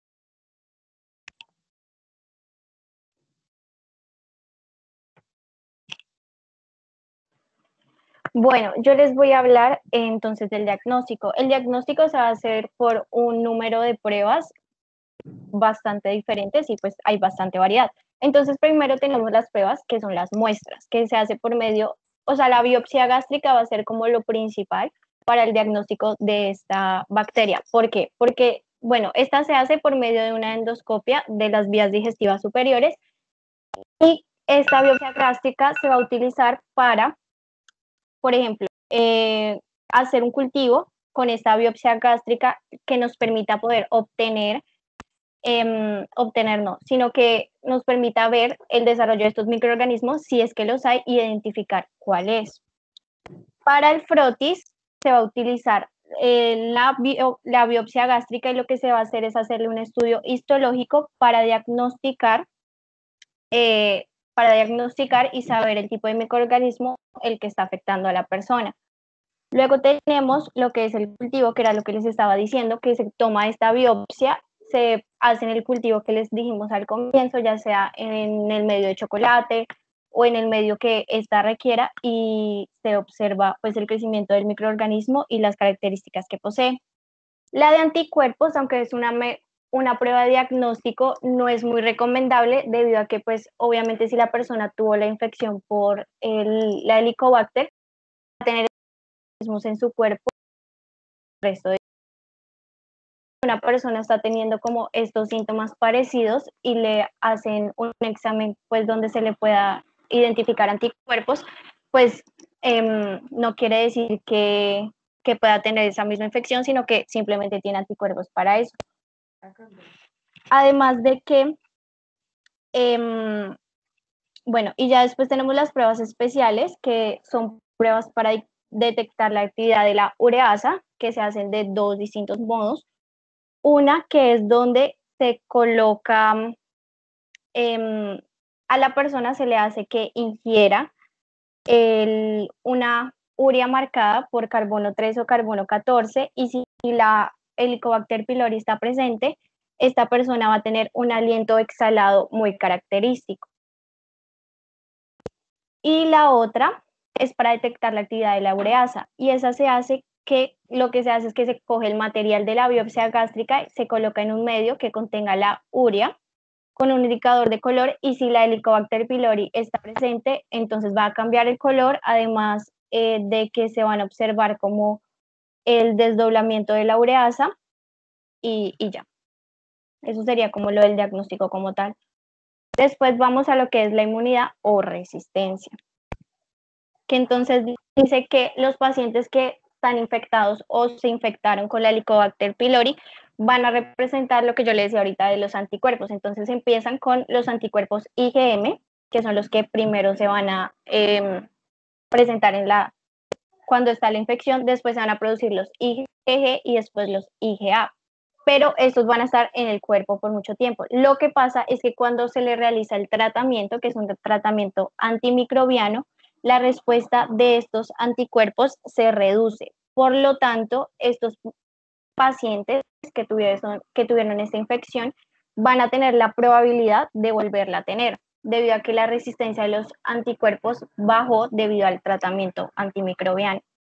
Bueno, yo les voy a hablar entonces del diagnóstico. El diagnóstico se va a hacer por un número de pruebas bastante diferentes y pues hay bastante variedad. Entonces, primero tenemos las pruebas que son las muestras, que se hace por medio o sea, la biopsia gástrica va a ser como lo principal para el diagnóstico de esta bacteria. ¿Por qué? Porque, bueno, esta se hace por medio de una endoscopia de las vías digestivas superiores y esta biopsia gástrica se va a utilizar para, por ejemplo, eh, hacer un cultivo con esta biopsia gástrica que nos permita poder obtener, eh, obtener no, sino que nos permita ver el desarrollo de estos microorganismos, si es que los hay, y identificar cuál es. Para el frotis se va a utilizar eh, la, bio, la biopsia gástrica y lo que se va a hacer es hacerle un estudio histológico para diagnosticar, eh, para diagnosticar y saber el tipo de microorganismo el que está afectando a la persona. Luego tenemos lo que es el cultivo, que era lo que les estaba diciendo, que se toma esta biopsia, se hace en el cultivo que les dijimos al comienzo, ya sea en el medio de chocolate o en el medio que ésta requiera, y se observa pues el crecimiento del microorganismo y las características que posee. La de anticuerpos, aunque es una, una prueba de diagnóstico, no es muy recomendable debido a que pues obviamente si la persona tuvo la infección por el, la Helicobacter, va a tener en su cuerpo el resto de una persona está teniendo como estos síntomas parecidos y le hacen un examen pues donde se le pueda identificar anticuerpos, pues eh, no quiere decir que, que pueda tener esa misma infección, sino que simplemente tiene anticuerpos para eso. Además de que, eh, bueno, y ya después tenemos las pruebas especiales, que son pruebas para detectar la actividad de la ureasa, que se hacen de dos distintos modos. Una que es donde se coloca, eh, a la persona se le hace que ingiera el, una urea marcada por carbono tres o carbono catorce, y si la Helicobacter pylori está presente, esta persona va a tener un aliento exhalado muy característico. Y la otra es para detectar la actividad de la ureasa, y esa se hace que lo que se hace es que se coge el material de la biopsia gástrica, se coloca en un medio que contenga la urea con un indicador de color, y si la Helicobacter pylori está presente, entonces va a cambiar el color, además eh, de que se van a observar como el desdoblamiento de la ureasa y, y ya. Eso sería como lo del diagnóstico como tal. Después vamos a lo que es la inmunidad o resistencia, que entonces dice que los pacientes que están infectados o se infectaron con la Helicobacter pylori van a representar lo que yo les decía ahorita de los anticuerpos. Entonces empiezan con los anticuerpos I G M, que son los que primero se van a eh, presentar en la, cuando está la infección, después se van a producir los I G G y después los I G A, pero estos van a estar en el cuerpo por mucho tiempo. Lo que pasa es que cuando se le realiza el tratamiento, que es un tratamiento antimicrobiano, la respuesta de estos anticuerpos se reduce. Por lo tanto, estos pacientes que tuvieron, que tuvieron esta infección van a tener la probabilidad de volverla a tener, debido a que la resistencia de los anticuerpos bajó debido al tratamiento antimicrobiano.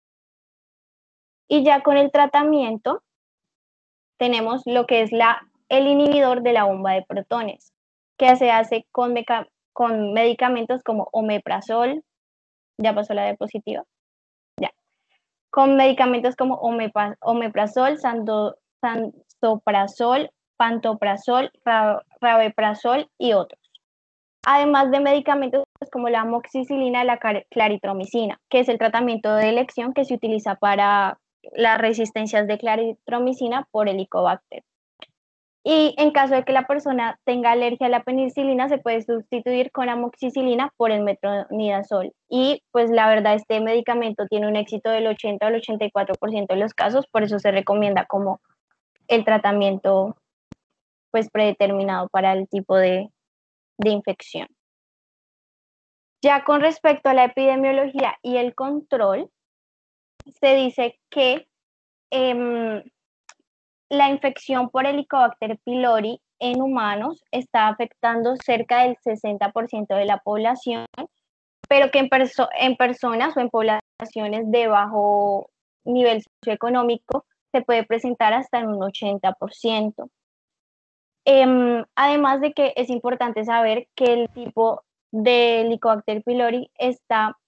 Y ya con el tratamiento tenemos lo que es la, el inhibidor de la bomba de protones, que se hace con, meca, con medicamentos como omeprazol. ¿Ya pasó la diapositiva? Ya. Con medicamentos como omepa, omeprazol, sando, sansoprazol, pantoprazol, rabeprazol y otros. Además de medicamentos como la amoxicilina y la claritromicina, que es el tratamiento de elección que se utiliza para las resistencias de claritromicina por Helicobacter. Y en caso de que la persona tenga alergia a la penicilina, se puede sustituir con amoxicilina por el metronidazol. Y pues la verdad, este medicamento tiene un éxito del ochenta al ochenta y cuatro por ciento de los casos, por eso se recomienda como el tratamiento pues predeterminado para el tipo de, de infección. Ya con respecto a la epidemiología y el control, se dice que eh, la infección por Helicobacter pylori en humanos está afectando cerca del sesenta por ciento de la población, pero que en, perso en personas o en poblaciones de bajo nivel socioeconómico se puede presentar hasta en un ochenta por ciento. Eh, además de que es importante saber que el tipo de Helicobacter pylori está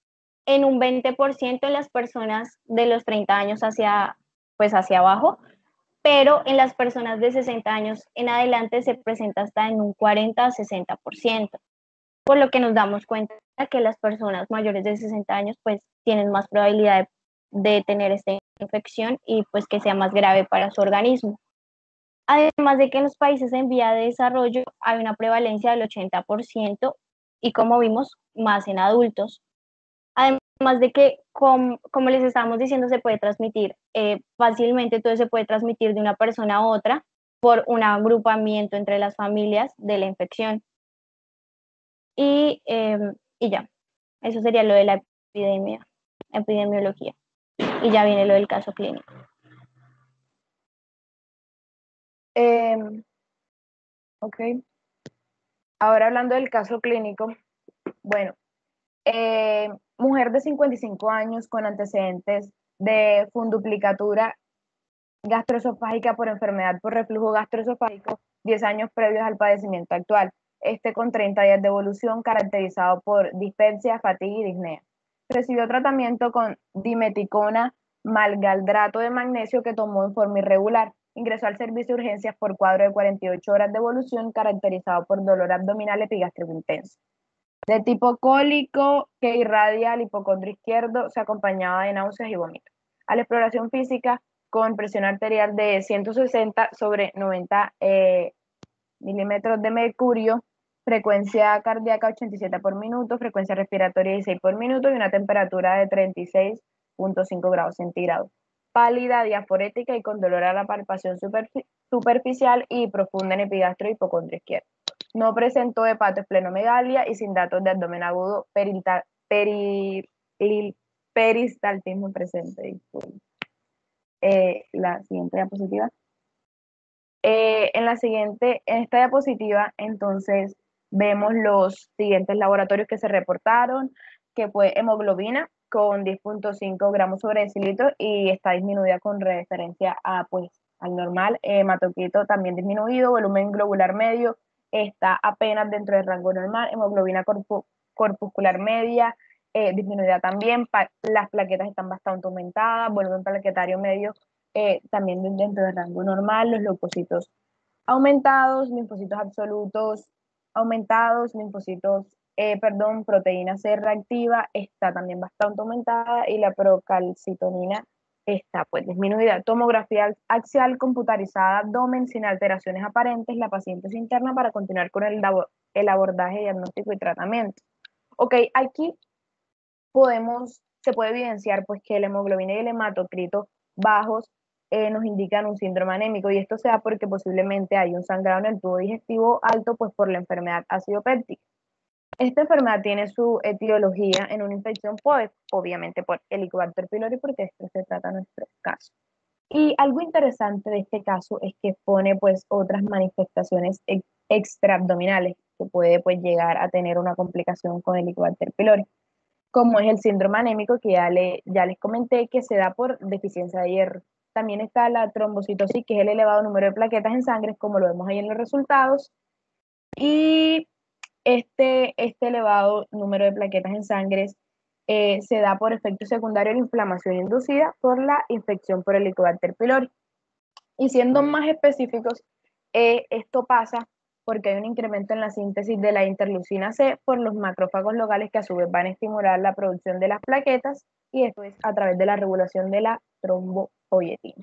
en un veinte por ciento en las personas de los treinta años hacia, pues hacia abajo, pero en las personas de sesenta años en adelante se presenta hasta en un cuarenta a sesenta por ciento, por lo que nos damos cuenta que las personas mayores de sesenta años pues tienen más probabilidad de, de tener esta infección y pues que sea más grave para su organismo. Además de que en los países en vía de desarrollo hay una prevalencia del ochenta por ciento y como vimos, más en adultos. Además de que, como, como les estábamos diciendo, se puede transmitir eh, fácilmente, entonces se puede transmitir de una persona a otra por un agrupamiento entre las familias de la infección. Y, eh, y ya, eso sería lo de la epidemia, epidemiología. Y ya viene lo del caso clínico. Eh, ok. Ahora hablando del caso clínico, bueno, eh, mujer de cincuenta y cinco años con antecedentes de funduplicatura gastroesofágica por enfermedad por reflujo gastroesofágico, diez años previos al padecimiento actual, este con treinta días de evolución caracterizado por dispepsia, fatiga y disnea. Recibió tratamiento con dimeticona, malgaldrato de magnesio que tomó en forma irregular. Ingresó al servicio de urgencias por cuadro de cuarenta y ocho horas de evolución caracterizado por dolor abdominal epigástrico intenso. De tipo cólico que irradia al hipocondrio izquierdo, se acompañaba de náuseas y vómitos. A la exploración física con presión arterial de ciento sesenta sobre noventa eh, milímetros de mercurio, frecuencia cardíaca ochenta y siete por minuto, frecuencia respiratoria dieciséis por minuto y una temperatura de treinta y seis punto cinco grados centígrados. Pálida, diaforética y con dolor a la palpación superfi superficial y profunda en epigastro y hipocondrio izquierdo. No presentó hepatoesplenomegalia y sin datos de abdomen agudo perita, peri, peristaltismo presente. Eh, la siguiente diapositiva. Eh, en la siguiente, en esta diapositiva, entonces, vemos los siguientes laboratorios que se reportaron, que fue hemoglobina con diez punto cinco gramos sobre decilitro y está disminuida con referencia a, pues, al normal. Hematocrito también disminuido, volumen globular medio está apenas dentro del rango normal, hemoglobina corpu corpuscular media eh, disminuida también, pa las plaquetas están bastante aumentadas, volumen plaquetario medio eh, también dentro del rango normal, los leucocitos aumentados, linfocitos absolutos aumentados, linfocitos, eh, perdón, proteína C reactiva está también bastante aumentada y la procalcitonina está pues disminuida. Tomografía axial computarizada abdomen sin alteraciones aparentes, la paciente se interna para continuar con el, el abordaje diagnóstico y tratamiento. Ok, aquí podemos, se puede evidenciar pues que la hemoglobina y el hematocrito bajos eh, nos indican un síndrome anémico y esto se da porque posiblemente hay un sangrado en el tubo digestivo alto pues por la enfermedad ácido péptica. Esta enfermedad tiene su etiología en una infección, pues, obviamente por Helicobacter pylori, porque esto se trata en nuestro caso. Y algo interesante de este caso es que pone pues otras manifestaciones ex extraabdominales que puede pues llegar a tener una complicación con Helicobacter pylori, como es el síndrome anémico que ya, le, ya les comenté que se da por deficiencia de hierro. También está la trombocitosis, que es el elevado número de plaquetas en sangre, como lo vemos ahí en los resultados, y este, este elevado número de plaquetas en sangre eh, se da por efecto secundario de la inflamación inducida por la infección por Helicobacter pylori. Y siendo más específicos, eh, esto pasa porque hay un incremento en la síntesis de la interleucina C por los macrófagos locales que a su vez van a estimular la producción de las plaquetas y esto es a través de la regulación de la trombopoyetina.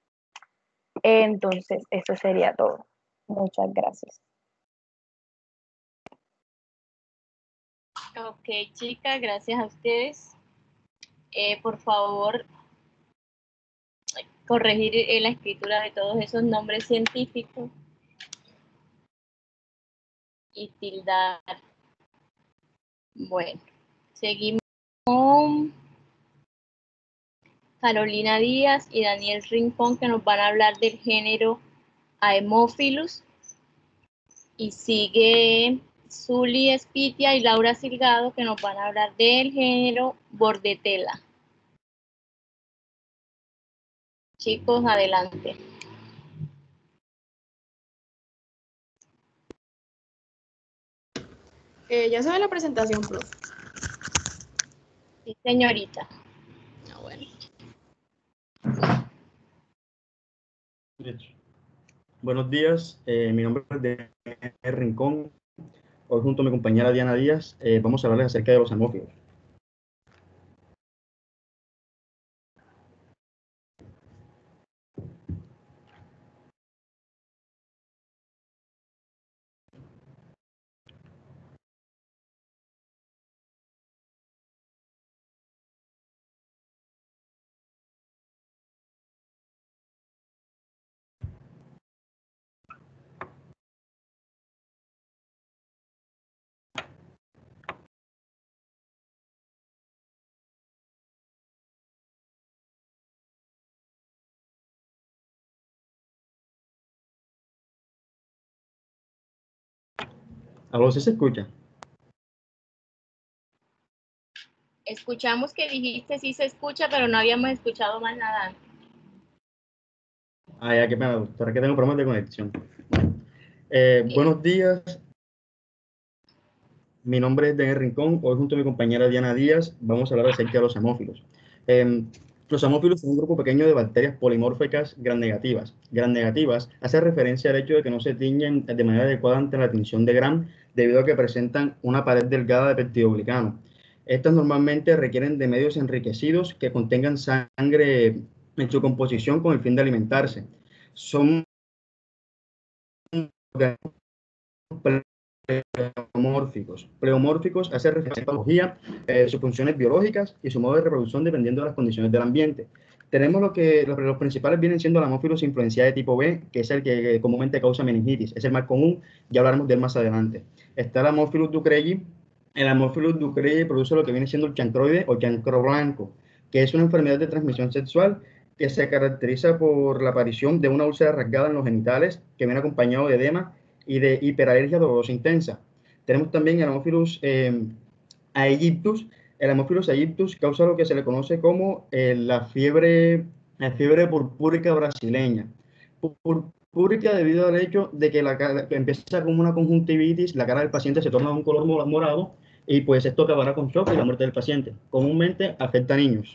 Entonces, eso sería todo. Muchas gracias. Ok, chicas, gracias a ustedes. Eh, por favor, corregir eh, la escritura de todos esos nombres científicos y tildar. Bueno, seguimos con Carolina Díaz y Daniel Rincón, que nos van a hablar del género Haemophilus. Y sigue Zuli Espitia y Laura Silgado, que nos van a hablar del género Bordetella. Chicos, adelante. Eh, ya sabe la presentación, profe. Sí, señorita. Ah, bueno. Listo. Buenos días, eh, mi nombre es de Rincón. Hoy junto a mi compañera Diana Díaz eh, vamos a hablarles acerca de los amófilos. ¿Algo sí se escucha? Escuchamos que dijiste sí se escucha, pero no habíamos escuchado más nada. Ah, ya, qué pena, doctora, que tengo problemas de conexión. Eh, Okay. Buenos días, mi nombre es Denis Rincón. Hoy junto a mi compañera Diana Díaz vamos a hablar acerca de los amófilos. Eh, los amófilos son un grupo pequeño de bacterias polimórficas gram negativas. Gram negativas hace referencia al hecho de que no se tiñen de manera adecuada ante la tinción de Gram debido a que presentan una pared delgada de peptidoglicano. Estas normalmente requieren de medios enriquecidos que contengan sangre en su composición con el fin de alimentarse. Son pleomórficos. Pleomórficos hace referencia a la biología, eh, sus funciones biológicas y su modo de reproducción dependiendo de las condiciones del ambiente. Tenemos lo que los, los principales vienen siendo el Haemophilus influenzae de tipo B, que es el que eh, comúnmente causa meningitis. Es el más común, ya hablaremos de él más adelante. Está el Haemophilus ducreyi. El Haemophilus ducreyi produce lo que viene siendo el chancroide o chancro blanco, que es una enfermedad de transmisión sexual que se caracteriza por la aparición de una úlcera rasgada en los genitales, que viene acompañado de edema y de hiperalergia dolorosa intensa. Tenemos también el Haemophilus eh, aegyptus. El Haemophilus aegyptus causa lo que se le conoce como eh, la fiebre, la fiebre purpúrica brasileña. Purpúrica debido al hecho de que la cara que empieza como una conjuntivitis, la cara del paciente se torna de un color morado y pues esto acabará con shock y la muerte del paciente. Comúnmente afecta a niños.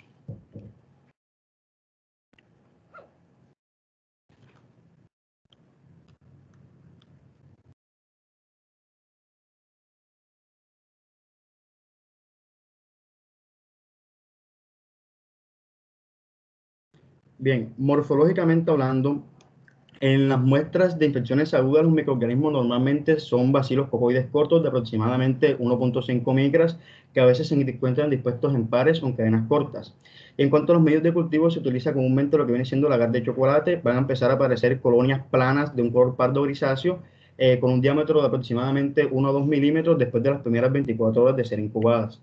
Bien, morfológicamente hablando, en las muestras de infecciones agudas, los microorganismos normalmente son bacilos cocoides cortos de aproximadamente uno punto cinco micras, que a veces se encuentran dispuestos en pares o en cadenas cortas. En cuanto a los medios de cultivo, se utiliza comúnmente lo que viene siendo el agar de chocolate. Van a empezar a aparecer colonias planas de un color pardo grisáceo, eh, con un diámetro de aproximadamente uno a dos milímetros después de las primeras veinticuatro horas de ser incubadas.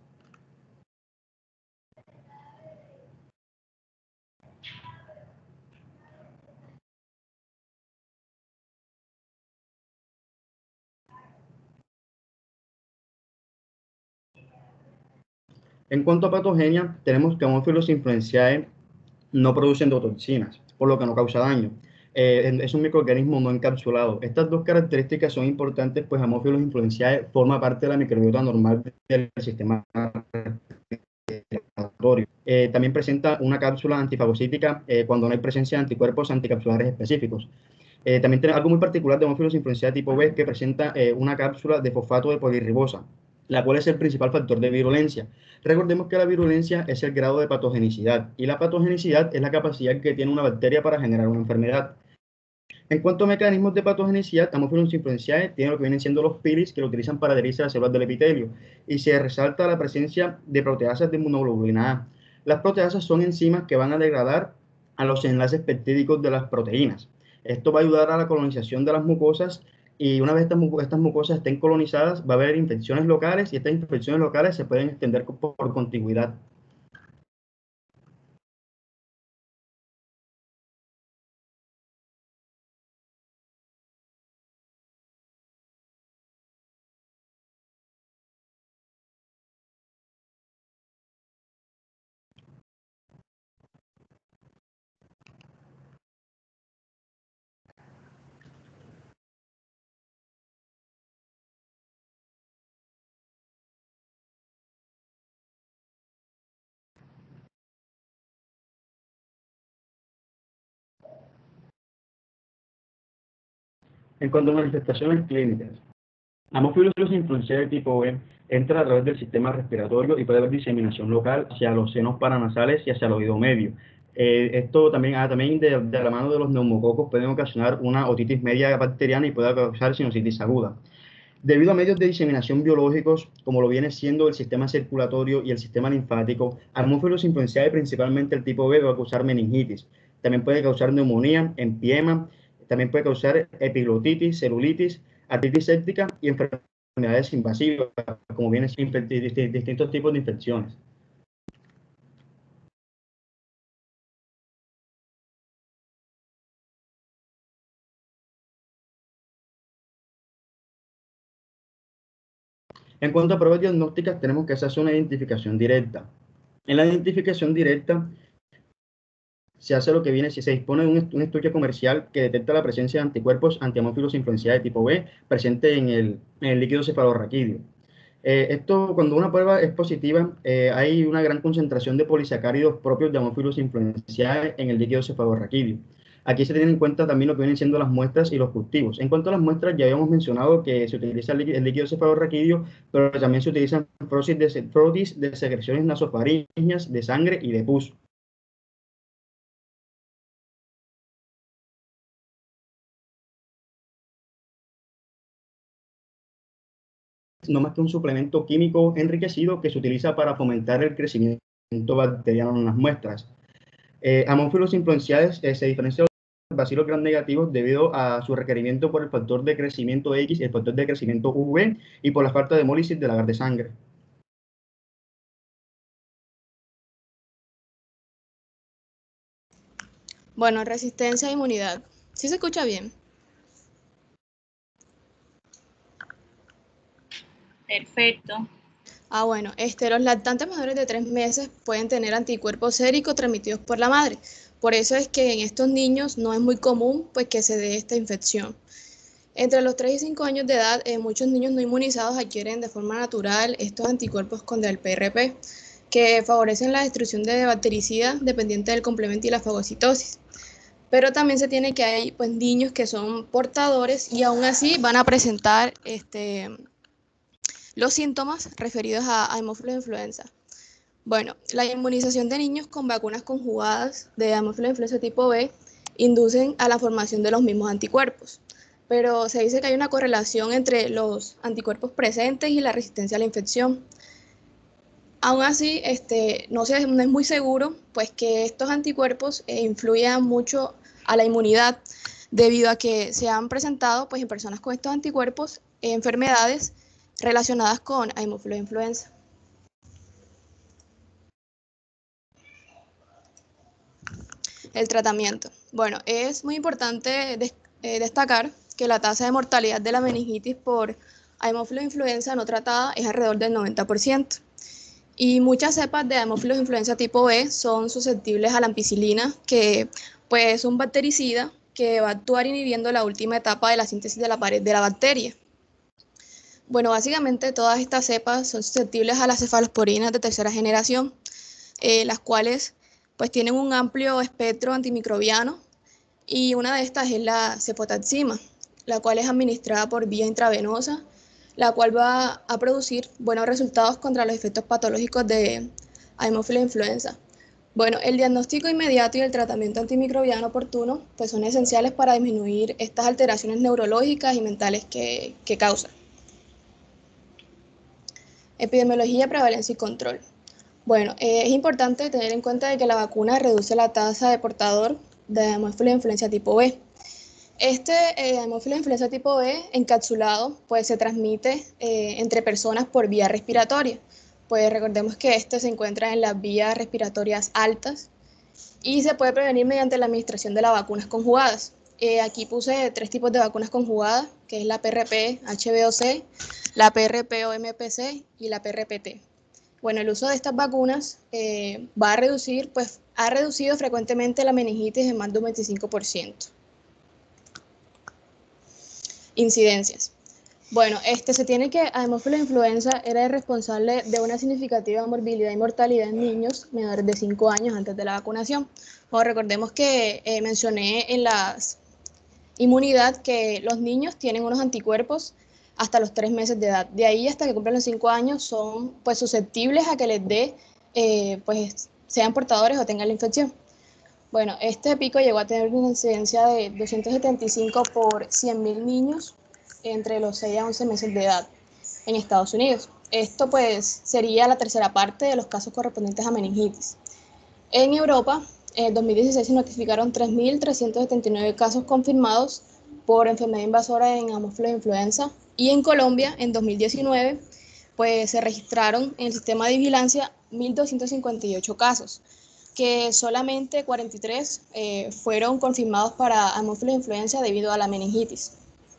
En cuanto a patogenia, tenemos que Haemophilus influenzae no producen toxinas, por lo que no causa daño. Eh, es un microorganismo no encapsulado. Estas dos características son importantes, pues Haemophilus influenzae forma parte de la microbiota normal del sistema respiratorio. Eh, también presenta una cápsula antifagocítica eh, cuando no hay presencia de anticuerpos anticapsulares específicos. Eh, también tenemos algo muy particular de Haemophilus influenzae tipo B, que presenta eh, una cápsula de fosfato de polirribosa, la cual es el principal factor de virulencia. Recordemos que la virulencia es el grado de patogenicidad y la patogenicidad es la capacidad que tiene una bacteria para generar una enfermedad. En cuanto a mecanismos de patogenicidad, Haemophilus influenzae tiene lo que vienen siendo los pilis, que lo utilizan para adherirse a las células del epitelio, y se resalta la presencia de proteasas de inmunoglobulina A. Las proteasas son enzimas que van a degradar a los enlaces peptídicos de las proteínas. Esto va a ayudar a la colonización de las mucosas y una vez estas, estas mucosas estén colonizadas va a haber infecciones locales y estas infecciones locales se pueden extender por, por contigüidad. En cuanto a manifestaciones clínicas, Haemophilus influenzae tipo B entra a través del sistema respiratorio y puede haber diseminación local hacia los senos paranasales y hacia el oído medio. Eh, esto también, ah, también de, de la mano de los neumococos pueden ocasionar una otitis media bacteriana y puede causar sinusitis aguda. Debido a medios de diseminación biológicos, como lo viene siendo el sistema circulatorio y el sistema linfático, Haemophilus influenzae, principalmente el tipo B, va a causar meningitis. También puede causar neumonía, empiema, también puede causar epiglotitis, celulitis, artritis séptica y enfermedades invasivas, como vienen siendo distintos tipos de infecciones. En cuanto a pruebas diagnósticas, tenemos que hacerse una identificación directa. En la identificación directa se hace lo que viene, si se dispone de un, un estudio comercial que detecta la presencia de anticuerpos anti-Haemophilus influenzae de tipo B presente en el, en el líquido cefalorraquídeo. Eh, esto, cuando una prueba es positiva, eh, hay una gran concentración de polisacáridos propios de Haemophilus influenzae en el líquido cefalorraquídeo. Aquí se tienen en cuenta también lo que vienen siendo las muestras y los cultivos. En cuanto a las muestras, ya habíamos mencionado que se utiliza el líquido, el líquido cefalorraquídeo, pero también se utilizan frotis de, frotis de secreciones nasofaringeas, de sangre y de pus. No más que un suplemento químico enriquecido que se utiliza para fomentar el crecimiento bacteriano en las muestras. Eh, Haemophilus influenzae eh, se diferencia de los bacilos gram negativos debido a su requerimiento por el factor de crecimiento X y el factor de crecimiento U V y por la falta de hemólisis del agar de sangre. Bueno, resistencia e inmunidad. ¿Sí se escucha bien? Perfecto. Ah, bueno, este, los lactantes mayores de tres meses pueden tener anticuerpos séricos transmitidos por la madre. Por eso es que en estos niños no es muy común pues, que se dé esta infección. Entre los tres y cinco años de edad, eh, muchos niños no inmunizados adquieren de forma natural estos anticuerpos contra el P R P, que favorecen la destrucción de bactericidas dependiente del complemento y la fagocitosis. Pero también se tiene que hay pues, niños que son portadores y aún así van a presentar este, los síntomas referidos a, a Haemophilus influenza. Bueno, la inmunización de niños con vacunas conjugadas de Haemophilus influenza tipo B inducen a la formación de los mismos anticuerpos, pero se dice que hay una correlación entre los anticuerpos presentes y la resistencia a la infección. Aún así, este, no, se, no es muy seguro pues, que estos anticuerpos eh, influyan mucho a la inmunidad, debido a que se han presentado pues, en personas con estos anticuerpos eh, enfermedades relacionadas con Haemophilus influenza. El tratamiento. Bueno, es muy importante des, eh, destacar que la tasa de mortalidad de la meningitis por Haemophilus influenza no tratada es alrededor del noventa por ciento. Y muchas cepas de Haemophilus influenza tipo B son susceptibles a la ampicilina, que pues, es un bactericida que va a actuar inhibiendo la última etapa de la síntesis de la pared de la bacteria. Bueno, básicamente todas estas cepas son susceptibles a las cefalosporinas de tercera generación, eh, las cuales pues tienen un amplio espectro antimicrobiano y una de estas es la cefotaxima, la cual es administrada por vía intravenosa, la cual va a producir buenos resultados contra los efectos patológicos de Haemophilus influenza. Bueno, el diagnóstico inmediato y el tratamiento antimicrobiano oportuno pues son esenciales para disminuir estas alteraciones neurológicas y mentales que, que causan. Epidemiología, prevalencia y control. Bueno, eh, es importante tener en cuenta de que la vacuna reduce la tasa de portador de Haemophilus influenza tipo B. Este eh, Haemophilus influenza tipo B encapsulado pues, se transmite eh, entre personas por vía respiratoria. Pues recordemos que este se encuentra en las vías respiratorias altas y se puede prevenir mediante la administración de las vacunas conjugadas. Eh, aquí puse tres tipos de vacunas conjugadas, que es la P R P H B O C, la P R P O M P C y la P R P T. Bueno, el uso de estas vacunas eh, va a reducir, pues ha reducido frecuentemente la meningitis en más de un veinticinco por ciento. Incidencias. Bueno, este, se tiene que Haemophilus influenza era el responsable de una significativa morbilidad y mortalidad en niños menores de cinco años antes de la vacunación. Bueno, recordemos que eh, mencioné en las inmunidad que los niños tienen unos anticuerpos hasta los tres meses de edad. De ahí hasta que cumplen los cinco años son pues susceptibles a que les dé, eh, pues sean portadores o tengan la infección. Bueno, este pico llegó a tener una incidencia de doscientos setenta y cinco por cien mil niños entre los seis a once meses de edad en Estados Unidos. Esto pues sería la tercera parte de los casos correspondientes a meningitis. En Europa, en dos mil dieciséis se notificaron tres mil trescientos setenta y nueve casos confirmados por enfermedad invasora en Haemophilus influenza, y en Colombia, en dos mil diecinueve, pues se registraron en el sistema de vigilancia mil doscientos cincuenta y ocho casos, que solamente cuarenta y tres eh, fueron confirmados para Haemophilus influenza debido a la meningitis.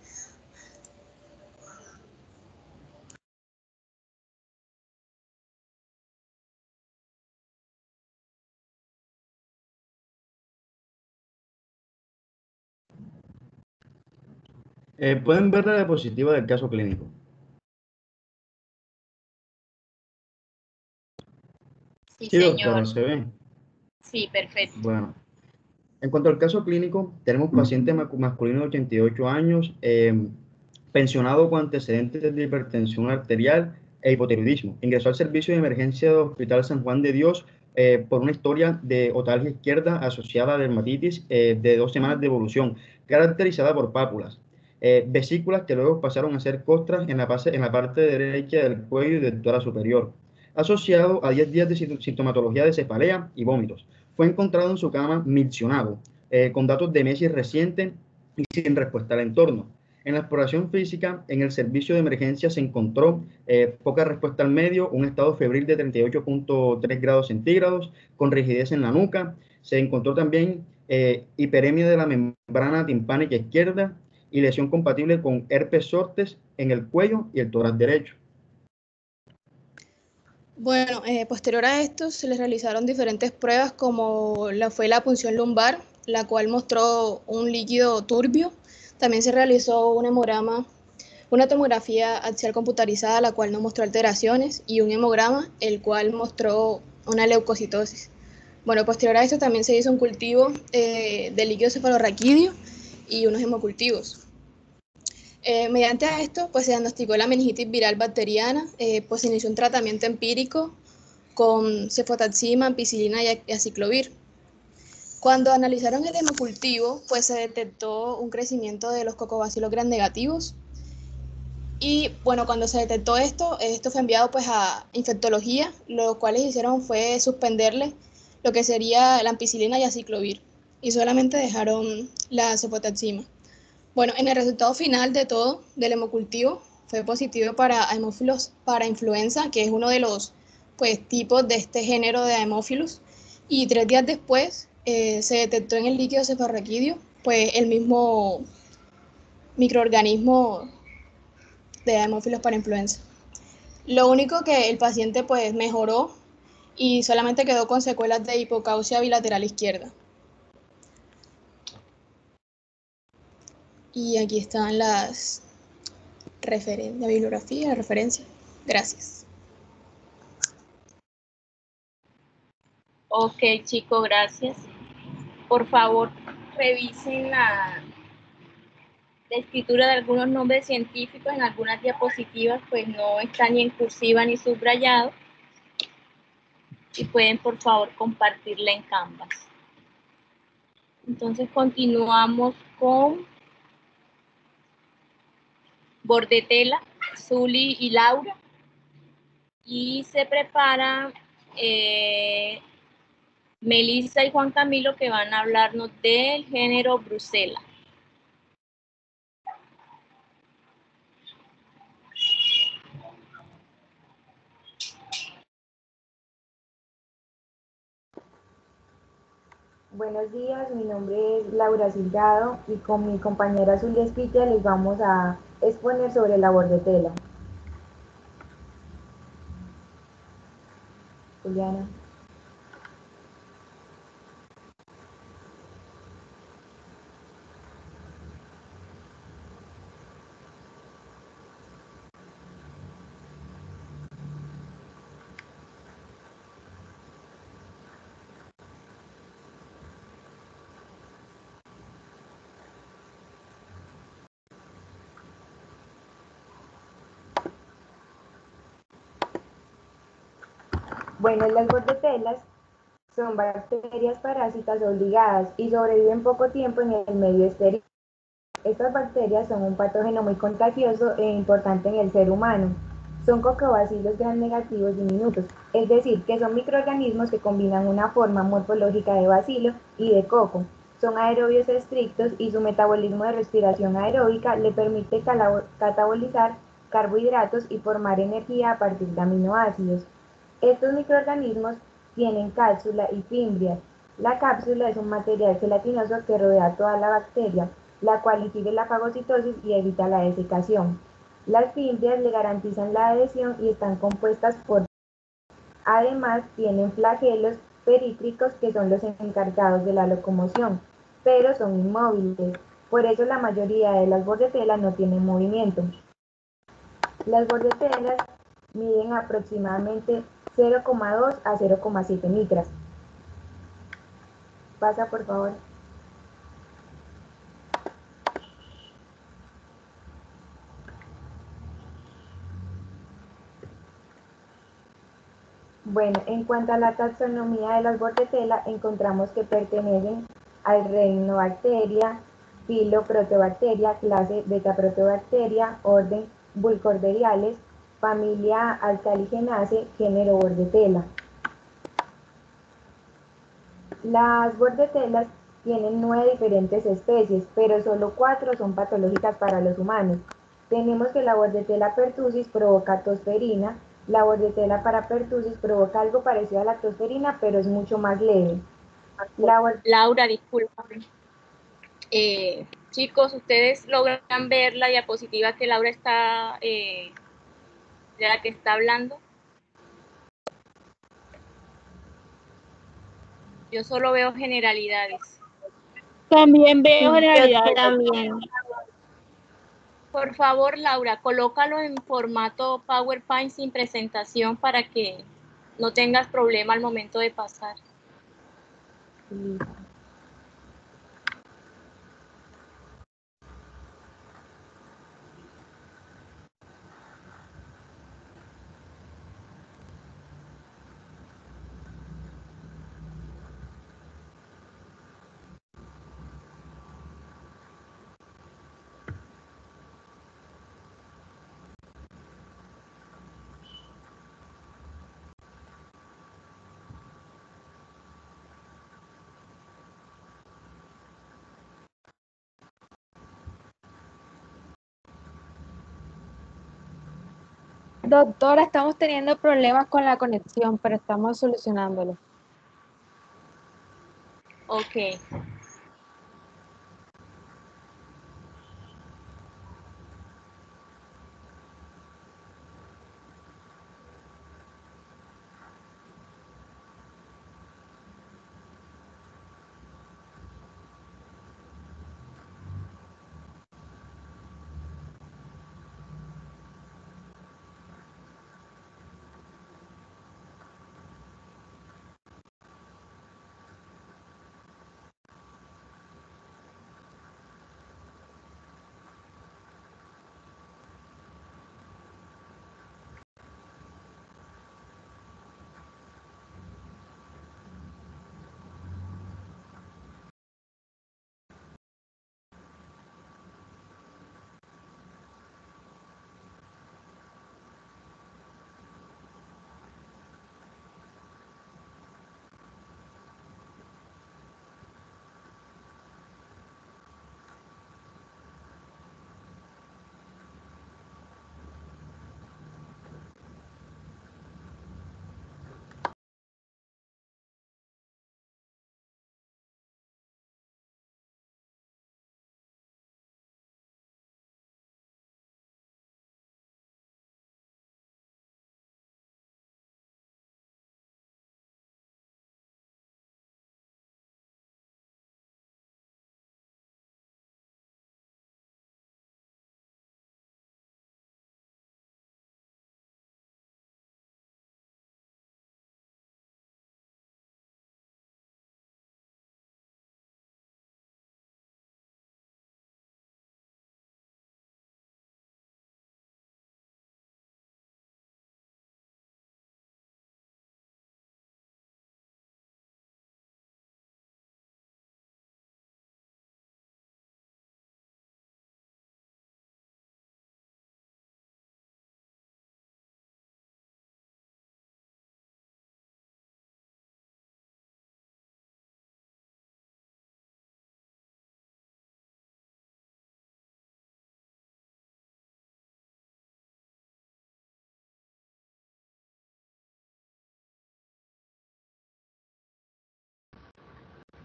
Eh, pueden ver la diapositiva del caso clínico. Sí, Sí, doctora, señor. ¿se ve? Sí, perfecto. Bueno, en cuanto al caso clínico, tenemos paciente macu- masculino de ochenta y ocho años, eh, pensionado con antecedentes de hipertensión arterial e hipotiroidismo. Ingresó al servicio de emergencia del Hospital San Juan de Dios eh, por una historia de otalgia izquierda asociada a dermatitis eh, de dos semanas de evolución, caracterizada por pápulas, eh, vesículas que luego pasaron a ser costras en la, base- en la parte derecha del cuello y del tórax superior, asociado a diez días de sinto- sintomatología de cefalea y vómitos. Fue encontrado en su cama miccionado, eh, con datos de meses recientes y sin respuesta al entorno. En la exploración física, en el servicio de emergencia se encontró eh, poca respuesta al medio, un estado febril de treinta y ocho punto tres grados centígrados, con rigidez en la nuca. Se encontró también eh, hiperemia de la membrana timpánica izquierda y lesión compatible con herpes sortes en el cuello y el tórax derecho. Bueno, eh, posterior a esto se les realizaron diferentes pruebas como la, fue la punción lumbar, la cual mostró un líquido turbio. También se realizó un hemograma, una tomografía axial computarizada, la cual no mostró alteraciones, y un hemograma, el cual mostró una leucocitosis. Bueno, posterior a esto también se hizo un cultivo eh, de líquido cefalorraquídeo y unos hemocultivos. Eh, mediante esto, pues se diagnosticó la meningitis viral bacteriana, eh, pues se inició un tratamiento empírico con cefotaxima, ampicilina y aciclovir. Cuando analizaron el hemocultivo, pues se detectó un crecimiento de los cocobacilos gram negativos. Y bueno, cuando se detectó esto, esto fue enviado pues a infectología, lo cual hicieron fue suspenderle lo que sería la ampicilina y aciclovir, y solamente dejaron la cefotaxima. Bueno, en el resultado final de todo, del hemocultivo, fue positivo para Haemophilus para influenza, que es uno de los pues, tipos de este género de Haemophilus, y tres días después eh, se detectó en el líquido cefalorraquídeo pues, el mismo microorganismo de Haemophilus para influenza. Lo único que el paciente pues, mejoró y solamente quedó con secuelas de hipocausia bilateral izquierda. Y aquí están las referen la bibliografía, la referencia. Gracias. Ok, chicos, gracias. Por favor, revisen la, la escritura de algunos nombres científicos. En algunas diapositivas pues no está ni en cursiva ni subrayado. Y pueden, por favor, compartirla en Canvas. Entonces continuamos con Bordetella, Zuli y Laura. Y se prepara eh, Melissa y Juan Camilo, que van a hablarnos del género Brucella. Buenos días, mi nombre es Laura Silgado y con mi compañera Zulia Esquilla les vamos a exponer sobre la bordetela. Juliana. Bueno, las bordetelas son bacterias parásitas obligadas y sobreviven poco tiempo en el medio exterior. Estas bacterias son un patógeno muy contagioso e importante en el ser humano. Son cocobacilos gram negativos diminutos, es decir, que son microorganismos que combinan una forma morfológica de bacilo y de coco. Son aerobios estrictos y su metabolismo de respiración aeróbica le permite catabolizar carbohidratos y formar energía a partir de aminoácidos. Estos microorganismos tienen cápsula y fimbrias. La cápsula es un material gelatinoso que rodea toda la bacteria, la cual impide la fagocitosis y evita la desecación. Las fimbrias le garantizan la adhesión y están compuestas por... Además, tienen flagelos perítritros que son los encargados de la locomoción, pero son inmóviles. Por eso la mayoría de las bordetelas no tienen movimiento. Las bordetelas miden aproximadamente cero coma dos a cero coma siete micras. Pasa, por favor. Bueno, en cuanto a la taxonomía de las bordetelas, encontramos que pertenecen al reino Bacteria, filo Proteobacteria, clase Betaproteobacteria, orden Burkholdeриales, familia Alcaligenaceae, género Bordetella. Las bordetelas tienen nueve diferentes especies, pero solo cuatro son patológicas para los humanos. Tenemos que la Bordetella pertussis provoca tosferina. La Bordetella parapertussis provoca algo parecido a la tosferina, pero es mucho más leve. La Laura, disculpen. Eh, chicos, ¿ustedes logran ver la diapositiva que Laura está, eh, de la que está hablando? Yo solo veo generalidades. También veo generalidades. También. Por favor, Laura, colócalo en formato PowerPoint sin presentación para que no tengas problema al momento de pasar. Doctora, estamos teniendo problemas con la conexión, pero estamos solucionándolo. Ok.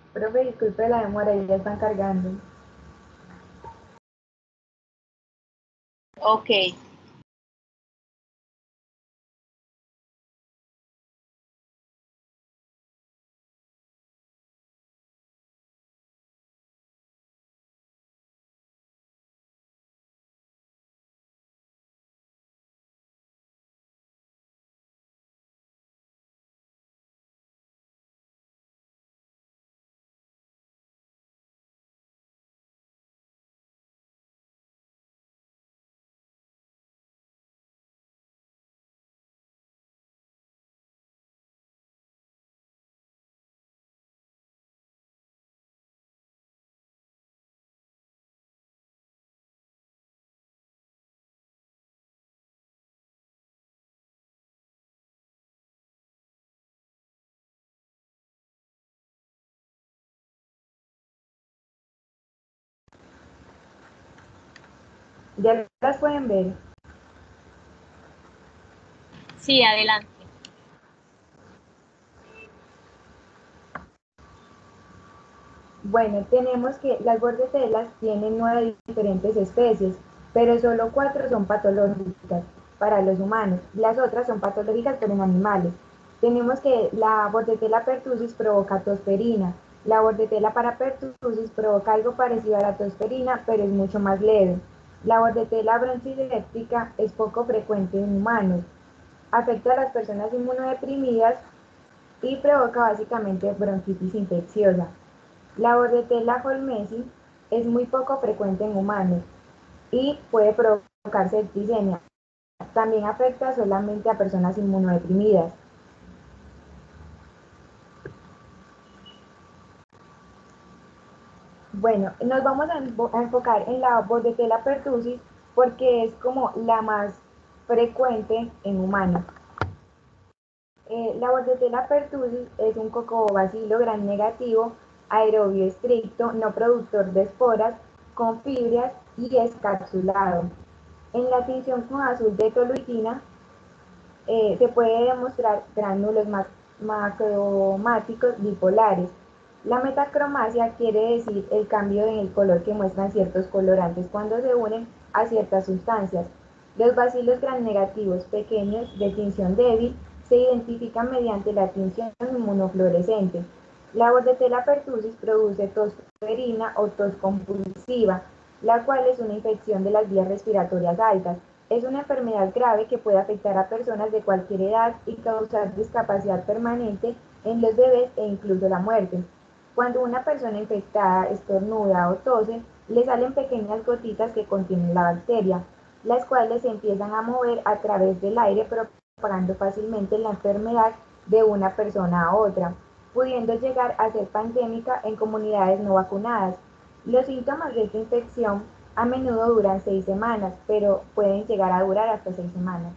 Profe, disculpe la demora, ya están cargando. Ok. ¿Ya las pueden ver? Sí, adelante. Bueno, tenemos que las bordetelas tienen nueve diferentes especies, pero solo cuatro son patológicas para los humanos. Las otras son patológicas pero en animales. Tenemos que la bordetela pertussis provoca tosferina. La bordetela parapertussis provoca algo parecido a la tosferina, pero es mucho más leve. La bordetela bronquiléptica es poco frecuente en humanos. Afecta a las personas inmunodeprimidas y provoca básicamente bronquitis infecciosa. La bordetela holmesi es muy poco frecuente en humanos y puede provocar septicemia. También afecta solamente a personas inmunodeprimidas. Bueno, nos vamos a enfocar en la bordetela pertussis porque es como la más frecuente en humanos. Eh, la bordetela pertussis es un cocobacilo gram negativo, aerobio estricto, no productor de esporas, con fibrias y escapsulado. En la tinción con azul de toluidina eh, se puede demostrar gránulos macromáticos bipolares. La metacromasia quiere decir el cambio en el color que muestran ciertos colorantes cuando se unen a ciertas sustancias. Los bacilos gram negativos pequeños de tinción débil se identifican mediante la tinción inmunofluorescente. La bordetela pertussis produce tosferina o tos compulsiva, la cual es una infección de las vías respiratorias altas. Es una enfermedad grave que puede afectar a personas de cualquier edad y causar discapacidad permanente en los bebés e incluso la muerte. Cuando una persona infectada estornuda o tose, le salen pequeñas gotitas que contienen la bacteria, las cuales se empiezan a mover a través del aire propagando fácilmente la enfermedad de una persona a otra, pudiendo llegar a ser pandémica en comunidades no vacunadas. Los síntomas de esta infección a menudo duran seis semanas, pero pueden llegar a durar hasta seis semanas.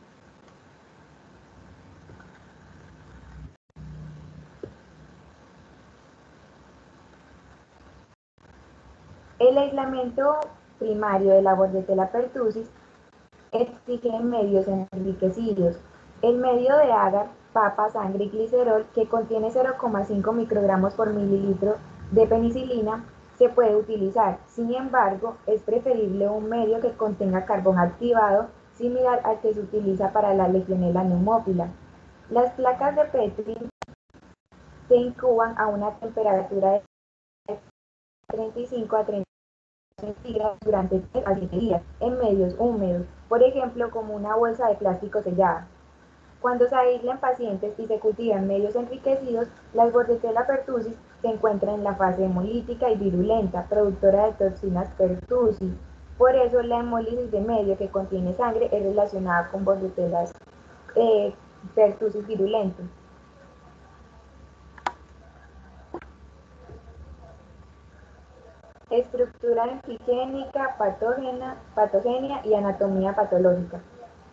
El aislamiento primario de la bordetela pertussis exige medios enriquecidos. El medio de agar, papa, sangre y glicerol, que contiene cero coma cinco microgramos por mililitro de penicilina, se puede utilizar. Sin embargo, es preferible un medio que contenga carbón activado, similar al que se utiliza para la Legionella pneumófila. Las placas de Petri se incuban a una temperatura de treinta y cinco a treinta centígrados durante tres a siete días en medios húmedos, por ejemplo como una bolsa de plástico sellada. Cuando se aíslan pacientes y se cultivan medios enriquecidos, la bordetela pertussis se encuentra en la fase hemolítica y virulenta, productora de toxinas pertussis. Por eso la hemólisis de medio que contiene sangre es relacionada con bordetelas eh, pertussis virulentos. Estructura antigénica, patógena, patogenia y anatomía patológica.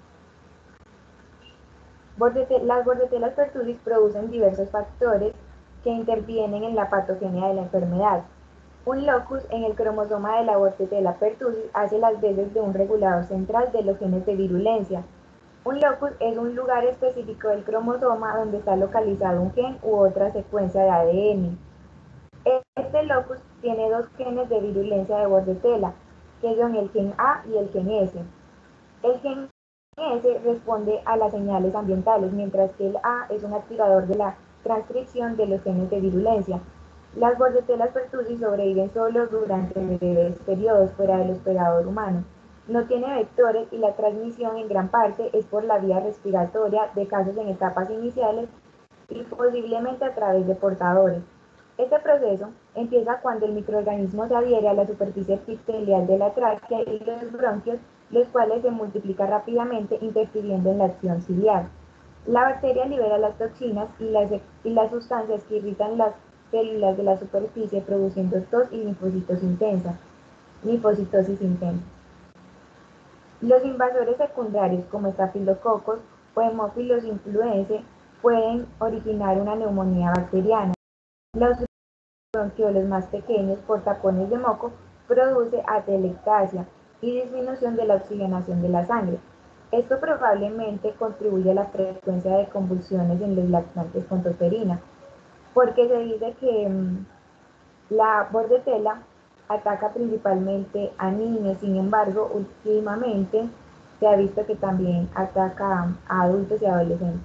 Bordete, las bordetelas pertussis producen diversos factores que intervienen en la patogenia de la enfermedad. Un locus en el cromosoma de la bordetela pertussis hace las veces de un regulador central de los genes de virulencia. Un locus es un lugar específico del cromosoma donde está localizado un gen u otra secuencia de A D N. Este locus tiene dos genes de virulencia de Bordetella, que son el gen A y el gen S. El gen S responde a las señales ambientales, mientras que el A es un activador de la transcripción de los genes de virulencia. Las Bordetella pertussis sobreviven solo durante breves periodos fuera del hospedador humano. No tiene vectores y la transmisión en gran parte es por la vía respiratoria de casos en etapas iniciales y posiblemente a través de portadores. Este proceso empieza cuando el microorganismo se adhiere a la superficie epitelial de la tráquea y los bronquios, los cuales se multiplican rápidamente interfiriendo en la acción ciliar. La bacteria libera las toxinas y las, y las sustancias que irritan las células de la superficie, produciendo tos y linfocitos intensa, linfocitosis intensa. Los invasores secundarios, como estafilococos o hemófilos influenzae, pueden originar una neumonía bacteriana. Los bronquiolos más pequeños, por tapones de moco, produce atelectasia y disminución de la oxigenación de la sangre. Esto probablemente contribuye a la frecuencia de convulsiones en los lactantes con tosferina, porque se dice que mmm, la Bordetella ataca principalmente a niños, sin embargo, últimamente se ha visto que también ataca a adultos y adolescentes.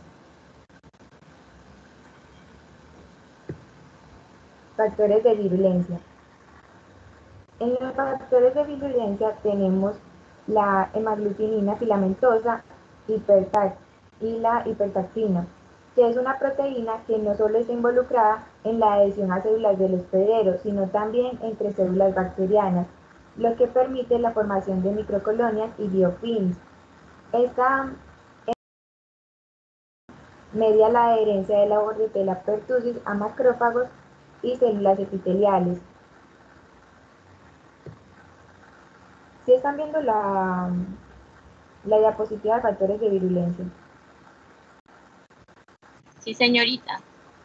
Factores de virulencia. En los factores de virulencia tenemos la hemaglutinina filamentosa hipertac y la hipertactina, que es una proteína que no solo está involucrada en la adhesión a células del hospedero, sino también entre células bacterianas, lo que permite la formación de microcolonias y biofilms. Esta media la adherencia de la Bordetella pertussis a macrófagos y células epiteliales. Si están viendo la, la diapositiva de factores de virulencia. Sí, señorita.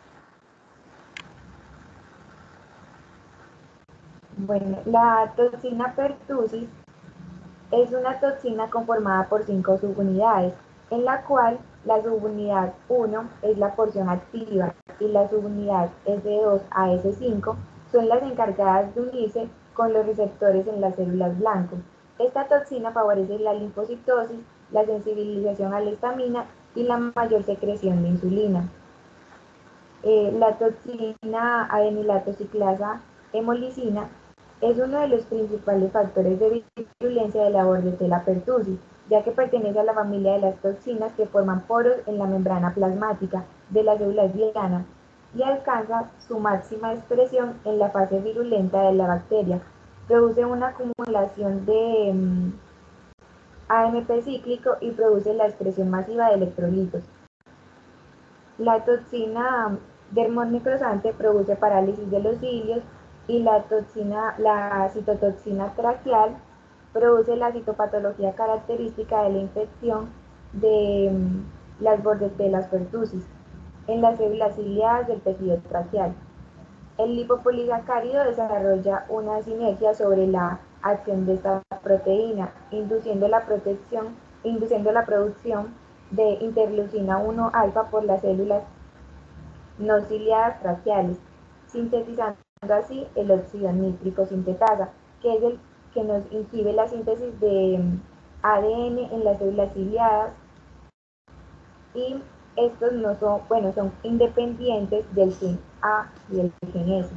Bueno, la toxina pertussis es una toxina conformada por cinco subunidades, en la cual la subunidad uno es la porción activa y la subunidad S dos a S cinco son las encargadas de unirse con los receptores en las células blanco. Esta toxina favorece la linfocitosis, la sensibilización a la histamina y la mayor secreción de insulina. Eh, la toxina adenilato ciclasa hemolicina es uno de los principales factores de virulencia de la Bordetella pertussis, ya que pertenece a la familia de las toxinas que forman poros en la membrana plasmática de las células glianas y alcanza su máxima expresión en la fase virulenta de la bacteria. Produce una acumulación de um, A M P cíclico y produce la expresión masiva de electrolitos. La toxina dermosnecrosante produce parálisis de los cilios y la, toxina, la citotoxina traqueal produce la citopatología característica de la infección de um, las Bordetella pertussis en las células ciliadas del tejido traqueal. El lipopolisacárido desarrolla una sinergia sobre la acción de esta proteína, induciendo la, protección, induciendo la producción de interleucina uno alfa por las células no ciliadas traqueales, sintetizando así el óxido nítrico sintetasa, que es el que nos inhibe la síntesis de A D N en las células ciliadas, y estos no son, bueno, son independientes del gen A y el gen S.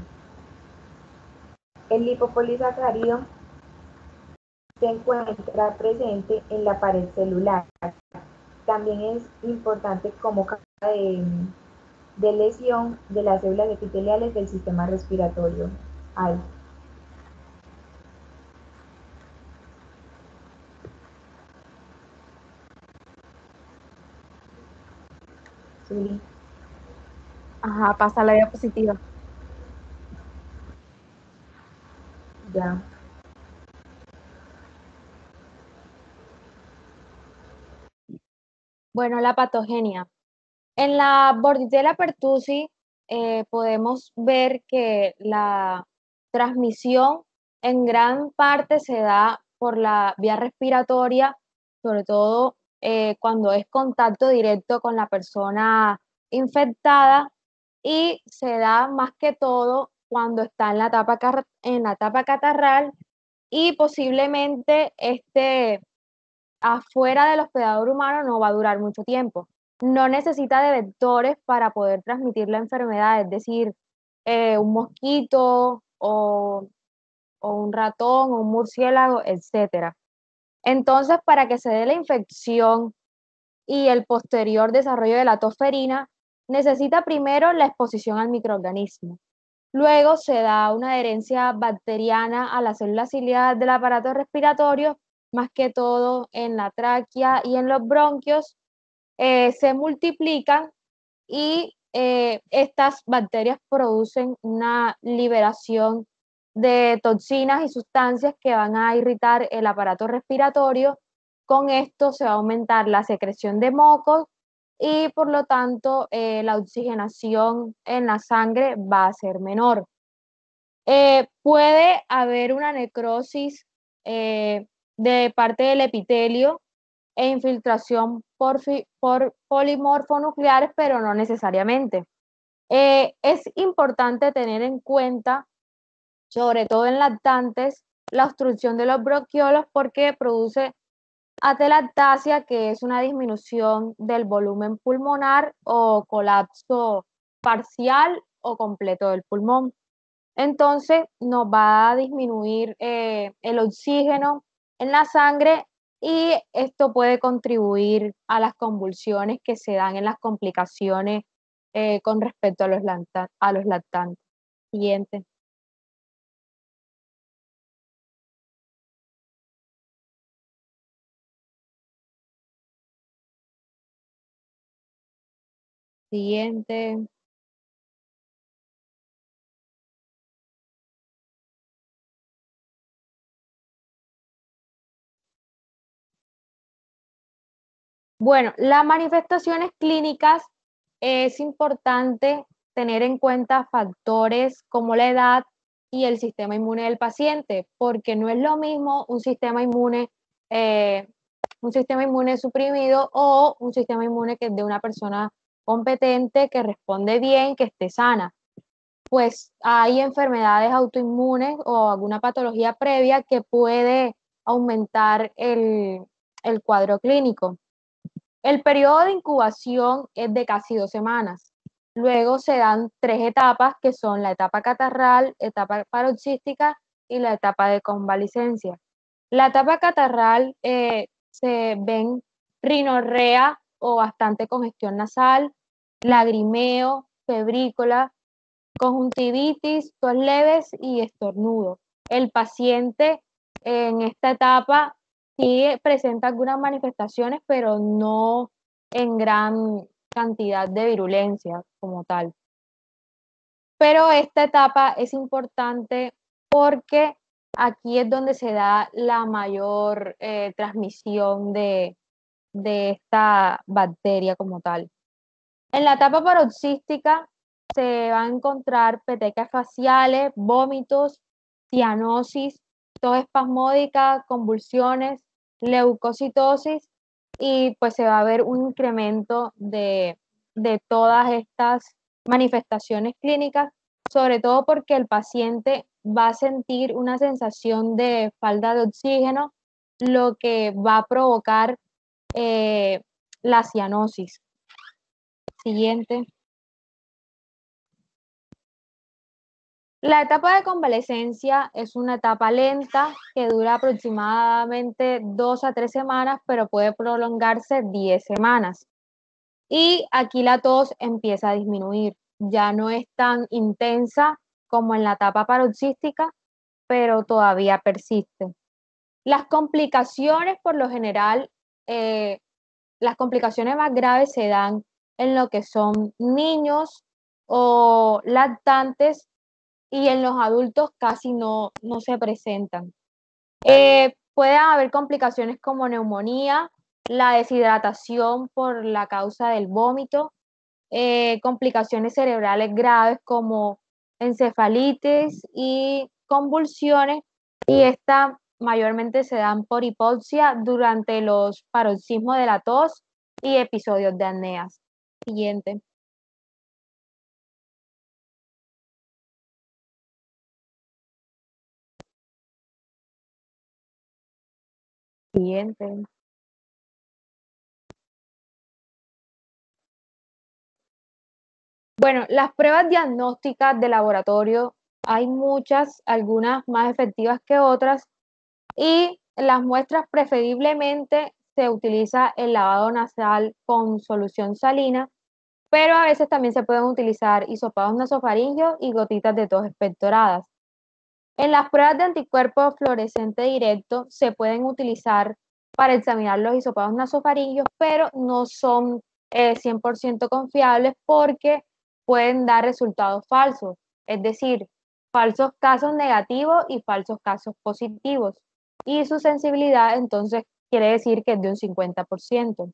El lipopolisacárido se encuentra presente en la pared celular. También es importante como causa de, de lesión de las células epiteliales del sistema respiratorio alto. Sí. Ajá, pasa la diapositiva. Ya. Bueno, la patogenia. En la Bordetella pertussis eh, podemos ver que la transmisión en gran parte se da por la vía respiratoria, sobre todo eh, cuando es contacto directo con la persona infectada, y se da más que todo cuando está en la etapa, en la etapa catarral y posiblemente este, afuera del hospedador humano no va a durar mucho tiempo. No necesita de vectores para poder transmitir la enfermedad, es decir, eh, un mosquito o, o un ratón o un murciélago, etcétera. Entonces, para que se dé la infección y el posterior desarrollo de la tosferina, necesita primero la exposición al microorganismo. Luego se da una adherencia bacteriana a las células ciliadas del aparato respiratorio, más que todo en la tráquea y en los bronquios, eh, se multiplican y eh, estas bacterias producen una liberación de toxinas y sustancias que van a irritar el aparato respiratorio. Con esto se va a aumentar la secreción de mocos y por lo tanto eh, la oxigenación en la sangre va a ser menor. Eh, puede haber una necrosis eh, de parte del epitelio e infiltración por, por polimorfonucleares, pero no necesariamente. Eh, es importante tener en cuenta, sobre todo en lactantes, la obstrucción de los bronquiolos porque produce atelactasia, que es una disminución del volumen pulmonar o colapso parcial o completo del pulmón. Entonces nos va a disminuir eh, el oxígeno en la sangre y esto puede contribuir a las convulsiones que se dan en las complicaciones eh, con respecto a los, a los lactantes. Siguiente. Siguiente. Bueno, las manifestaciones clínicas es importante tener en cuenta factores como la edad y el sistema inmune del paciente, porque no es lo mismo un sistema inmune, eh, un sistema inmune suprimido o un sistema inmune que es de una persona competente, que responde bien, que esté sana. Pues hay enfermedades autoinmunes o alguna patología previa que puede aumentar el, el cuadro clínico. El periodo de incubación es de casi dos semanas. Luego se dan tres etapas que son la etapa catarral, etapa paroxística y la etapa de convalecencia. La etapa catarral eh, se ven rinorrea o bastante congestión nasal, lagrimeo, febrícola, conjuntivitis, tos leves y estornudo. El paciente en esta etapa sí presenta algunas manifestaciones, pero no en gran cantidad de virulencia como tal. Pero esta etapa es importante porque aquí es donde se da la mayor eh, transmisión de, de esta bacteria como tal. En la etapa paroxística se van a encontrar petecas faciales, vómitos, cianosis, tos espasmódica, convulsiones, leucocitosis y pues se va a ver un incremento de, de todas estas manifestaciones clínicas, sobre todo porque el paciente va a sentir una sensación de falta de oxígeno, lo que va a provocar eh, la cianosis. Siguiente. La etapa de convalecencia es una etapa lenta que dura aproximadamente dos a tres semanas, pero puede prolongarse diez semanas. Y aquí la tos empieza a disminuir. Ya no es tan intensa como en la etapa paroxística, pero todavía persiste. Las complicaciones, por lo general, eh, las complicaciones más graves se dan en lo que son niños o lactantes y en los adultos casi no, no se presentan. Eh, pueden haber complicaciones como neumonía, la deshidratación por la causa del vómito, eh, complicaciones cerebrales graves como encefalitis y convulsiones, y estas mayormente se dan por hipoxia durante los paroxismos de la tos y episodios de apneas. Siguiente. Siguiente. Bueno, las pruebas diagnósticas de laboratorio, hay muchas, algunas más efectivas que otras, y las muestras preferiblemente se utiliza el lavado nasal con solución salina, pero a veces también se pueden utilizar hisopados nasofaringeos y gotitas de tos expectoradas. En las pruebas de anticuerpos fluorescente directo se pueden utilizar para examinar los hisopados nasofaringeos, pero no son eh, cien por ciento confiables porque pueden dar resultados falsos, es decir, falsos casos negativos y falsos casos positivos. Y su sensibilidad entonces quiere decir que es de un cincuenta por ciento.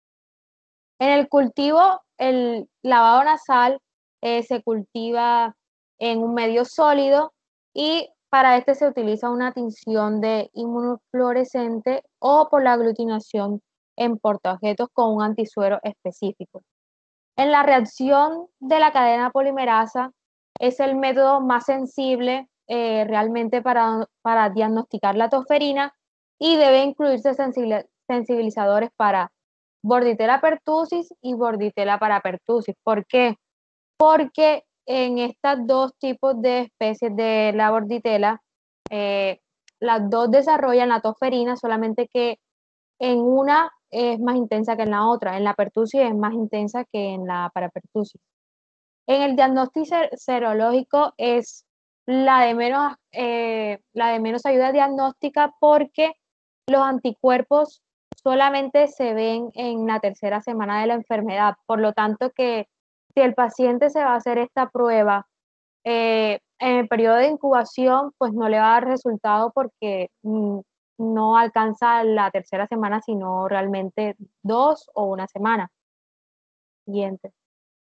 En el cultivo, el lavado nasal eh, se cultiva en un medio sólido y para este se utiliza una tinción de inmunofluorescente o por la aglutinación en portaobjetos con un antisuero específico. En la reacción de la cadena polimerasa es el método más sensible eh, realmente para, para diagnosticar la tosferina y debe incluirse sensibilizadores para Bordetella pertussis y Bordetella parapertussis. ¿Por qué? Porque en estos dos tipos de especies de la Bordetella, eh, las dos desarrollan la tosferina, solamente que en una es más intensa que en la otra. En la pertussis es más intensa que en la parapertussis. En el diagnóstico serológico es la de menos, eh, la de menos ayuda diagnóstica porque los anticuerpos solamente se ven en la tercera semana de la enfermedad. Por lo tanto, que si el paciente se va a hacer esta prueba eh, en el periodo de incubación, pues no le va a dar resultado porque mm, no alcanza la tercera semana, sino realmente dos o una semana. Siguiente.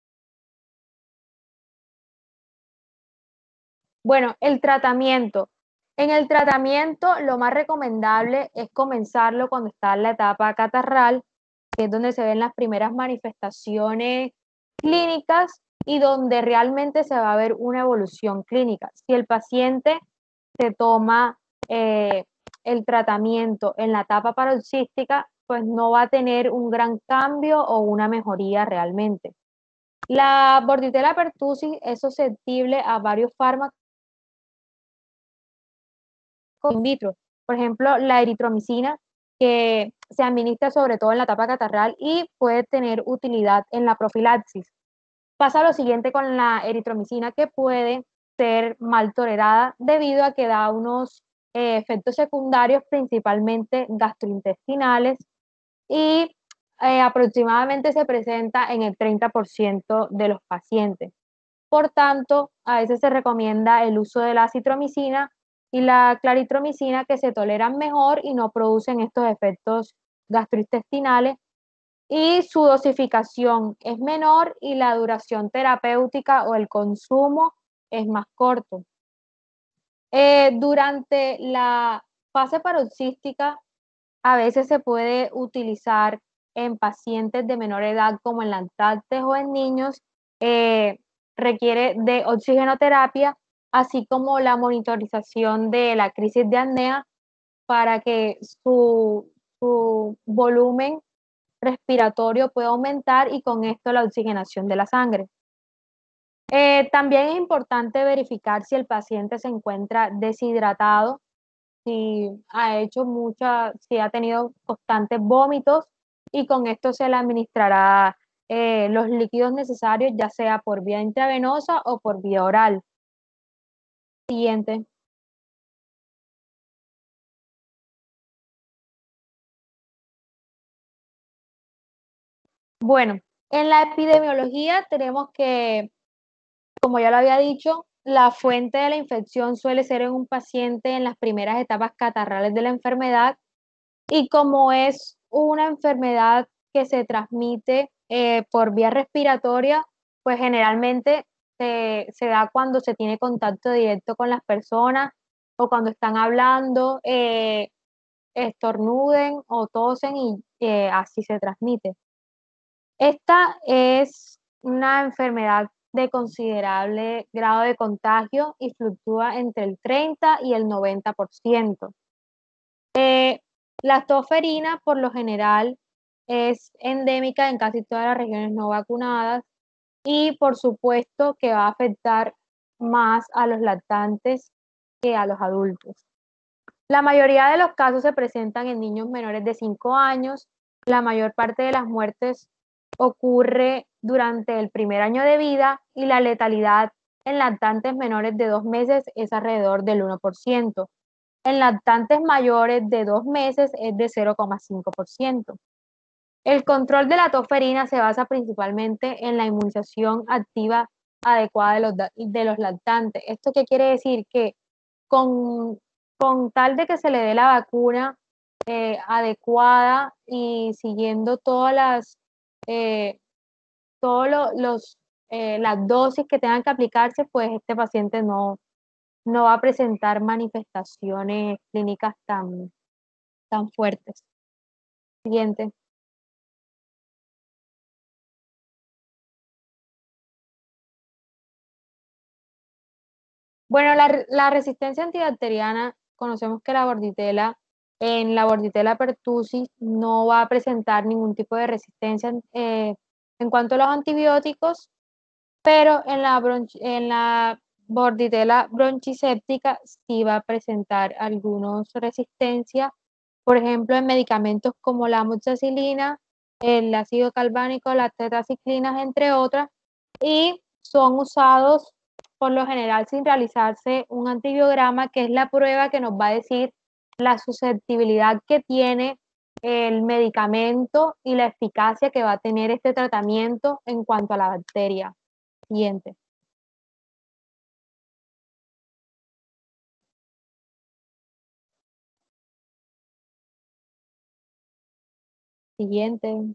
Bueno, el tratamiento. En el tratamiento, lo más recomendable es comenzarlo cuando está en la etapa catarral, que es donde se ven las primeras manifestaciones clínicas y donde realmente se va a ver una evolución clínica. Si el paciente se toma eh, el tratamiento en la etapa paroxística, pues no va a tener un gran cambio o una mejoría realmente. La Bordetella pertussis es susceptible a varios fármacos in vitro, por ejemplo, la eritromicina, que se administra sobre todo en la etapa catarral y puede tener utilidad en la profilaxis. Pasa lo siguiente con la eritromicina, que puede ser mal tolerada debido a que da unos eh, efectos secundarios, principalmente gastrointestinales, y eh, aproximadamente se presenta en el treinta por ciento de los pacientes. Por tanto, a veces se recomienda el uso de la acitromicina y la claritromicina, que se toleran mejor y no producen estos efectos gastrointestinales, y su dosificación es menor y la duración terapéutica o el consumo es más corto. Eh, durante la fase paroxística, a veces se puede utilizar en pacientes de menor edad, como en lactantes o en niños, eh, requiere de oxigenoterapia, así como la monitorización de la crisis de apnea para que su, su volumen respiratorio pueda aumentar y con esto la oxigenación de la sangre. Eh, también es importante verificar si el paciente se encuentra deshidratado, si ha hecho mucha, si ha tenido constantes vómitos, y con esto se le administrará eh, los líquidos necesarios, ya sea por vía intravenosa o por vía oral. Siguiente. Bueno, en la epidemiología tenemos que, como ya lo había dicho, la fuente de la infección suele ser en un paciente en las primeras etapas catarrales de la enfermedad, y como es una enfermedad que se transmite eh, por vía respiratoria, pues generalmente se, se da cuando se tiene contacto directo con las personas o cuando están hablando, eh, estornuden o tosen y eh, así se transmite. Esta es una enfermedad de considerable grado de contagio y fluctúa entre el treinta y el noventa por ciento. Eh, La toferina, por lo general, es endémica en casi todas las regiones no vacunadas y, por supuesto, que va a afectar más a los lactantes que a los adultos. La mayoría de los casos se presentan en niños menores de cinco años. La mayor parte de las muertes ocurre durante el primer año de vida y la letalidad en lactantes menores de dos meses es alrededor del uno por ciento. En lactantes mayores de dos meses es de cero coma cinco por ciento. El control de la toferina se basa principalmente en la inmunización activa adecuada de los, de los lactantes. ¿Esto qué quiere decir? Que con, con tal de que se le dé la vacuna eh, adecuada y siguiendo todas las, eh, todos lo, los, eh, las dosis que tengan que aplicarse, pues este paciente no, no va a presentar manifestaciones clínicas tan, tan fuertes. Siguiente. Bueno, la, la resistencia antibacteriana, conocemos que la borditela, en la borditela pertussis no va a presentar ningún tipo de resistencia eh, en cuanto a los antibióticos, pero en la, bronchi, en la borditela bronchiséptica sí va a presentar algunos resistencia, por ejemplo, en medicamentos como la amoxicilina, el ácido galvánico, las tetraciclinas, entre otras, y son usados por lo general sin realizarse un antibiograma, que es la prueba que nos va a decir la susceptibilidad que tiene el medicamento y la eficacia que va a tener este tratamiento en cuanto a la bacteria. Siguiente. Siguiente.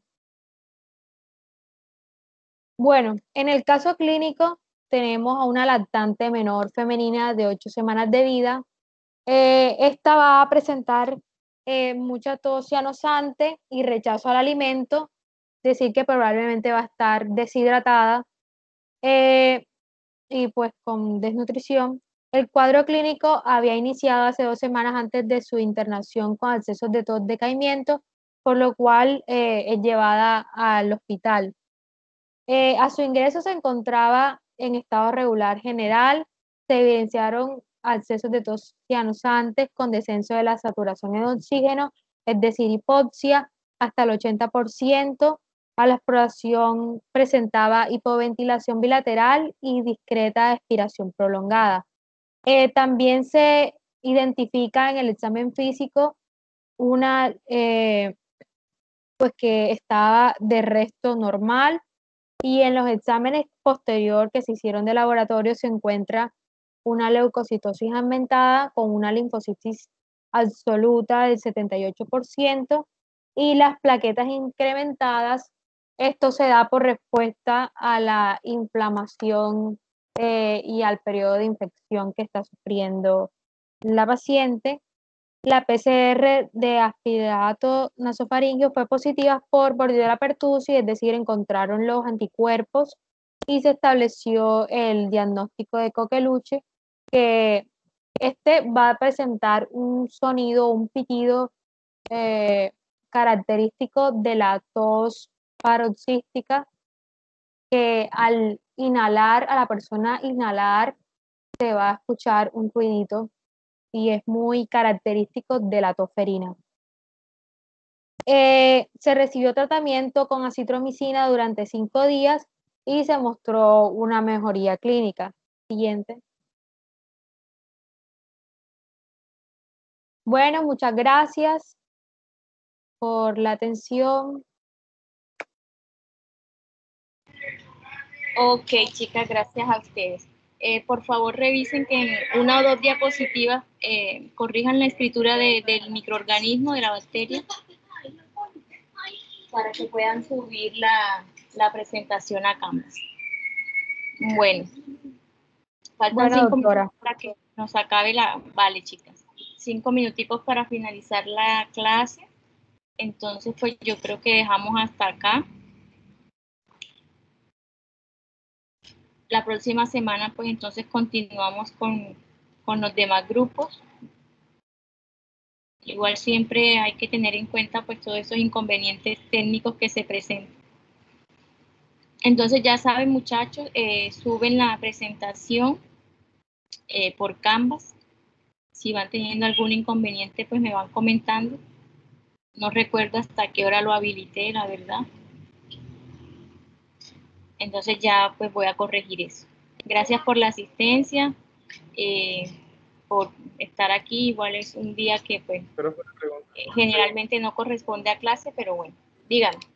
Bueno, en el caso clínico tenemos a una lactante menor femenina de ocho semanas de vida. Eh, esta va a presentar eh, mucha tos cianosante y rechazo al alimento, es decir, que probablemente va a estar deshidratada eh, y pues con desnutrición. El cuadro clínico había iniciado hace dos semanas antes de su internación con accesos de tos decaimiento, por lo cual eh, es llevada al hospital. Eh, a su ingreso se encontraba en estado regular general, se evidenciaron accesos de tos cianosantes con descenso de la saturación en oxígeno, es decir, hipoxia, hasta el ochenta por ciento. A la exploración presentaba hipoventilación bilateral y discreta expiración prolongada. Eh, también se identifica en el examen físico una, eh, pues que estaba de resto normal, y en los exámenes posterior que se hicieron de laboratorio se encuentra una leucocitosis aumentada con una linfocitis absoluta del setenta y ocho por ciento y las plaquetas incrementadas. Esto se da por respuesta a la inflamación eh, y al periodo de infección que está sufriendo la paciente. La P C R de aspirato nasofaringeo fue positiva por Bordetella pertussis, es decir, encontraron los anticuerpos y se estableció el diagnóstico de coqueluche, que este va a presentar un sonido, un pitido eh, característico de la tos paroxística, que al inhalar, a la persona inhalar, se va a escuchar un ruidito y es muy característico de la toferina. Eh, se recibió tratamiento con acitromicina durante cinco días y se mostró una mejoría clínica. Siguiente. Bueno, muchas gracias por la atención. Ok, chicas, gracias a ustedes. Eh, por favor, revisen que en una o dos diapositivas eh, corrijan la escritura de, del microorganismo, de la bacteria, para que puedan subir la, la presentación a Canvas. Bueno, faltan bueno, cinco doctora. minutos para que nos acabe la... Vale, chicas. Cinco minutitos para finalizar la clase. Entonces, pues yo creo que dejamos hasta acá. La próxima semana, pues entonces continuamos con, con los demás grupos. Igual siempre hay que tener en cuenta pues todos esos inconvenientes técnicos que se presentan. Entonces ya saben, muchachos, eh, suben la presentación eh, por Canvas. Si van teniendo algún inconveniente, pues me van comentando. No recuerdo hasta qué hora lo habilité, la verdad. Entonces ya pues voy a corregir eso. Gracias por la asistencia, eh, por estar aquí. Igual es un día que pues eh, generalmente no corresponde a clase, pero bueno, díganme.